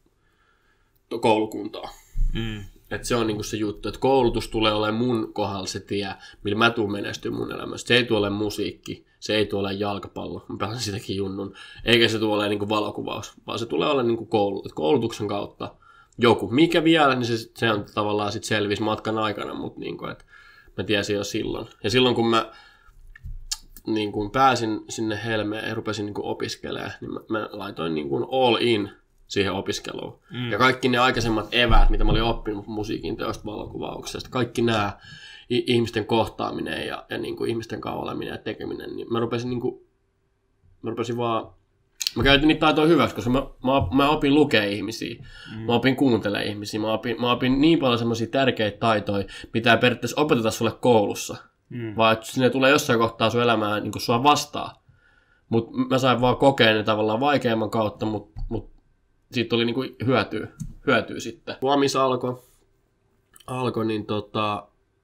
koulukuntaa. Mm. Että se on niinku se juttu, että koulutus tulee olemaan mun kohdalla se tie, millä mä tuun menestyä mun elämässä. Se ei tule olemaan musiikki, se ei tule olemaan jalkapallo, mä pääsen sitäkin junnun, eikä se tule olemaan niinku valokuvaus, vaan se tulee olemaan niinku koulu, koulutuksen kautta joku. Mikä vielä, niin se, se on tavallaan sit selvisi matkan aikana, mutta niinku, että mä tiesin jo silloin. Ja silloin kun mä niin kun pääsin sinne Helmeen ja rupesin niin kun opiskelemaan, niin mä, mä laitoin niin kun all in siihen opiskeluun. Mm. Ja kaikki ne aikaisemmat eväät, mitä mä olin oppinut musiikin teosta, valokuvauksesta, kaikki nämä ihmisten kohtaaminen ja, ja niin kun ihmisten kanssa oleminen ja tekeminen, niin mä rupesin, niin kun, mä rupesin vaan mä käytin niitä taitoja hyväksi, koska mä, mä, mä opin lukea ihmisiä, mm. mä opin kuuntelemaan ihmisiä, mä opin, mä opin niin paljon semmoisia tärkeitä taitoja, mitä ei periaatteessa opeteta sulle koulussa, mm. vaan että sinne tulee jossain kohtaa sun elämään niin kuin sua vastaan. Mutta mä sain vaan kokea ne tavallaan vaikeamman kautta, mutta mut siitä tuli niin kuin hyötyä, hyötyä sitten. Huomis alkoi, alko, niin tota,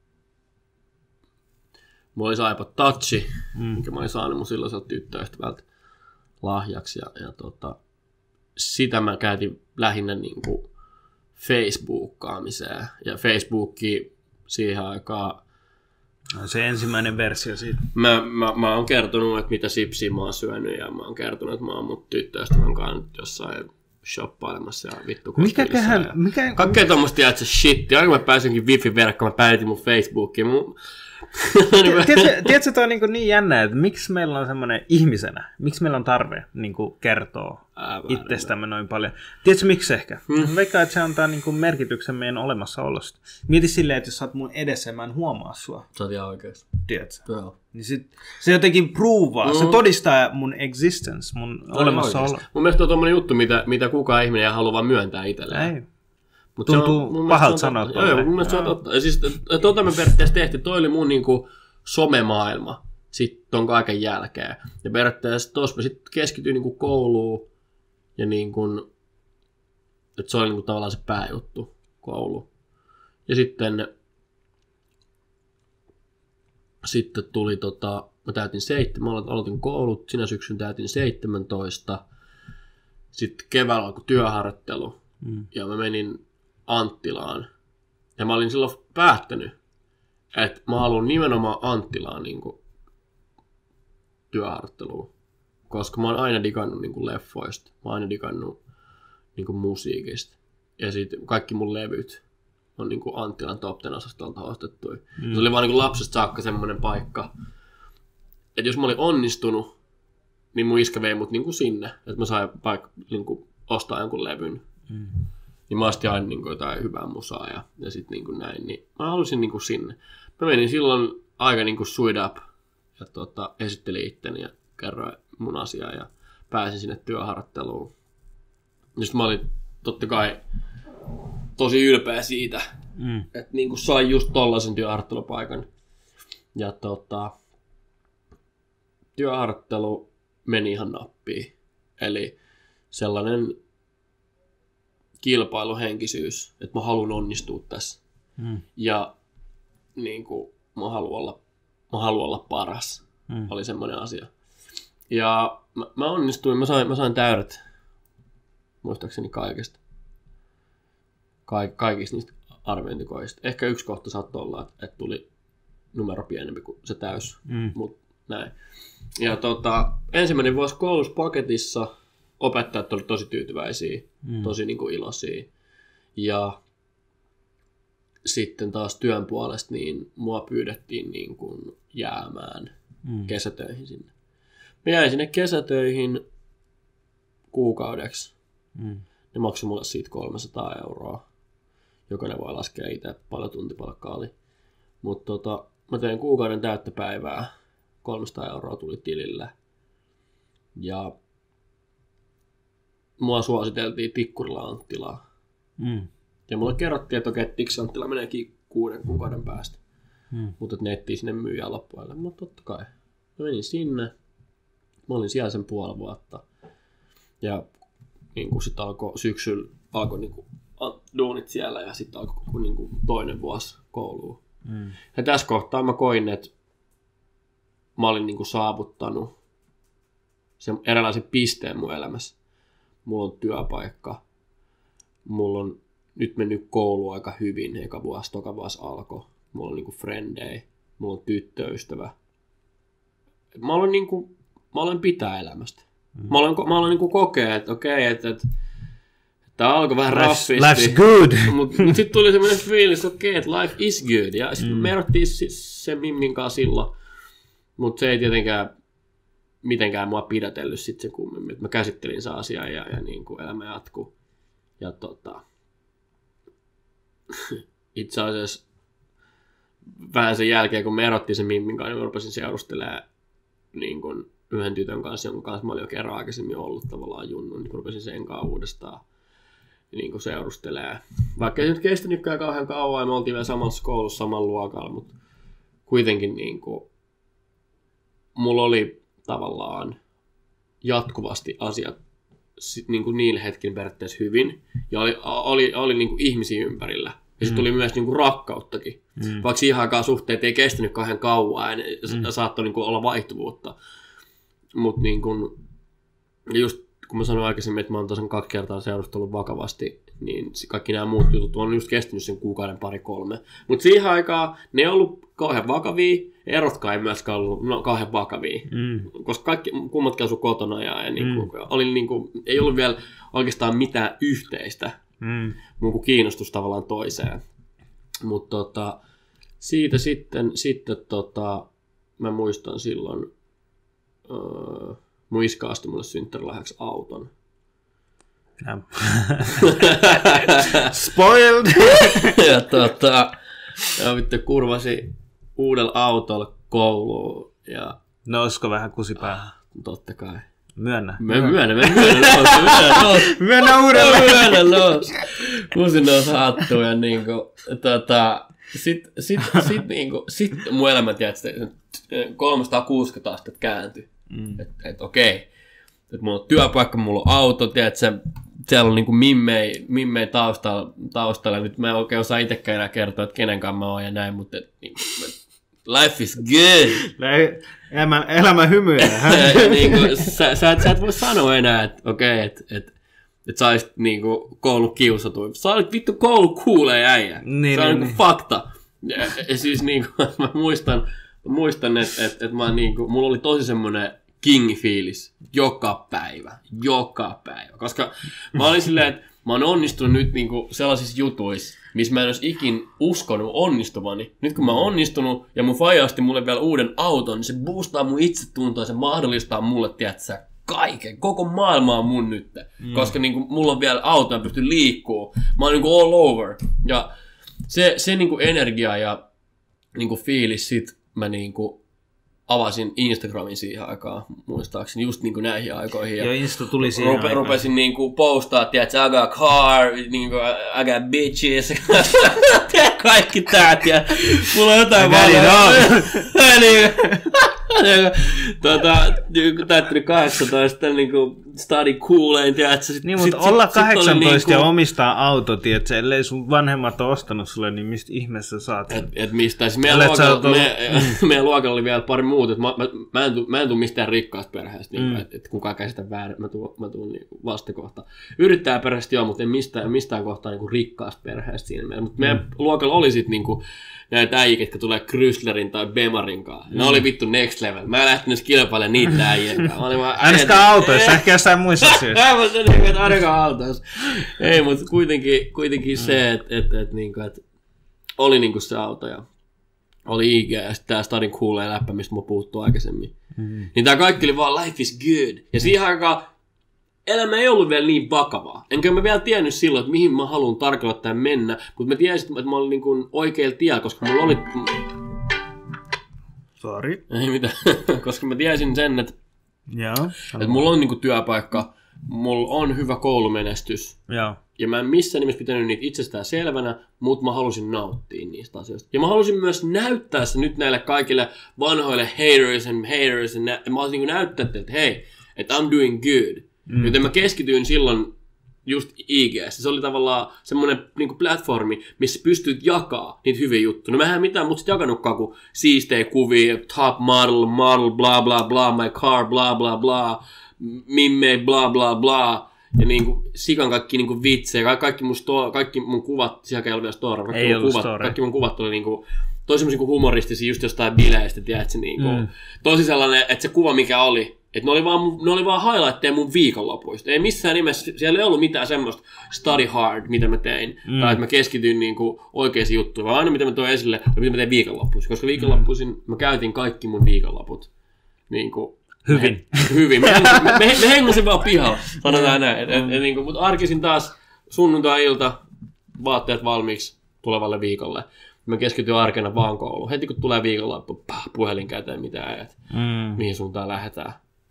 mulla oli se iPod Touchi, mm. mikä mä olin saanut mun silloiselta tyttöystävältä lahjaksi, ja, ja tota, sitä mä käytin lähinnä niin kuin Facebookkaamiseen, ja Facebookki siihen aikaan. Se ensimmäinen versio siitä. Mä, mä, mä oon kertonut, että mitä sipsiä mä oon syönyt, ja mä oon kertonut, että mä oon mun tyttöystävän kanssa nyt jossain shoppailemassa ja vittu Mikäköhän, ja mikä... kaikkea tommoista jää, että se shitti. Aina kun mä pääsinkin wifi-verkkoon, mä päivitin mun Facebookiin. Mun... tiedätkö, tiedätkö, toi on niin, niin jännä, että miksi meillä on semmoinen ihmisenä, miksi meillä on tarve niin kuin kertoa Aivan itsestämme noin paljon. Tiedätkö miksi ehkä? Hmm. Veikkaan, että se antaa niin kuin merkityksen meidän olemassaolosta. Mieti silleen, että jos sä oot mun edessä ja mä en huomaa sua. Sä oot ihan oikeesti. Tiedätkö? Joo. Niin sit, se jotenkin provaa, mm. se todistaa mun existence, mun no, olemassaolo. Mun mielestä on tommonen juttu, mitä, mitä kukaan ihminen ei halua vaan myöntää itselleen. Ei. Mut tuntuu on, pahalta sanoa tuolle. Joo, mun mielestä se on totta. Ja siis tota me periaatteessa tehtiin, toi oli mun niinku somemaailma sit ton kaiken jälkeen. Ja periaatteessa tossa mä sit keskityin niinku kouluun ja niinku, että se oli niinku tavallaan se pääjuttu, koulu. Ja sitten sitten tuli tota, mä täytin seitsemän, mä aloitin koulut, sinä syksyn täytin seitsemäntoista. Sitten keväällä alkoi työharjoittelu mm. ja mä menin Anttilaan. Ja mä olin silloin päättänyt, että mä haluan nimenomaan Anttilaan niin kuin työharjoitteluun. Koska mä oon aina digannut niin kuin leffoista, mä oon aina digannut niin kuin musiikista. Ja sitten kaikki mun levyt on niin kuin Anttilan Top Ten -osastolta ostettuja. Mm. Se oli vaan niin kuin lapsesta saakka semmoinen paikka, että jos mä olin onnistunut, niin mun iskä vei mut niin kuin sinne, että mä sain paikka, niin kuin ostaa jonkun levyn. Mm. Niin mä astin aina niin kuin jotain hyvää musaa ja, ja sit niin kuin näin. Niin mä halusin niin kuin sinne. Mä menin silloin aika niin kuin suit up ja tota, esittelin itteni ja kerroin mun asiaa ja pääsin sinne työharjoitteluun. Ja sit mä olin totta kai tosi ylpeä siitä, mm. että niin kuin sain just tollasen työharjoittelupaikan. Ja tota, työharjoittelu meni ihan nappiin. Eli sellainen kilpailuhenkisyys, että mä haluan onnistua tässä. Mm. Ja niin kuin, mä haluan olla, mä haluan olla paras. Mm. Oli semmoinen asia. Ja mä, mä onnistuin, mä sain, mä sain täydet, muistaakseni kaikesta. Kaik, kaikista niistä arviointikoista. Ehkä yksi kohta saattoi olla, että, että tuli numero pienempi kuin se täys. Mm. Mut näin. Ja tota, ensimmäinen vuosi koulussa paketissa opettajat olivat tosi tyytyväisiä, mm. tosi niin kuin iloisia. Ja sitten taas työn puolesta niin mua pyydettiin niin kuin jäämään mm. kesätöihin sinne. Mä jäin sinne kesätöihin kuukaudeksi. Mm. Ne maksoi mulle siitä kolmesataa euroa. Jokainen voi laskea itse, paljon tuntipalkkaa oli. Mutta tota, mä tein kuukauden täyttöpäivää. kolmesataa euroa tuli tilille. Ja mua suositeltiin Tikkurila Anttilaa. Mm. Ja mulle kerrottiin, että okei, Tiks Anttila meneekin kuuden kuukauden päästä. Mm. Mutta ne etsii sinne myyjää loppuajalle. Mutta totta kai. Mä menin sinne. Mä olin siellä sen puoli vuotta. Ja niin kuin sit alkoi syksyllä alkoi niin kuin duunit siellä ja sitten alkoi niin kuin toinen vuosi kouluun. Mm. Ja tässä kohtaa mä koin, että mä olin niin kuin saavuttanut sen eräänlaisen pisteen mun elämässä. Mulla on työpaikka. Mulla on nyt mennyt koulu aika hyvin. Eka vuosi, toka vuosi alkoi. Mulla on niin kuin frendejä. Mulla on tyttöystävä. Mä olen, niin kuin, mä olen pitää elämästä. Mm. Mä olen, mä olen niin kuin kokea, että okei, että, että tämä alkoi vähän raffisti. Life's good. Mutta mut sitten tuli semmoinen fiilis, että okei, että life is good. Ja sitten mm. me erottiin sen Mimmin kanssa silloin. Mutta se ei tietenkään mitenkään mua pidätellyt sitten se kummemmin. Mä käsittelin se asiaa ja, ja niin kuin elämä jatkuu. Ja tota, itse asiassa vähän sen jälkeen, kun me erottiin sen Mimmin kanssa, niin mä rupesin seurustelemaan niin kuin yhden tytön kanssa, jonka kanssa mä olin jo kerran aikaisemmin ollut tavallaan junnu, niin rupesin sen kanssa uudestaan niin kuin seurustelee. Vaikka ei nyt kestänytkään kauhean kauan, ja me oltiin vielä samassa koulussa, samalla luokalla, mutta kuitenkin niin kuin, mulla oli tavallaan jatkuvasti asiat niin kuin niillä hetkin periaatteessa hyvin, ja oli, oli, oli niin kuin ihmisiä ympärillä. Ja sitten mm. tuli myös niin kuin rakkauttakin. Mm. Vaikka siihen aikaan suhteet ei kestänyt kauhean kauan, ja mm. saattoi niin kuin olla vaihtuvuutta. Mutta niin kuin, just kun mä sanoin aikaisemmin, että mä oon tasan kaksi kertaa seurustellut vakavasti, niin kaikki nämä muut jutut on just kestänyt sen kuukauden pari kolme. Mutta siihen aikaan ne ei ollut kauhean vakavia, erotkaan ei myöskään ollut no, kauhean vakavia. Mm. Koska kaikki, kummatkin asui kotona ja, ja niin kuin, mm. oli, niin kuin, ei ollut vielä oikeastaan mitään yhteistä. Mm. Mun kuin kiinnostus tavallaan toiseen. Mutta tota, siitä sitten, sitten tota, mä muistan silloin, öö, mun iska asti mulle synttärilahjaksi auton. Spoiled! ja tota, ja vittu kurvasi uudella autolla kouluun. Ja... No olisiko vähän kusipäähän? Totta kai. Myönnä. Mä myönnän, mä myönnän nous, myönnän nous. Myönnä uudelleen. Myönnän nous. Kusi nous hattuun ja niinku, tota, sit, sit, sit niinku, sit mun elämä tietysti kolmesataakuusikymmentä astetta kääntyi. Mm. Että et, okei, että mulla on työpaikka, mulla on auto, tiedätkö, siellä on niinku mimmei, mimmei taustalla, taustalla. Nyt mä en oikein osaa itsekään enää kertoa, että kenenkaan mä oon ja näin, mutta et, niinku, life is good. Elämä, elämä hymyilee. niinku, sä, sä, et, sä et voi sanoa enää, että okei, okay, että et, et sä olisit niinku koulu kiusatuin. Sä olit vittu koulu kuulee äijä. Niin, se on niin, niinku niin. fakta. Ja, ja siis niinku, mä muistan, muistan että et, et mä niinku, mulla oli tosi semmonen king-fiilis joka päivä. Joka päivä. Koska mä olin silleen, että mä oon onnistunut nyt niinku sellaisissa jutuissa, missä mä en olisi ikin uskonut onnistuvani. Nyt kun mä oon onnistunut ja mun faija asti mulle vielä uuden auton, niin se boostaa mun itsetuntoa ja se mahdollistaa mulle, tiedätkö, kaiken. Koko maailma on mun nyt. Mm. Koska niinku, mulla on vielä auto ja pystyn liikkuu. Mä oon niinku all over. Ja se, se niinku energia ja niinku fiilis sit mä niinku avasin Instagramin siihen aikaan, muistaakseni, just niinku näihin aikoihin. Ja, ja Insta tuli siihen rupe, aikaan. Rupesin niinku postaa, tiedätkö, I got a car, niinku, I got bitches, kaikki täät, ja mulla on jotain vaan. Tota, täyttänyt kahdeksantoista, niinku, study coolein, tiedätkö. Niin, mutta sit, olla sit, kahdeksantoista sit ja niinku... omistaa auto, tiedätkö, ellei sun vanhemmat ole ostanut sulle, niin mistä ihmeessä saat? Et, et mistä, siis meidän, luokalla, ollut... me, meidän luokalla oli vielä pari muuta, että mä, mä, mä, en tuu, mä en tuu mistään rikkaasta perheestä, niin, mm. että et kukaan käsitä väärin, mä tuun, mä tuun niin vastakohta. Yrittää perheestä joo, mutta en mistään, mistään kohtaa niin rikkaasta perheestä siinä meillä. Mutta meidän mm. luokalla oli sit niinku näitä äijä, jotka tulee Chryslerin tai Bemarin kanssa. Ne mm. oli vittu next level. Mä en lähtenyt kilpailemaan niitä äijien kanssa. Ainakaan autoissa, ehkä jossain muissa syyssä. Aivan se, että ainakaan autoissa. Ei, mutta kuitenkin, kuitenkin mm. se, että et, et, niinku, et oli niinku se auto ja oli I G ja sitten tää Stadin Cooleen läppä, mistä mä puhuttu aikaisemmin. Mm. Niin tää kaikki oli vaan life is good. Ja siihen aikaan elämä ei ollut vielä niin vakavaa. Enkä mä vielä tiennyt silloin, että mihin mä haluan tarkalleen tämän mennä. Mutta mä tiesin, että mä olin niin oikealla tiellä, koska mulla oli... Sorry. Ei mitään. Koska mä tiesin sen, että, Joo, että mulla on niin työpaikka, mulla on hyvä koulumenestys. Joo. Ja mä en missään nimessä pitänyt niitä itsestään selvänä, mutta mä halusin nauttia niistä asioista. Ja mä halusin myös näyttää se nyt näille kaikille vanhoille haters and haters. And nä- mä halusin niin näyttää, että hei, että I'm doing good. Mm. Joten mä keskityin silloin just I G:ssä. Se oli tavallaan semmoinen niin platformi, missä pystyt jakaa niitä hyviä juttuja. No mä en mitään muuta sit jakanutkaan kuin siistejä kuvia, top model, model, bla bla bla, my car, bla bla bla, mimmei, bla bla bla. Ja niinku sikan kaikki niinku vitsejä, kaikki mun, sto- kaikki mun kuvat, sielläkään ei ollut vielä story, kaikki, ei mun, kuvat, kaikki mun kuvat oli niinku tosi semmosia humoristisia just jostain bileistä, tiedätkö, niinku. Mm. Tosi sellainen, että se kuva mikä oli, että ne oli vaan, ne oli vaan highlightteja mun viikonlopuista. Ei missään nimessä, siellä ei ollut mitään semmoista study hard, mitä mä tein. Mm. Tai että mä keskityin niinku oikeisiin juttuihin. Vaan aina mitä mä toin esille, oli mitä mä tein viikonloppuisin. Koska viikonloppuisin mm. mä käytin kaikki mun viikonloput. Niinku, hyvin. Me, hyvin. Me, me, me, me hengasin vaan pihalla, sanotaan näin. Et, et, et, niinku, mutta arkisin taas sunnuntai-ilta, vaatteet valmiiksi tulevalle viikolle. Mä keskityin arkena vaan kouluun. Heti kun tulee viikonloppu, pah, puhelin käteen, mitä ajat. Mm. Mihin suuntaan lähdetään.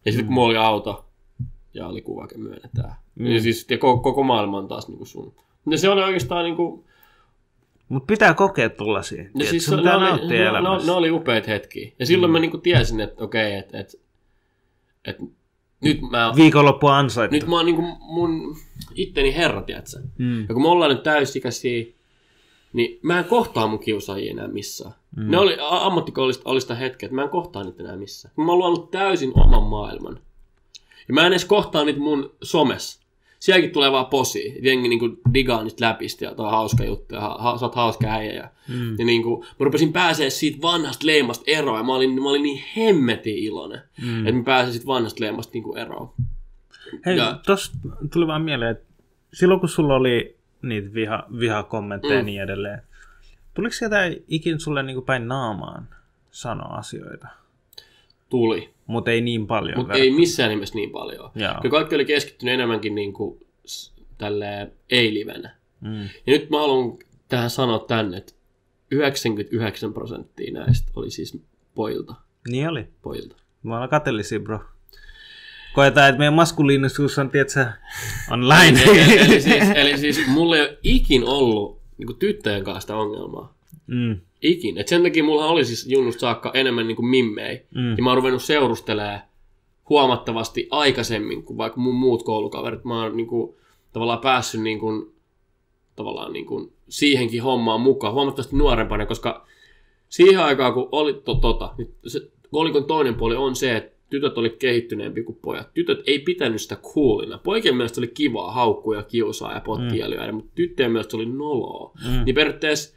Ja sitten kun mulla oli auto ja oli kuvake myönnetään. Mm. Ja, siis, ja koko, koko maailma on taas niinku sun. Ja se oli oikeastaan niinku... Mutta pitää kokea tullaisia. Ja siis ne, oli, ne, ne, ne oli upeat hetkiä. Ja silloin mm. mä niinku tiesin, että okei, että et, et, nyt mä... Viikonloppu ansaittuna. Nyt mä oon niinku mun itteni herra, tiiätsä. Mm. Ja kun me ollaan nyt täysikäisiä, niin mä en kohtaa mun kiusaajia enää missään. Mm. Ne oli ammattikoulullista hetkeä, että mä en kohtaa niitä enää missään. Mä oon luonut täysin oman maailman. Ja mä en edes kohtaa niitä mun somessa. Sielläkin tulee vaan posia. Jengi niinku digaa niistä läpistä ja toi on hauska juttu ja ha, sä oot hauska äijä. Ja, mm. ja niinku, mä rupesin pääsee siitä vanhasta leimasta eroon ja mä olin, mä olin niin hemmetin iloinen, mm. että mä pääsin siitä vanhasta leimasta niinku eroon. Hei, ja, tossa tuli vaan mieleen, että silloin kun sulla oli niitä viha, vihakommentteja ja mm. niin edelleen, tuliko sieltä ikin sulle niinku päin naamaan sanoa asioita? Tuli. Mutta ei niin paljon. Mutta ei missään nimessä niin paljon. Ja kaikki oli keskittynyt enemmänkin niin kuin tälleen ei-livenä. Mm. Ja nyt mä haluan tähän sanoa tänne, että yhdeksänkymmentäyhdeksän prosenttia näistä oli siis pojilta. Niin oli. Pojilta. Mä olen kateellisia, bro. Koetaan, että meidän maskuliinisuus on, tietsä, online. eli, eli, eli, siis, eli siis mulla ei ole ikin ollut niin kuin tyttöjen kanssa sitä ongelmaa. Mm. Ikin. Et sen takia mulla oli siis junnusta saakka enemmän niin kuin mimmei. Mm. Ja mä oon ruvennut seurustelemaan huomattavasti aikaisemmin kuin vaikka mun muut koulukaverit. Mä oon niin kuin, tavallaan päässyt niin kuin, tavallaan niin kuin, siihenkin hommaan mukaan huomattavasti nuorempana, koska siihen aikaan kun oli to, tota, niin se kolikon toinen puoli on se, että tytöt oli kehittyneempi kuin pojat. Tytöt ei pitänyt sitä coolina. Poikien mielestä oli kivaa haukkuja, kiusaa ja potkia lyödä, mm. mutta tyttöjen mielestä oli noloa. Mm. Niin periaatteessa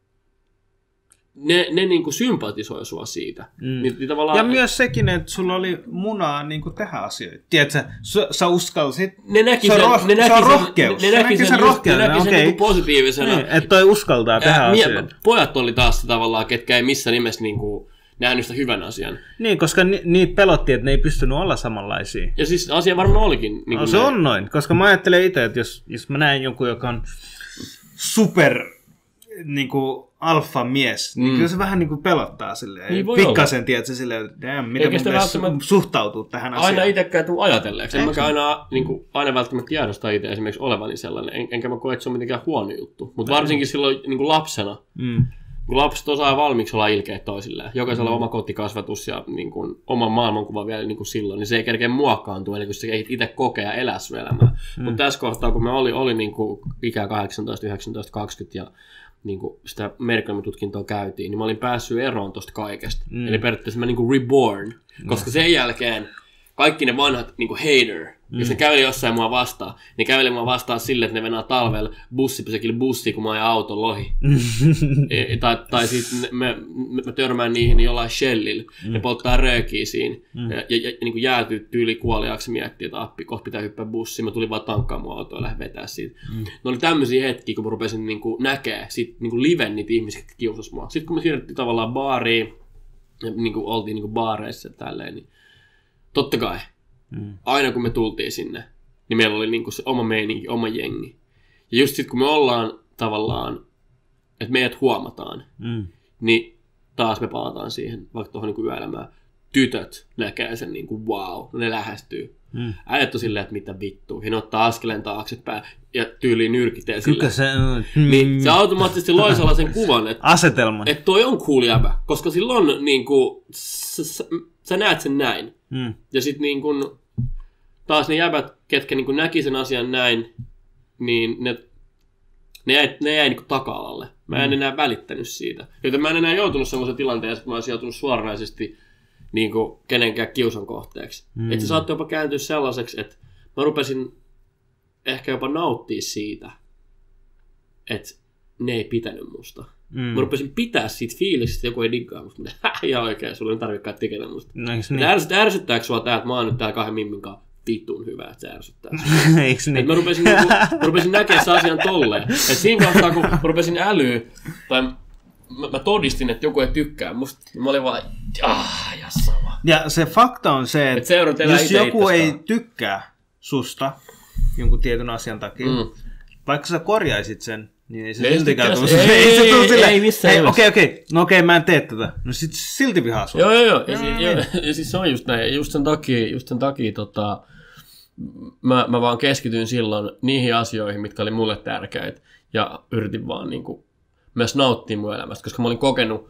ne, ne niinku sympatisoi sua siitä. Mm. Niin, niin tavallaan, ja myös sekin, että sulla oli munaa niinku tehdä asioita. Tiedätkö, sä, sä uskalsit. Ne näki se, sen, roh- ne näki se on sen, rohkeus. Ne, ne näki sen, sen, rohkeus. Ne näki sen okay. niinku positiivisena. Niin, että toi uskaltaa tehdä ja, asioita. Pojat oli taas tavallaan, ketkä ei missään nimessä niinku nähnyt sitä hyvän asian. Niin, koska ni, niitä pelotti, että ne ei pystynyt olla samanlaisia. Ja siis asia varmaan olikin. Niin no, se näin. On noin, koska mä ajattelen itse, että jos, jos mä näen jonkun, joka on super niin kuin alfa-mies, mm. niin kyllä se vähän niin kuin pelottaa silleen. Niin pikkasen, tiedätkö, silleen, että damn, mitä mun pitäisi suhtautua tähän asiaan. Aina itsekään tule ajatelleeksi. En mäkään aina, niin kuin, aina välttämättä tiedosta itse esimerkiksi olevani sellainen. En, enkä mä koe, että se on mitenkään huono juttu. Mutta varsinkin silloin niin kuin lapsena. Mm. Kun lapset osaa valmiiksi olla ilkeät toisilleen, jokaisella mm. oma kotikasvatus ja niin kuin, oma maailmankuva vielä niin kuin silloin, niin se ei kerkeä muokkaantua, eli kun se ei itse kokea ja elää sun elämää. Mm. Mutta tässä kohtaa, kun me oli, oli niin kuin ikää kahdeksantoista, yhdeksäntoista, kaksikymmentä ja niin kuin sitä merikoimitutkintoa käytiin, niin mä olin päässyt eroon tosta kaikesta. Mm. Eli periaatteessa mä niin kuin reborn, koska mm. sen jälkeen kaikki ne vanhat niin kuin hater, mm. jos ne käveli jossain mua vastaan, niin käveli mua vastaan silleen, että ne venää talvella bussipysäkillä bussi, kun mä ajan auton lohi. e, tai tai sitten me, me, me törmään niihin jollain shellillä, mm. ne polttaa röökiä siinä, mm. ja, ja, ja niin kuin jäätyy tyyli kuoliaaksi miettiä, että appi, kohta pitää hyppää bussiin, mä tulin vaan tankkaamaan mun autoa ja lähdin vetää siitä. Mm. Ne oli tämmöisiä hetkiä, kun mä rupesin niin kuin näkee sit, niin kuin liven niitä ihmisiä, jotka kiusasi mua. Sitten kun me siirryttiin tavallaan baariin, ja niin kuin oltiin niin kuin baareissa ja tälleen, niin totta kai, mm. aina kun me tultiin sinne, niin meillä oli niinku se oma meininki, oma jengi. Ja just sit kun me ollaan tavallaan, että meidät huomataan, mm. niin taas me palataan siihen, vaikka tuohon niinku yöelämään. Tytöt näkee sen niinku wow, ne lähestyy. Mm. Äijät on silleen, että mitä vittua. Ja ne ottaa askeleen taaksepäin ja tyyliin nyrkitee silleen. Se, mm. Niin se automaattisesti loi sellaisen kuvan, että asetelman. Että toi on cool jäbä, koska silloin niinku, sä, sä, sä näet sen näin. Mm. Ja sit niin kun, taas ne jäbät, ketkä niin kun näki sen asian näin, niin ne, ne jäi, ne jäi niin taka-alalle. Mä en mm. enää välittänyt siitä. Joten mä en enää joutunut semmoisen tilanteeseen, kun mä olisin joutunut suoranaisesti niin kun, kenenkään kiusan kohteeksi. Mm. Että se saattoi jopa kääntyä sellaiseksi, että mä rupesin ehkä jopa nauttia siitä, että ne ei pitänyt musta. Mm. Mä rupesin pitää siitä fiiliksestä, joku ei diggaa musta. Ihan oikein, sulla ei tarvitsekaan tekemään musta. No, niin? Ärsyt, ärsyttääkö sua tää, että mä oon nyt täällä kahden mimmin kanssa vittuun hyvä, että se ärsyttää. Eikö niin? Mä rupesin, niinku, mä rupesin näkemään sen asian tolleen. Et siinä kohtaa, kun mä rupesin älyä, tai mä, mä todistin, että joku ei tykkää musta, niin mä olin vaan, ah, ja sama. Ja se fakta on se, että et jos joku ei tykkää susta jonkun tietyn asian takia, mm. vaikka sä korjaisit sen, Niin ei se siltikään tule. Ei, ei, ei, ei, ei missään ei, okei, okei, no okei, mä en tee tätä. No sit silti vihaa sua. Joo, joo, joo. Ja, si- joo, ja siis se on just näin. Just sen takia, just sen takia tota, mä, mä vaan keskityin silloin niihin asioihin, mitkä oli mulle tärkeitä. Ja yritin vaan niin kuin, myös nauttia mun elämästä, koska mä olin kokenut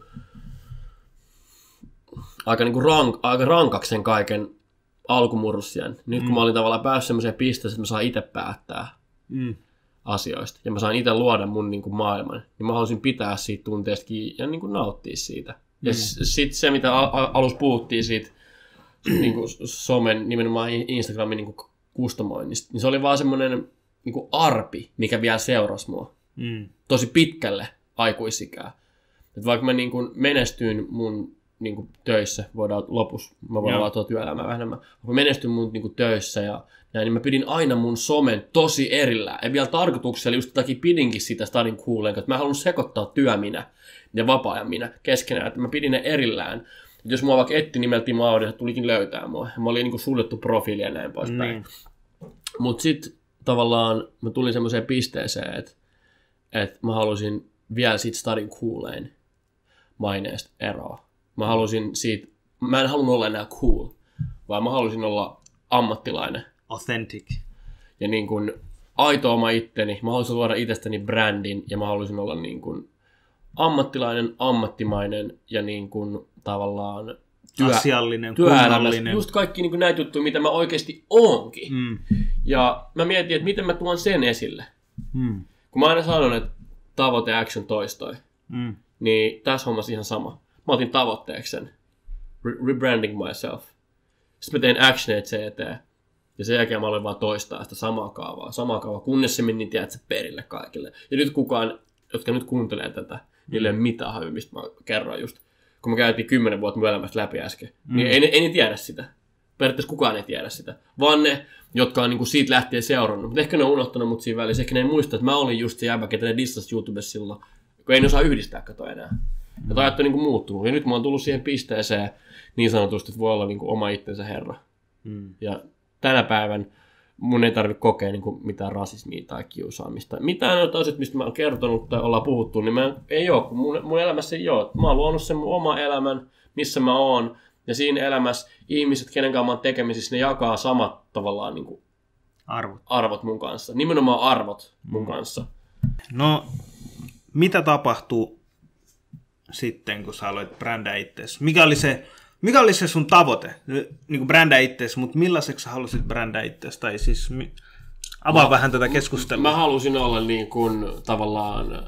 aika, niin kuin rank, aika rankaksi sen kaiken alkumurrusien. Nyt kun mm. mä olin tavallaan päässyt semmoiseen pisteeseen, että mä saan itse päättää mm. asioista ja mä saan itse luoda mun niin kuin maailman, niin mä halusin pitää siitä tunteesta kiinni ja niin kuin nauttia siitä. Mm. Ja sitten se, mitä al- alussa puhuttiin siitä niin kuin somen, nimenomaan Instagramin niin kuin kustomoinnista, niin se oli vaan semmoinen niin kuin arpi, mikä vielä seurasi mua mm. tosi pitkälle aikuisikää. Et vaikka mä niin kuin menestyin mun niin kuin töissä, voidaan lopussa, mä voin olla työelämää vähän enemmän, mä menestyin mun niin kuin töissä ja näin, niin mä pidin aina mun somen tosi erillään. Ja vielä tarkoituksella just takia pidinkin sitä Stadin Coolen, että mä haluan sekoittaa työminä ja vapaa-ajan minä keskenään, että mä pidin ne erillään. Et jos mua vaikka etti nimellä Timo Audi, se tulikin löytää mua. Mä olin niin kuin suljettu profiili ja näin poispäin. Mm. Mut sit tavallaan mä tulin semmoiseen pisteeseen, että, että mä halusin vielä siitä Stadin Coolen maineesta eroa. Mä halusin siitä, mä en halunnut olla enää cool, vaan mä halusin olla ammattilainen. Authentic. Ja niin kuin aito oma itteni, mä halusin luoda itsestäni brändin ja mä halusin olla niin kuin ammattilainen, ammattimainen ja niin kuin tavallaan työ, asiallinen, työelämässä. Just kaikki niin kuin näitä juttuja, mitä mä oikeasti oonkin. Mm. Ja mä mietin, että miten mä tuon sen esille. Mm. Kun mä aina sanon, että tavoite, action, toistoi, mm. niin tässä hommassa ihan sama. Mä otin tavoitteeksi sen. Re- rebranding myself. Sitten mä tein actioneet sen eteen. Ja sen jälkeen mä aloin vaan toistaa sitä samaa kaavaa. Samaa kaavaa, kunnes se meni tiedätkö, perille kaikille. Ja nyt kukaan, jotka nyt kuuntelee tätä, niille ei ole mitään hajua, mistä mä kerroin just. Kun me käytiin kymmenen vuotta mun elämästä läpi äsken. Mm. Niin ei, ei ne tiedä sitä. Periaatteessa kukaan ei tiedä sitä. Vaan ne, jotka on niin kuin siitä lähtien seurannut. Mutta ehkä ne on unohtanut mut siinä välissä. Ehkä ne ei muista, että mä olin just se jäbä, ketä ne dissasi YouTubessa silloin. Kun ei ne osaa yhdistää kato enää. Ja ajat on niin kuin muuttunut. Ja nyt mä oon tullut siihen pisteeseen niin sanotusti, että voi olla niin kuin oma itsensä herra. Mm. Ja tänä päivän mun ei tarvitse kokea niin kuin mitään rasismia tai kiusaamista. Mitään noita asioita, mistä mä oon kertonut tai ollaan puhuttu, niin mä ei ole, kun mun, mun elämässä ei ole. Mä oon luonut sen mun oma elämän, missä mä oon. Ja siinä elämässä ihmiset, kenen kanssa mä oon tekemisissä, ne jakaa samat tavallaan niin kuin arvot. arvot mun kanssa. Nimenomaan arvot mun mm. kanssa. No, mitä tapahtuu sitten, kun sä aloit brändää itseäsi? Mikä oli se, mikä oli se sun tavoite? Niin kuin brändää itseäsi, mutta millaiseksi sä halusit brändää itseäsi? Tai siis avaa mä, vähän tätä keskustelua. Mä halusin olla niin kuin tavallaan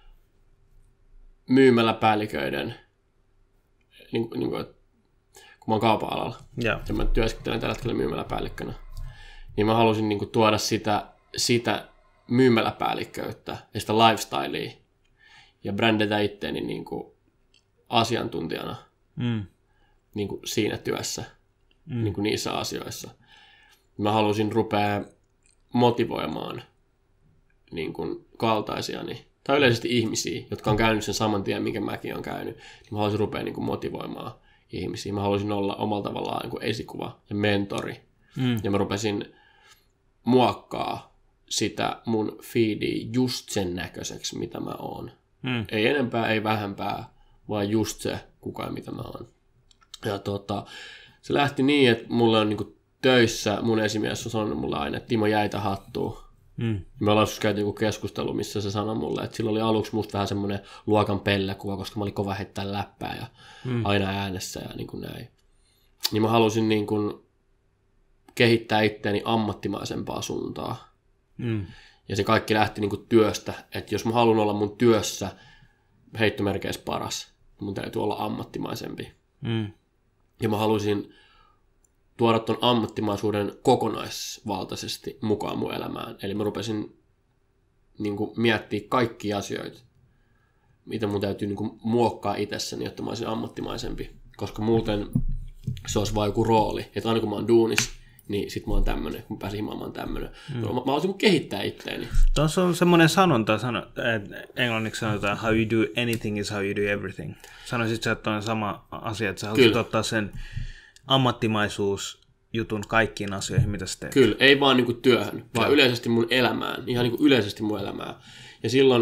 myymäläpäälliköiden, niin, niin kuin, kun mä oon kaupan alalla. Ja. ja mä työskentelen tällä hetkellä myymäläpäällikkönä. Niin mä halusin niin kuin tuoda sitä, sitä myymäläpäällikköyttä ja sitä lifestylea ja brändätä itteeni niin kuin asiantuntijana mm. niin kuin siinä työssä, mm. niin kuin niissä asioissa. Mä halusin rupea motivoimaan niin kuin kaltaisiani, tai yleisesti ihmisiä, jotka on käynyt sen saman tien, minkä mäkin olen käynyt. Niin mä halusin rupea niin kuin motivoimaan ihmisiä. Mä halusin olla omalla tavallaan niin kuin esikuva ja mentori. Mm. Ja mä rupesin muokkaa sitä mun feedia just sen näköiseksi, mitä mä oon. Mm. Ei enempää, ei vähempää, vaan just se, kuka ja mitä mä oon. Ja tota, se lähti niin, että mulla on niinku töissä, mun esimies on sanonut mulle aina, että Timo jäitä hattuun. Mm. Me ollaan joskus käyty joku keskustelu, missä se sanoi mulle, että sillä oli aluksi musta vähän semmoinen luokan pellekuva, koska mä olin kova heittää läppää ja mm. aina äänessä ja niin kuin näin. Niin mä halusin niin kuin kehittää itseäni ammattimaisempaa suuntaan. Mm. Ja se kaikki lähti niin kuin työstä, että jos mä haluan olla mun työssä heittomerkeissä paras, mun täytyy olla ammattimaisempi. Mm. Ja mä halusin tuoda ton ammattimaisuuden kokonaisvaltaisesti mukaan mun elämään. Eli mä rupesin niin kuin miettimään kaikkia asioita, mitä mun täytyy niin kuin muokkaa itsessäni, jotta mä olisin ammattimaisempi. Koska muuten se olisi vain joku rooli. Että aina kun mä oon duunis, niin sit mä oon tämmönen, kun mä pääsin himaan, mä oon tämmönen. Mm. Mä, mä haluaisin kehittää itteeni. Tuossa on semmoinen sanonta, että englanniksi sanotaan, how you do anything is how you do everything. Sanoisit sä, että on sama asia, että sä haluaisit ottaa sen ammattimaisuusjutun kaikkiin asioihin, mitä sä teet. Kyllä, ei vaan niinku työhön, vaan Kyllä. yleisesti mun elämään, ihan niinku yleisesti mun elämään. Ja silloin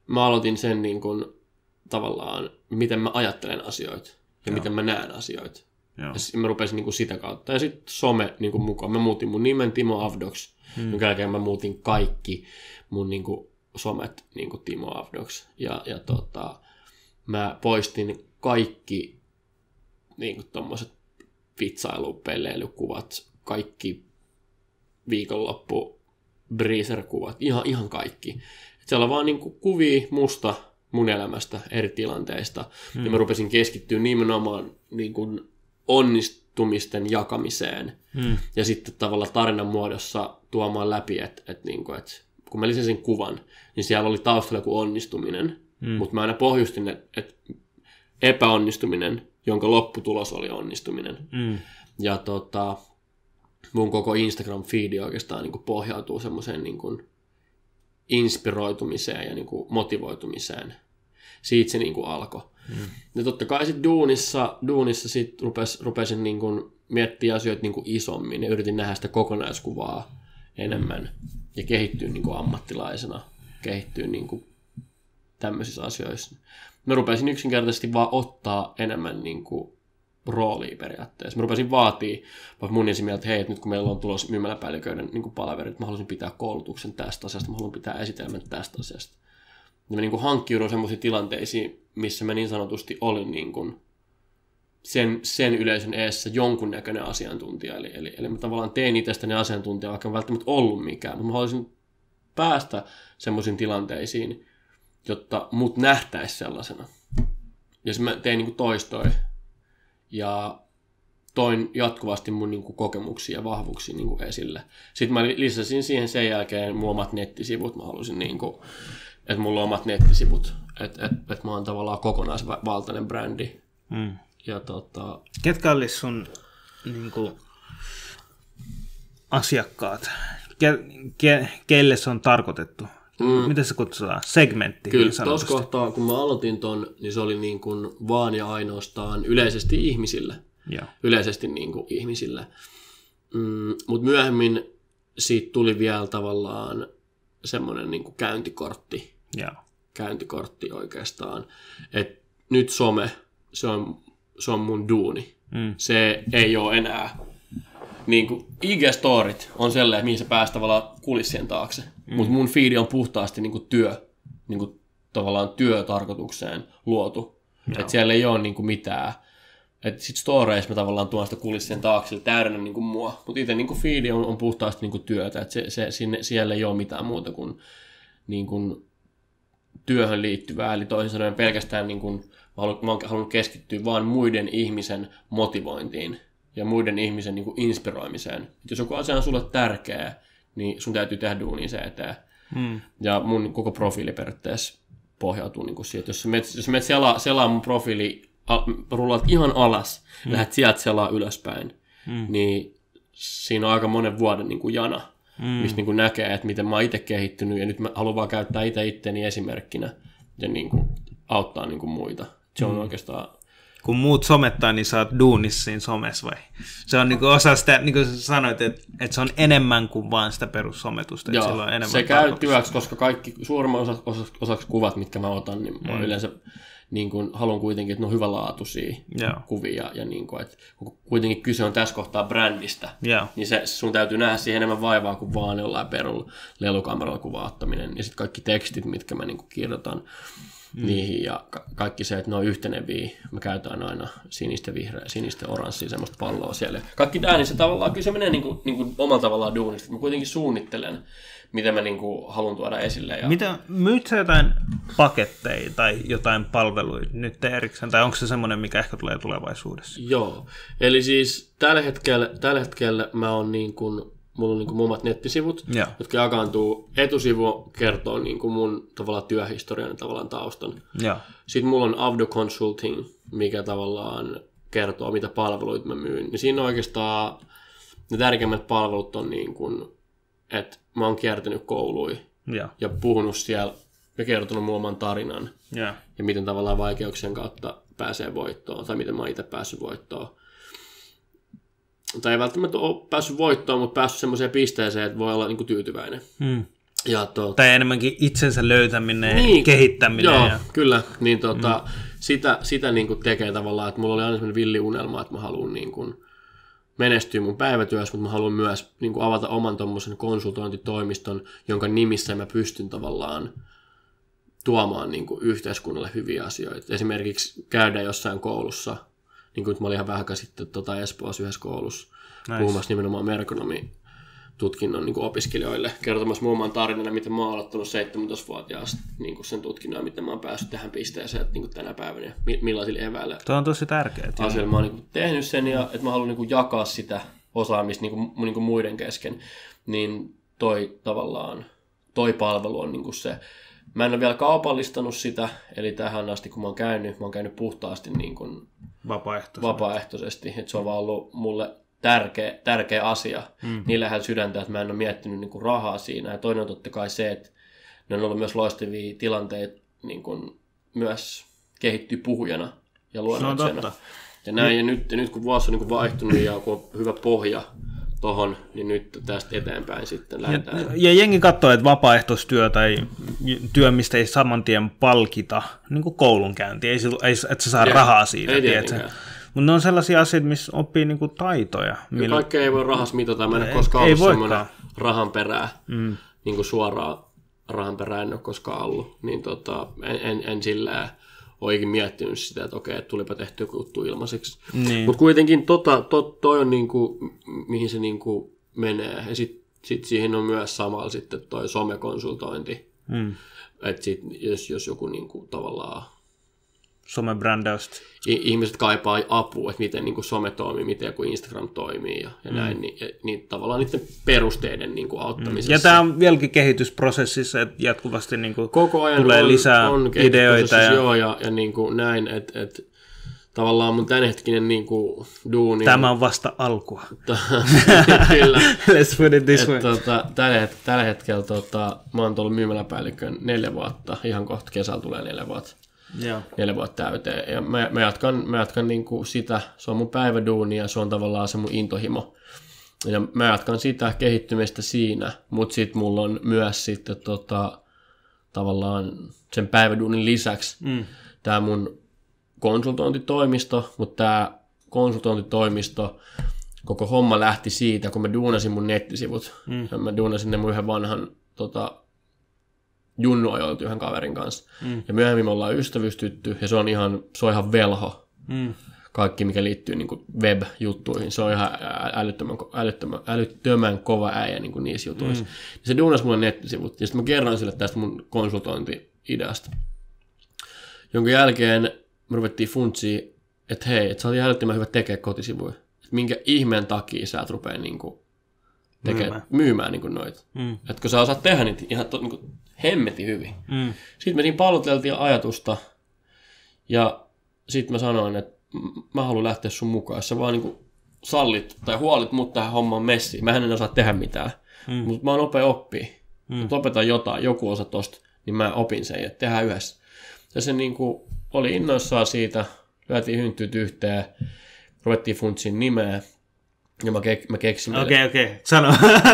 mä aloitin sen niin kuin, tavallaan, miten mä ajattelen asioita ja Joo. miten mä näen asioita. Joo. Ja mä rupesin niin kuin sitä kautta. Ja sitten some niin kuin mukaan. Mä muutin mun nimen Timo Avdox, hmm. jonka jälkeen mä muutin kaikki mun niin kuin, somet niin kuin Timo Avdox. Ja, ja tota, mä poistin kaikki niin kuin tommoset vitsailu, pelleilykuvat, kaikki viikonloppu breezer-kuvat, ihan, ihan kaikki. Et siellä on vaan niin kuin kuvia musta mun elämästä eri tilanteista. Hmm. Ja mä rupesin keskittyä nimenomaan niin kuin onnistumisten jakamiseen. Hmm. Ja sitten tavallaan tarinan muodossa tuomaan läpi, että et, niin kuin, et, kun mä lisäsin kuvan, niin siellä oli taustalla joku onnistuminen. Hmm. Mutta mä aina pohjustin, että et epäonnistuminen, jonka lopputulos oli onnistuminen. Hmm. Ja tota, mun koko Instagram-feedi oikeastaan niin kuin pohjautuu semmoiseen niin kuin inspiroitumiseen ja niin kuin motivoitumiseen. Siitä se niin kuin alkoi. Mm. Ja totta kai sitten duunissa, duunissa sit rupes, rupesin niin kuin miettimään asioita niin kuin isommin ja yritin nähdä sitä kokonaiskuvaa enemmän ja kehittyä niin kuin ammattilaisena, kehittyä niin kuin tämmöisissä asioissa. Mä rupesin yksinkertaisesti vaan ottaa enemmän niin kuin roolia periaatteessa. Mä rupesin vaatii, vaikka mun ensimmäinen, että hei, että nyt kun meillä on tulossa myymäläpäälliköiden niin palaverit, mä haluaisin pitää koulutuksen tästä asiasta, mä haluan pitää esitelmän tästä asiasta. Ja mä niin hankkiudun semmoisiin tilanteisiin, missä mä niin sanotusti olin niin kuin sen, sen yleisön eessä jonkunnäköinen asiantuntija. Eli, eli, eli mä tavallaan tein itsestäni asiantuntija, vaikka en välttämättä ollut mikään, mutta mä haluaisin päästä semmoisiin tilanteisiin, jotta mut nähtäisi sellaisena. Ja mä tein niin kuin toistoin. Ja toin jatkuvasti mun niin kuin, kokemuksia ja vahvuuksia niin kuin, esille. Sitten mä lisäsin siihen sen jälkeen mun omat nettisivut. Mä halusin, niin kuin, että mulla on omat nettisivut. Että et, et mä oon tavallaan kokonaisvaltainen brändi. Mm. Ja, tota... Ketkä olisi sun niin kuin, asiakkaat? Ke, ke, kelle se on tarkoitettu? Mm. Miten se kutsutaan? Segmentti. Kyllä, tuossa kohtaa, kun mä aloitin ton, niin se oli niin kuin vaan ja ainoastaan yleisesti ihmisille. Joo. Yleisesti niin kuin ihmisille. Mm, mutta myöhemmin siitä tuli vielä tavallaan semmoinen niin kuin käyntikortti. Joo. Käyntikortti oikeastaan. Et nyt some, se on, se on mun duuni. Mm. Se ei ole enää... Niin kuin I G-storit on sellainen, mihin se pääsi tavallaan kulissien taakse. Mm. Mutta mun feedi on puhtaasti niin kuin työ, niin kuin tavallaan työtarkoitukseen luotu. Että siellä ei ole niin kuin mitään. Että sit storeissa mä tavallaan tuon sitä kulissien taakse, täydennän niin kuin mua. Mutta itse niin kuin feedi on, on puhtaasti niin kuin työtä. Että se, se, sinne, siellä ei ole mitään muuta kuin, niin kuin työhön liittyvää. Eli toisin sanoen pelkästään niin kuin, mä oon halunnut keskittyä vaan muiden ihmisen motivointiin. Ja muiden ihmisen niin kuin inspiroimiseen. Et jos joku asia on sulle tärkeä, niin sun täytyy tehdä duunia se eteen. Mm. Ja mun koko profiili periaatteessa pohjautuu niin kuin siihen. Jos sä menet, jos menet selaa, selaa mun profiili, rullaat ihan alas, mm. lähdet sieltä selaa ylöspäin, mm. niin siinä on aika monen vuoden niin kuin jana, mm. mistä niin kuin näkee, että miten mä oon itse kehittynyt, ja nyt mä haluan vaan käyttää itse itteni esimerkkinä ja niin kuin auttaa niin kuin muita. Se on mm. oikeastaan... Kun muut somettaa, niin sä oot duunissa siinä somessa vai? Se on niinku osa sitä, niin kuin sä sanoit, että, että se on enemmän kuin vaan sitä perussometusta. Joo, on enemmän se käy työksi, koska kaikki suurimman osa, osa, osaksi kuvat, mitkä mä otan, niin mä mm. yleensä niin kuin, haluan kuitenkin, että ne on hyvälaatuisia Joo. kuvia. Ja niin kuin, että kuitenkin kyse on tässä kohtaa brändistä, Joo. niin se, sun täytyy nähdä siihen enemmän vaivaa kuin vaan jollain perulla lelukameralla kuva ottaminen. Ja sitten kaikki tekstit, mitkä mä niin kuin kirjoitan. Mm. niihin ja ka- kaikki se, että ne on yhteneviä. Me käytetään aina sinistä, vihreä, sinistä, oranssia, semmoista palloa siellä. Kaikki tämä, niin se tavallaan, kyllä se menee niin kuin, niin kuin omalla tavallaan duunista. Mä kuitenkin suunnittelen, mitä mä niin kuin haluan tuoda esille. Ja... Mitä, myyt sä jotain paketteja tai jotain palveluita nyt erikseen, tai onko se semmoinen, mikä ehkä tulee tulevaisuudessa? Joo, eli siis tällä hetkellä, tällä hetkellä mä oon niin kuin, mulla on niin kuin omat nettisivut, ja. jotka jakaantuu. Etusivu kertoo niin kuin mun tavallaan työhistorian ja tavallaan taustan. Ja. Sitten mulla on Avdo Consulting, mikä tavallaan kertoo, mitä palveluita mä myyn. Ja siinä oikeastaan ne tärkeimmät palvelut on niin kuin, että mä oon kiertänyt kouluja ja, ja puhunut siellä ja kertonut mun oman tarinan. Ja. ja miten tavallaan vaikeuksien kautta pääsee voittoon, tai miten mä oon itse päässyt voittoon. Tai ei välttämättä ole päässyt voittoon, mutta päässyt semmoiseen pisteeseen, että voi olla niin kuin tyytyväinen. Hmm. Ja tuota, tai enemmänkin itsensä löytäminen niin, ja kehittäminen. Joo, ja... kyllä. Niin tota, mm. Sitä, sitä niin kuin tekee tavallaan, että mulla oli aina sellainen villiunelma, että mä haluan niin kuin menestyä mun päivätyössä, mutta mä haluan myös niin kuin avata oman tommosen konsultointitoimiston, jonka nimissä mä pystyn tavallaan tuomaan niin kuin yhteiskunnalle hyviä asioita. Esimerkiksi käydä jossain koulussa, niin kuin mä olin ihan vähän sitten tota Espoossa yhdessä koulussa, nice. Puhumassa nimenomaan merkonomitutkinnon niin kuin opiskelijoille, kertomassa muun muassa tarinana, miten mä oon aloittanut seitsemäntoistavuotiaasta niin kuin sen tutkinnon, ja miten mä oon päässyt tähän pisteeseen että, niin kuin tänä päivänä, ja millaisilla eväillä. Tuo on tosi tärkeää. Asioilla mä oon niin kuin tehnyt sen, ja että mä haluan niin kuin jakaa sitä osaamista niin kuin, niin kuin muiden kesken, niin toi tavallaan, toi palvelu on niin kuin se. Mä en ole vielä kaupallistanut sitä, eli tähän asti kun mä oon käynyt, mä oon käynyt puhtaasti niin kuin vapaaehtoisesti. vapaaehtoisesti, että se on vaan ollut mulle tärkeä, tärkeä asia. Mm. Niin lähellä sydäntä, että mä en ole miettinyt niin kuin rahaa siinä. Ja toinen on totta kai se, että ne on ollut myös loistavia tilanteita niin kuin myös kehittyy puhujana ja luonnoksena. Ja näin, ja nyt, ja nyt kun vuosi on niin kuin vaihtunut ja kun on hyvä pohja tohon, niin nyt tästä eteenpäin sitten lähdetään. Ja, ja jengi katsoo, että vapaaehtoistyö tai työ, mistä ei saman tien palkita, niin kuin koulunkäynti, ei, ei, että sä saa ja, rahaa siitä. Mutta ne on sellaisia asioita, missä oppii niin kuin taitoja. Millä... Kaikkea ei voi rahas mitata. Mä en ole koskaan ollut semmoinen rahan perää, mm. niin kuin suoraan rahan perää en ole koskaan ollut. Niin tota, en, en, en sillä oikein miettinyt sitä, että okei, että tulipa tehty joku juttu ilmaiseksi. Niin. Mutta kuitenkin tota, to, toi on niinku, mihin se niinku menee. Ja sitten sit siihen on myös samalla sitten toi somekonsultointi. Mm. Että jos, jos joku niinku tavallaan... Somebrändäystä. Ihmiset kaipaa apua, että miten niinku some toimii, miten joku Instagram toimii ja, ja mm. näin. Niin, ja, niin tavallaan niiden perusteiden niinku auttamisessa. Ja tämä on vieläkin kehitysprosessissa, että jatkuvasti niinku koko ajan tulee on, lisää on ideoita. Ja... Joo, ja, ja niinku näin, että et, tavallaan mun tämänhetkinen niinku duuni... Tämä on vasta alkua. Kyllä. Let's put it this way. Tota, tällä, het- tällä hetkellä tota, mä oon tullut myymäläpäällikön neljä vuotta, ihan kohta kesällä tulee neljä vuotta. Joo. Neljä vuotta täyteen. Ja mä, mä jatkan, mä jatkan niinku sitä, se on mun päiväduuni ja se on tavallaan se mun intohimo. Ja mä jatkan sitä kehittymistä siinä, mutta sitten mulla on myös sitten tota, tavallaan sen päiväduunin lisäksi mm. tää mun konsultointitoimisto, mutta tää konsultointitoimisto, koko homma lähti siitä, kun mä duunasin mun nettisivut. Mm. Ja mä duunasin ne mun yhden vanhan tota, Junnu ajoiltu yhden kaverin kanssa. Mm. Ja myöhemmin me ollaan ystävystytty, ja se on ihan, se on ihan velho. Mm. Kaikki, mikä liittyy niin kuin web-juttuihin. Se on ihan älyttömän, älyttömän, älyttömän kova äijä niin kuin niissä jutuissa. Mm. Ja se duunasi mulle nettisivut, ja sitten mä kerroin sille tästä mun konsultointi-ideasta. Jonka jälkeen me ruvettiin funtsia, että hei, että sä oot älyttömän hyvä tekee kotisivuja. Että minkä ihmeen takia sä et rupea niin kuin tekee, myymään, myymään niin kuin noita. Mm. Että kun sä osaat tehdä niitä ihan to, niin kuin hemmetin hyvin. Mm. Sitten me siinä palloteltiin ajatusta, ja sitten mä sanoin, että mä haluan lähteä sun mukaan. Jos sä vaan niin kuin sallit tai huolit mut tähän hommaan messiin. Mä en osaa tehdä mitään, mm. mutta mä oon nopea oppia. Mm. Opetan jotain, joku osa tosta, niin mä opin sen ja tehdään yhdessä. Ja se niin kuin oli innoissaan siitä, lyötiin hynttyyt yhteen, ruvettiin funtsiin nimeä. Ja mä, kek- mä keksin... Okei, okei. Okay. Sano.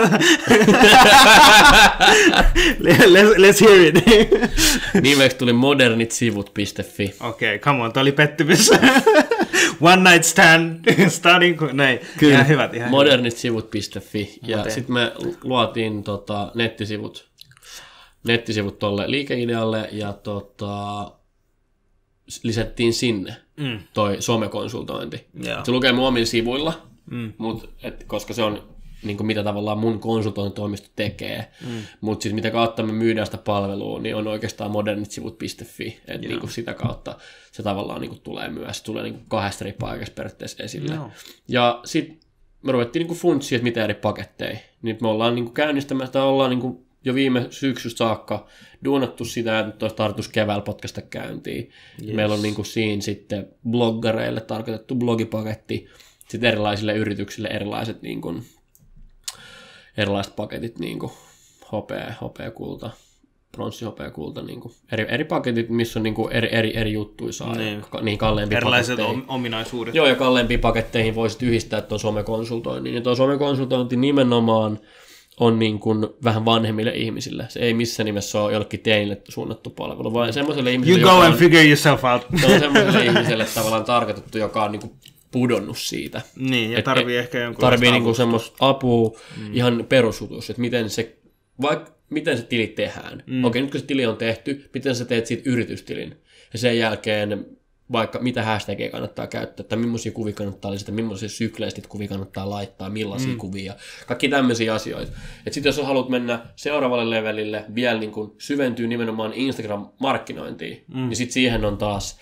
let's, let's hear it. Nimeksi tuli modernitsivut piste fi. Okei, okay, come on. Toi oli pettymys. One night stand. Starting... Näin. Kyllä. Ihan hyvät. Ihan modernitsivut piste fi. Ja sitten me luotiin tota, nettisivut. Nettisivut tolle liikeidealle ja tota, lisättiin sinne mm. toi somekonsultointi. Yeah. Se lukee mun omilla sivuilla. Mm. Mut, et, koska se on niin kuin mitä tavallaan mun konsultointitoimisto tekee, mm. mutta sitten mitä kautta me myydään sitä palvelua, niin on oikeastaan modernitsivut piste fi, että niin kuin sitä kautta se tavallaan niin kuin tulee myös, se tulee niin kuin kahdesta eri paikasta periaatteessa esille. No. Ja sitten me ruvettiin niin kuin funtsia, että mitä eri paketteja, niin me ollaan niin kuin käynnistämässä, ollaan niin kuin jo viime syksystä saakka duunattu sitä, että olisi tarkoitus keväällä podcasta käyntiin. Yes. Meillä on niin kuin siinä sitten bloggareille tarkoitettu blogipaketti, sitten erilaisille yrityksille erilaiset, niin kuin, erilaiset paketit, niin kuin hopea, hopea, kulta, pronssi, hopea, kulta, niin kuin eri, eri paketit, missä on niin kuin eri, eri, eri juttuja saa. Niin. Niin kalleimpia erilaiset paketteihin. Ominaisuudet. Joo, ja kalleimpiin paketteihin voisit yhdistää tuon somekonsultoinnin. Ja tuo somekonsultointi nimenomaan on niin kuin vähän vanhemmille ihmisille. Se ei missään nimessä ole jollekin teinille suunnattu palvelu, vaan semmoiselle ihmiselle, you go and on, figure yourself out. Se on semmoiselle ihmiselle tavallaan tarkoitettu, joka on niin kuin pudonnut siitä. Niin, ja et, tarvii et, ehkä jonkun tarvii niinku semmoista apua, mm. ihan perusjutus, että miten se, vaikka miten se tili tehdään. Mm. Okei, nyt kun se tili on tehty, miten sä teet siitä yritystilin. Ja sen jälkeen vaikka mitä hashtagia kannattaa käyttää, tai millaisia kuvia kannattaa lisätä, millaisia sykleistä kuvia kannattaa laittaa, millaisia mm. kuvia, kaikki tämmöisiä asioita. Että sitten jos haluat mennä seuraavalle levelille, vielä niin kun syventyy nimenomaan Instagram-markkinointiin, mm. niin sitten siihen on taas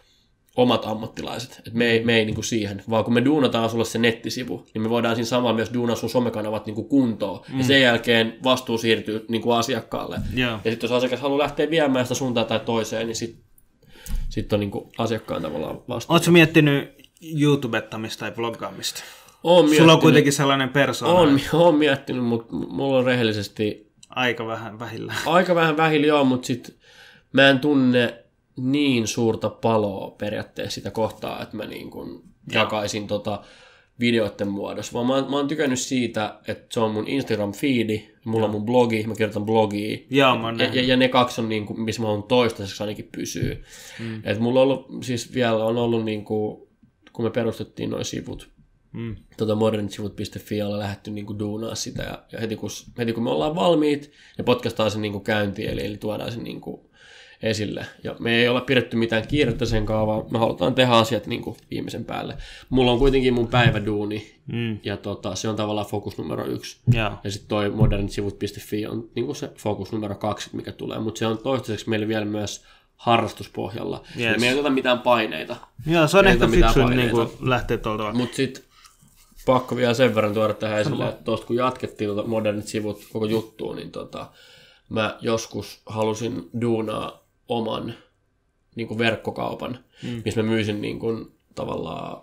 omat ammattilaiset. Et me ei, me ei niinku siihen, vaan kun me duunataan sulle se nettisivu, niin me voidaan siinä samalla myös duunaa sun somekanavat niinku kuntoon. Mm. Ja sen jälkeen vastuu siirtyy niinku asiakkaalle. Yeah. Ja sitten jos asiakas haluaa lähteä viemään sitä suuntaan tai toiseen, niin sitten sit on niinku asiakkaan tavallaan vastuu. Oletko miettinyt YouTubettamista tai vloggaamista? Oon miettinyt. Sulla on kuitenkin sellainen persoona. Oon, oon miettinyt, mutta mulla on rehellisesti... Aika vähän vähillä. Aika vähän vähillä, joo, mutta sitten mä en tunne niin suurta paloa periaatteessa sitä kohtaa, että mä niin kuin jakaisin tota videoiden muodossa, vaan mä, mä oon tykännyt siitä, että se on mun Instagram-feedi, mulla ja. on mun blogi, mä kirjoitan blogia, ja, ja, ja, ja ne kaksi on, niin kuin, missä mä oon toistaiseksi ainakin pysyy. Mm. Et mulla on ollut, siis vielä on ollut, niin kuin, kun me perustettiin noi sivut, mm. tota modernisivut piste fi, ollaan lähdetty niin kuin duunaa sitä, ja, ja heti, kun, heti kun me ollaan valmiit, ja podcastaan sen niin kuin käyntiin, eli, eli tuodaan sen niin kuin esille. Ja me ei olla pidetty mitään kiirettä sen kanssa, vaan me halutaan tehdä asiat niin kuin viimeisen päälle. Mulla on kuitenkin mun päiväduuni, mm. ja tota, se on tavallaan fokus numero yksi. Yeah. Ja sitten toi modernisivut piste fi on niin kuin se fokus numero kaksi, mikä tulee. Mutta se on toistaiseksi meillä vielä myös harrastuspohjalla. Yes. Me ei oteta mitään paineita. Joo, se on ehkä fiksu niin lähteä tuolta. Mutta sitten pakko vielä sen verran tuoda tähän esille, että tuosta kun jatkettiin tuota modernit sivut koko juttuun, niin tota, mä joskus halusin duunaa oman niin kuin verkkokaupan, mm. missä mä myisin niin kuin, tavallaan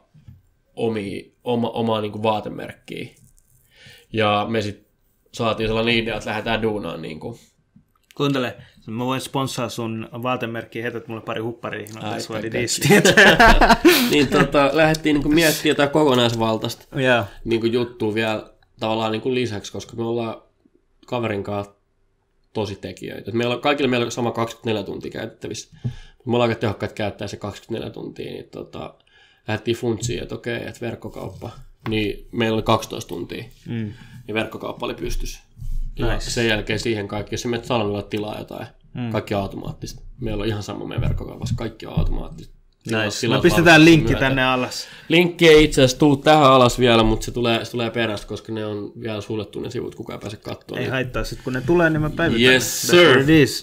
omia, oma, omaa niin kuin vaatemerkkiä. Ja me sitten saatiin sellainen idea, että lähdetään duunaan. Niin kuin. Kuuntele, mä voin sponssaa sun vaatemerkkiä, heität mulle pari hupparia. No, tässä oli niin tota, lähdettiin niin kuin miettimään jotain kokonaisvaltaista yeah. niin kuin juttua vielä tavallaan niin kuin lisäksi, koska me ollaan kaverin kanssa tosi tekijöitä. Meillä on, kaikille meillä on sama kaksikymmentäneljä tuntia käytettävissä. Me ollaan aika tehokkaat käyttää se kaksikymmentäneljä tuntia, niin tota, lähdettiin funtsiin, että okei, että verkkokauppa, niin meillä oli kaksitoista tuntia, mm. niin verkkokauppa oli pystyssä. Ja nice. Sen jälkeen siihen kaikki, jos menet salmilla tilaa jotain, mm. kaikki on automaattista. Meillä on ihan sama meidän verkkokaupassa, kaikki on automaattista. Nice. Me pistetään linkki myötä. Tänne alas. Linkki ei itse asiassa tule tähän alas vielä, mutta se tulee, se tulee perästä, koska ne on vielä suljettu ne sivut, kukaan ei pääse katsoa. Ei niin. haittaa, sitten kun ne tulee, niin mä päivitän. Yes, sir.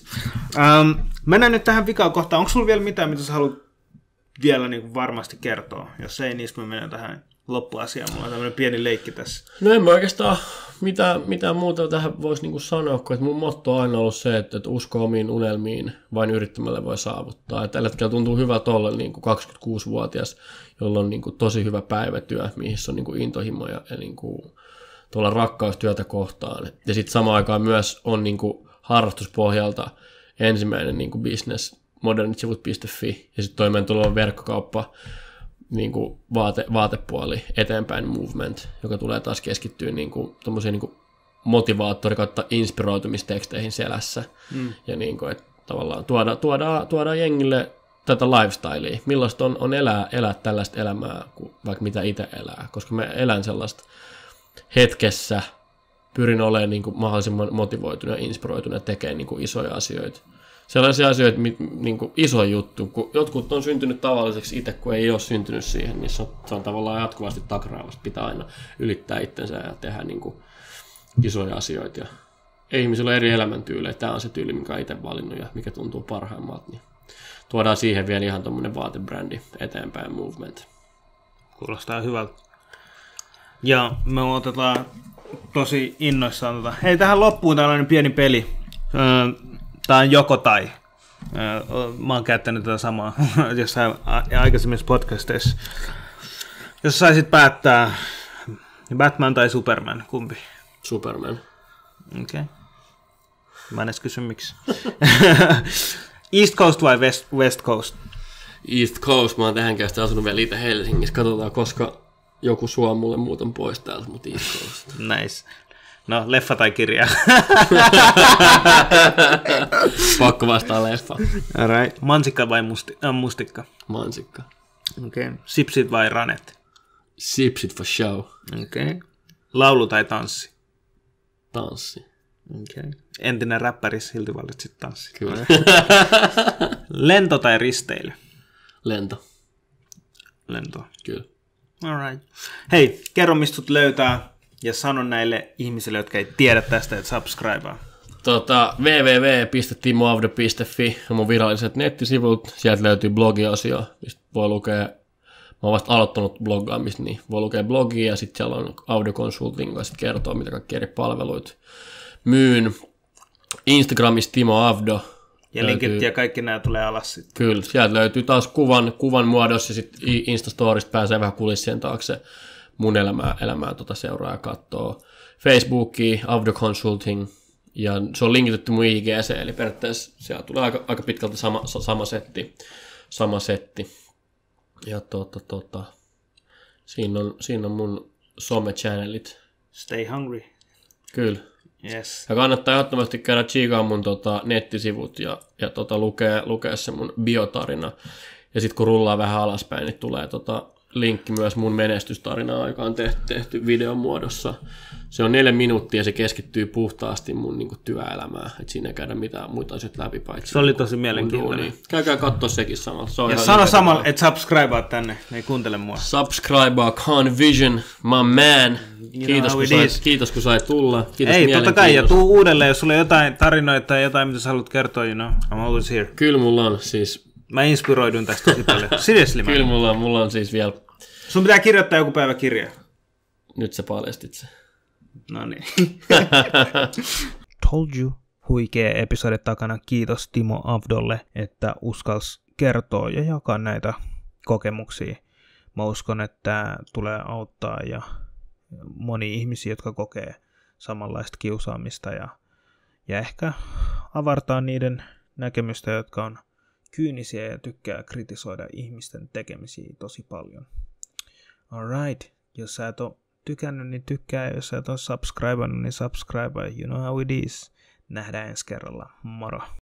Um, mennään nyt tähän vikaan kohtaan. Onko sulla vielä mitään, mitä sä haluat vielä niin kuin varmasti kertoa? Jos ei, niin me mennään tähän loppuasiaan. Mulla on tämmöinen pieni leikki tässä. No en mä oikeastaan mitään, mitään muuta tähän voisi niinku sanoa, kun että mun motto on aina ollut se, että, että usko omiin unelmiin vain yrittämällä voi saavuttaa. Et tällä hetkellä tuntuu hyvältä olla niinku kaksikymmentäkuusivuotias, jolla on niinku tosi hyvä päivätyö, mihin on niinku intohimo ja, ja niinku tuolla rakkaustyötä kohtaan. Ja sitten samaan aikaan myös on niinku harrastuspohjalta ensimmäinen niinku business, modernisivut piste fi, ja sitten toimeentulo verkkokauppa, niin kuin vaate, vaatepuoli, eteenpäin movement, joka tulee taas keskittyä niin kuin, niin kuin motivaattori- kautta inspiroitumisteksteihin selässä. Mm. Ja niin kuin, että tavallaan tuoda, tuoda, tuoda jengille tätä lifestylea, millaista on, on elää, elää tällaista elämää, kuin vaikka mitä itse elää. Koska mä elän sellaista hetkessä, pyrin olemaan niin kuin mahdollisimman motivoitunut ja inspiroitunut ja tekemään niin kuin isoja asioita. Sellaisia asioita, niin kuin iso juttu, kun jotkut on syntynyt tavalliseksi itse, kun ei ole syntynyt siihen, niin se on, se on tavallaan jatkuvasti takraavasti. Pitää aina ylittää itsensä ja tehdä niin kuin isoja asioita. Ja ihmisillä on eri elämäntyylejä. Tämä on se tyyli, minkä olen itse valinnut ja mikä tuntuu parhaimmalta. Niin tuodaan siihen vielä ihan tuommoinen vaatebrändi eteenpäin, movement. Kuulostaa hyvältä. Ja me otetaan tosi innoissaan. Tota. Hei, tähän loppuun tällainen pieni peli. Öö, Tämä on joko tai. Mä oon käyttänyt tätä samaa jossain aikaisemmissa podcasteissa. Jos saisit päättää Batman tai Superman, kumpi? Superman. Okei. Okay. Mä en edes kysy miksi. East Coast vai West, West Coast? East Coast. Mä oon tähän kästä asunut vielä itse Helsingissä. Katsotaan, koska joku suo mulle muuten pois täältä, mutta East Coast. Nice. No, leffa tai kirja. Pakko vastaa leffa. Alright. Mansikka vai musti- äh, mustikka? Mansikka. Okei. Okay. Sipsit vai ranet? Sipsit for show. Okei. Okay. Laulu tai tanssi? Tanssi. Okei. Okay. Entinen räppäri, silti valitsit tanssi. Kyllä. Lento tai risteily? Lento. Lento. Kyllä. Alright. Hei, kerro mistä sut löytää ja sano näille ihmisille, jotka ei tiedä tästä, että subscribea. Tota, double-u double-u double-u piste timo avdo piste fi on mun viralliset nettisivut. Sieltä löytyy blogiosio, mistä voi lukea. Mä oon vasta aloittanut bloggaamista, niin voi lukea blogia ja sitten siellä on Avdo Consulting, joka sitten kertoo, mitä kaikki eri palveluita myyn. Instagramissa Timo Avdo. Ja löytyy, linkit ja kaikki nämä tulee alas sitten. Kyllä, sieltä löytyy taas kuvan, kuvan muodossa ja sitten Instastorista pääsee vähän kulissien taakse mun elämää, elämää tota seuraa ja katsoo. Facebookia, Avdo Consulting, ja se on linkitetty mun I G C, eli periaatteessa siellä tulee aika, aika pitkälti sama, sama setti. Sama setti. Ja tota, tota, siinä, on, siinä on mun some-channelit. Stay hungry. Kyllä. Yes. Ja kannattaa ehdottomasti käydä tsiikaan mun tota, nettisivut ja, ja tota, lukea, lukea se mun biotarina. Ja sitten kun rullaa vähän alaspäin, niin tulee tota, linkki myös mun menestystarinaan, joka on tehty, tehty videon muodossa. Se on neljä minuuttia ja se keskittyy puhtaasti mun niin kuin, työelämään. Että siinä ei käydä mitään muita asioita läpi paitsi. Se oli tosi mielenkiintoinen. Käykää katsoa sekin samalla. Se ja sano samalla, että subscribea tänne, ne ei kuuntele mua. Subscribea Khan Vision, my man. Kiitos kun, sait, kiitos kun sait tulla. Kiitos. Ei, totta kai, ja tuu uudelleen, jos sulla on jotain tarinoita tai jotain, mitä sä haluat kertoa, you know, I'm always here. Kyllä mulla on siis. Mä inspiroidun tästä tosi paljon. Seriously, Kyllä mulla on, mulla on siis vielä. Sun pitää kirjoittaa joku päivä kirja. Nyt sä paljastit se. No niin. Told you. Huikea episodi takana. Kiitos Timo Avdolle, että uskalsi kertoa ja jakaa näitä kokemuksia. Mä uskon, että tämä tulee auttaa ja moni ihmisiä, jotka kokee samanlaista kiusaamista ja, ja ehkä avartaa niiden näkemystä, jotka on kyynisiä ja tykkää kritisoida ihmisten tekemisiä tosi paljon. Alright, jos sä et ole tykännyt, niin tykkää, jos sä et ole subscribannut, niin subscribe, you know how it is. Nähdään ensi kerralla, moro!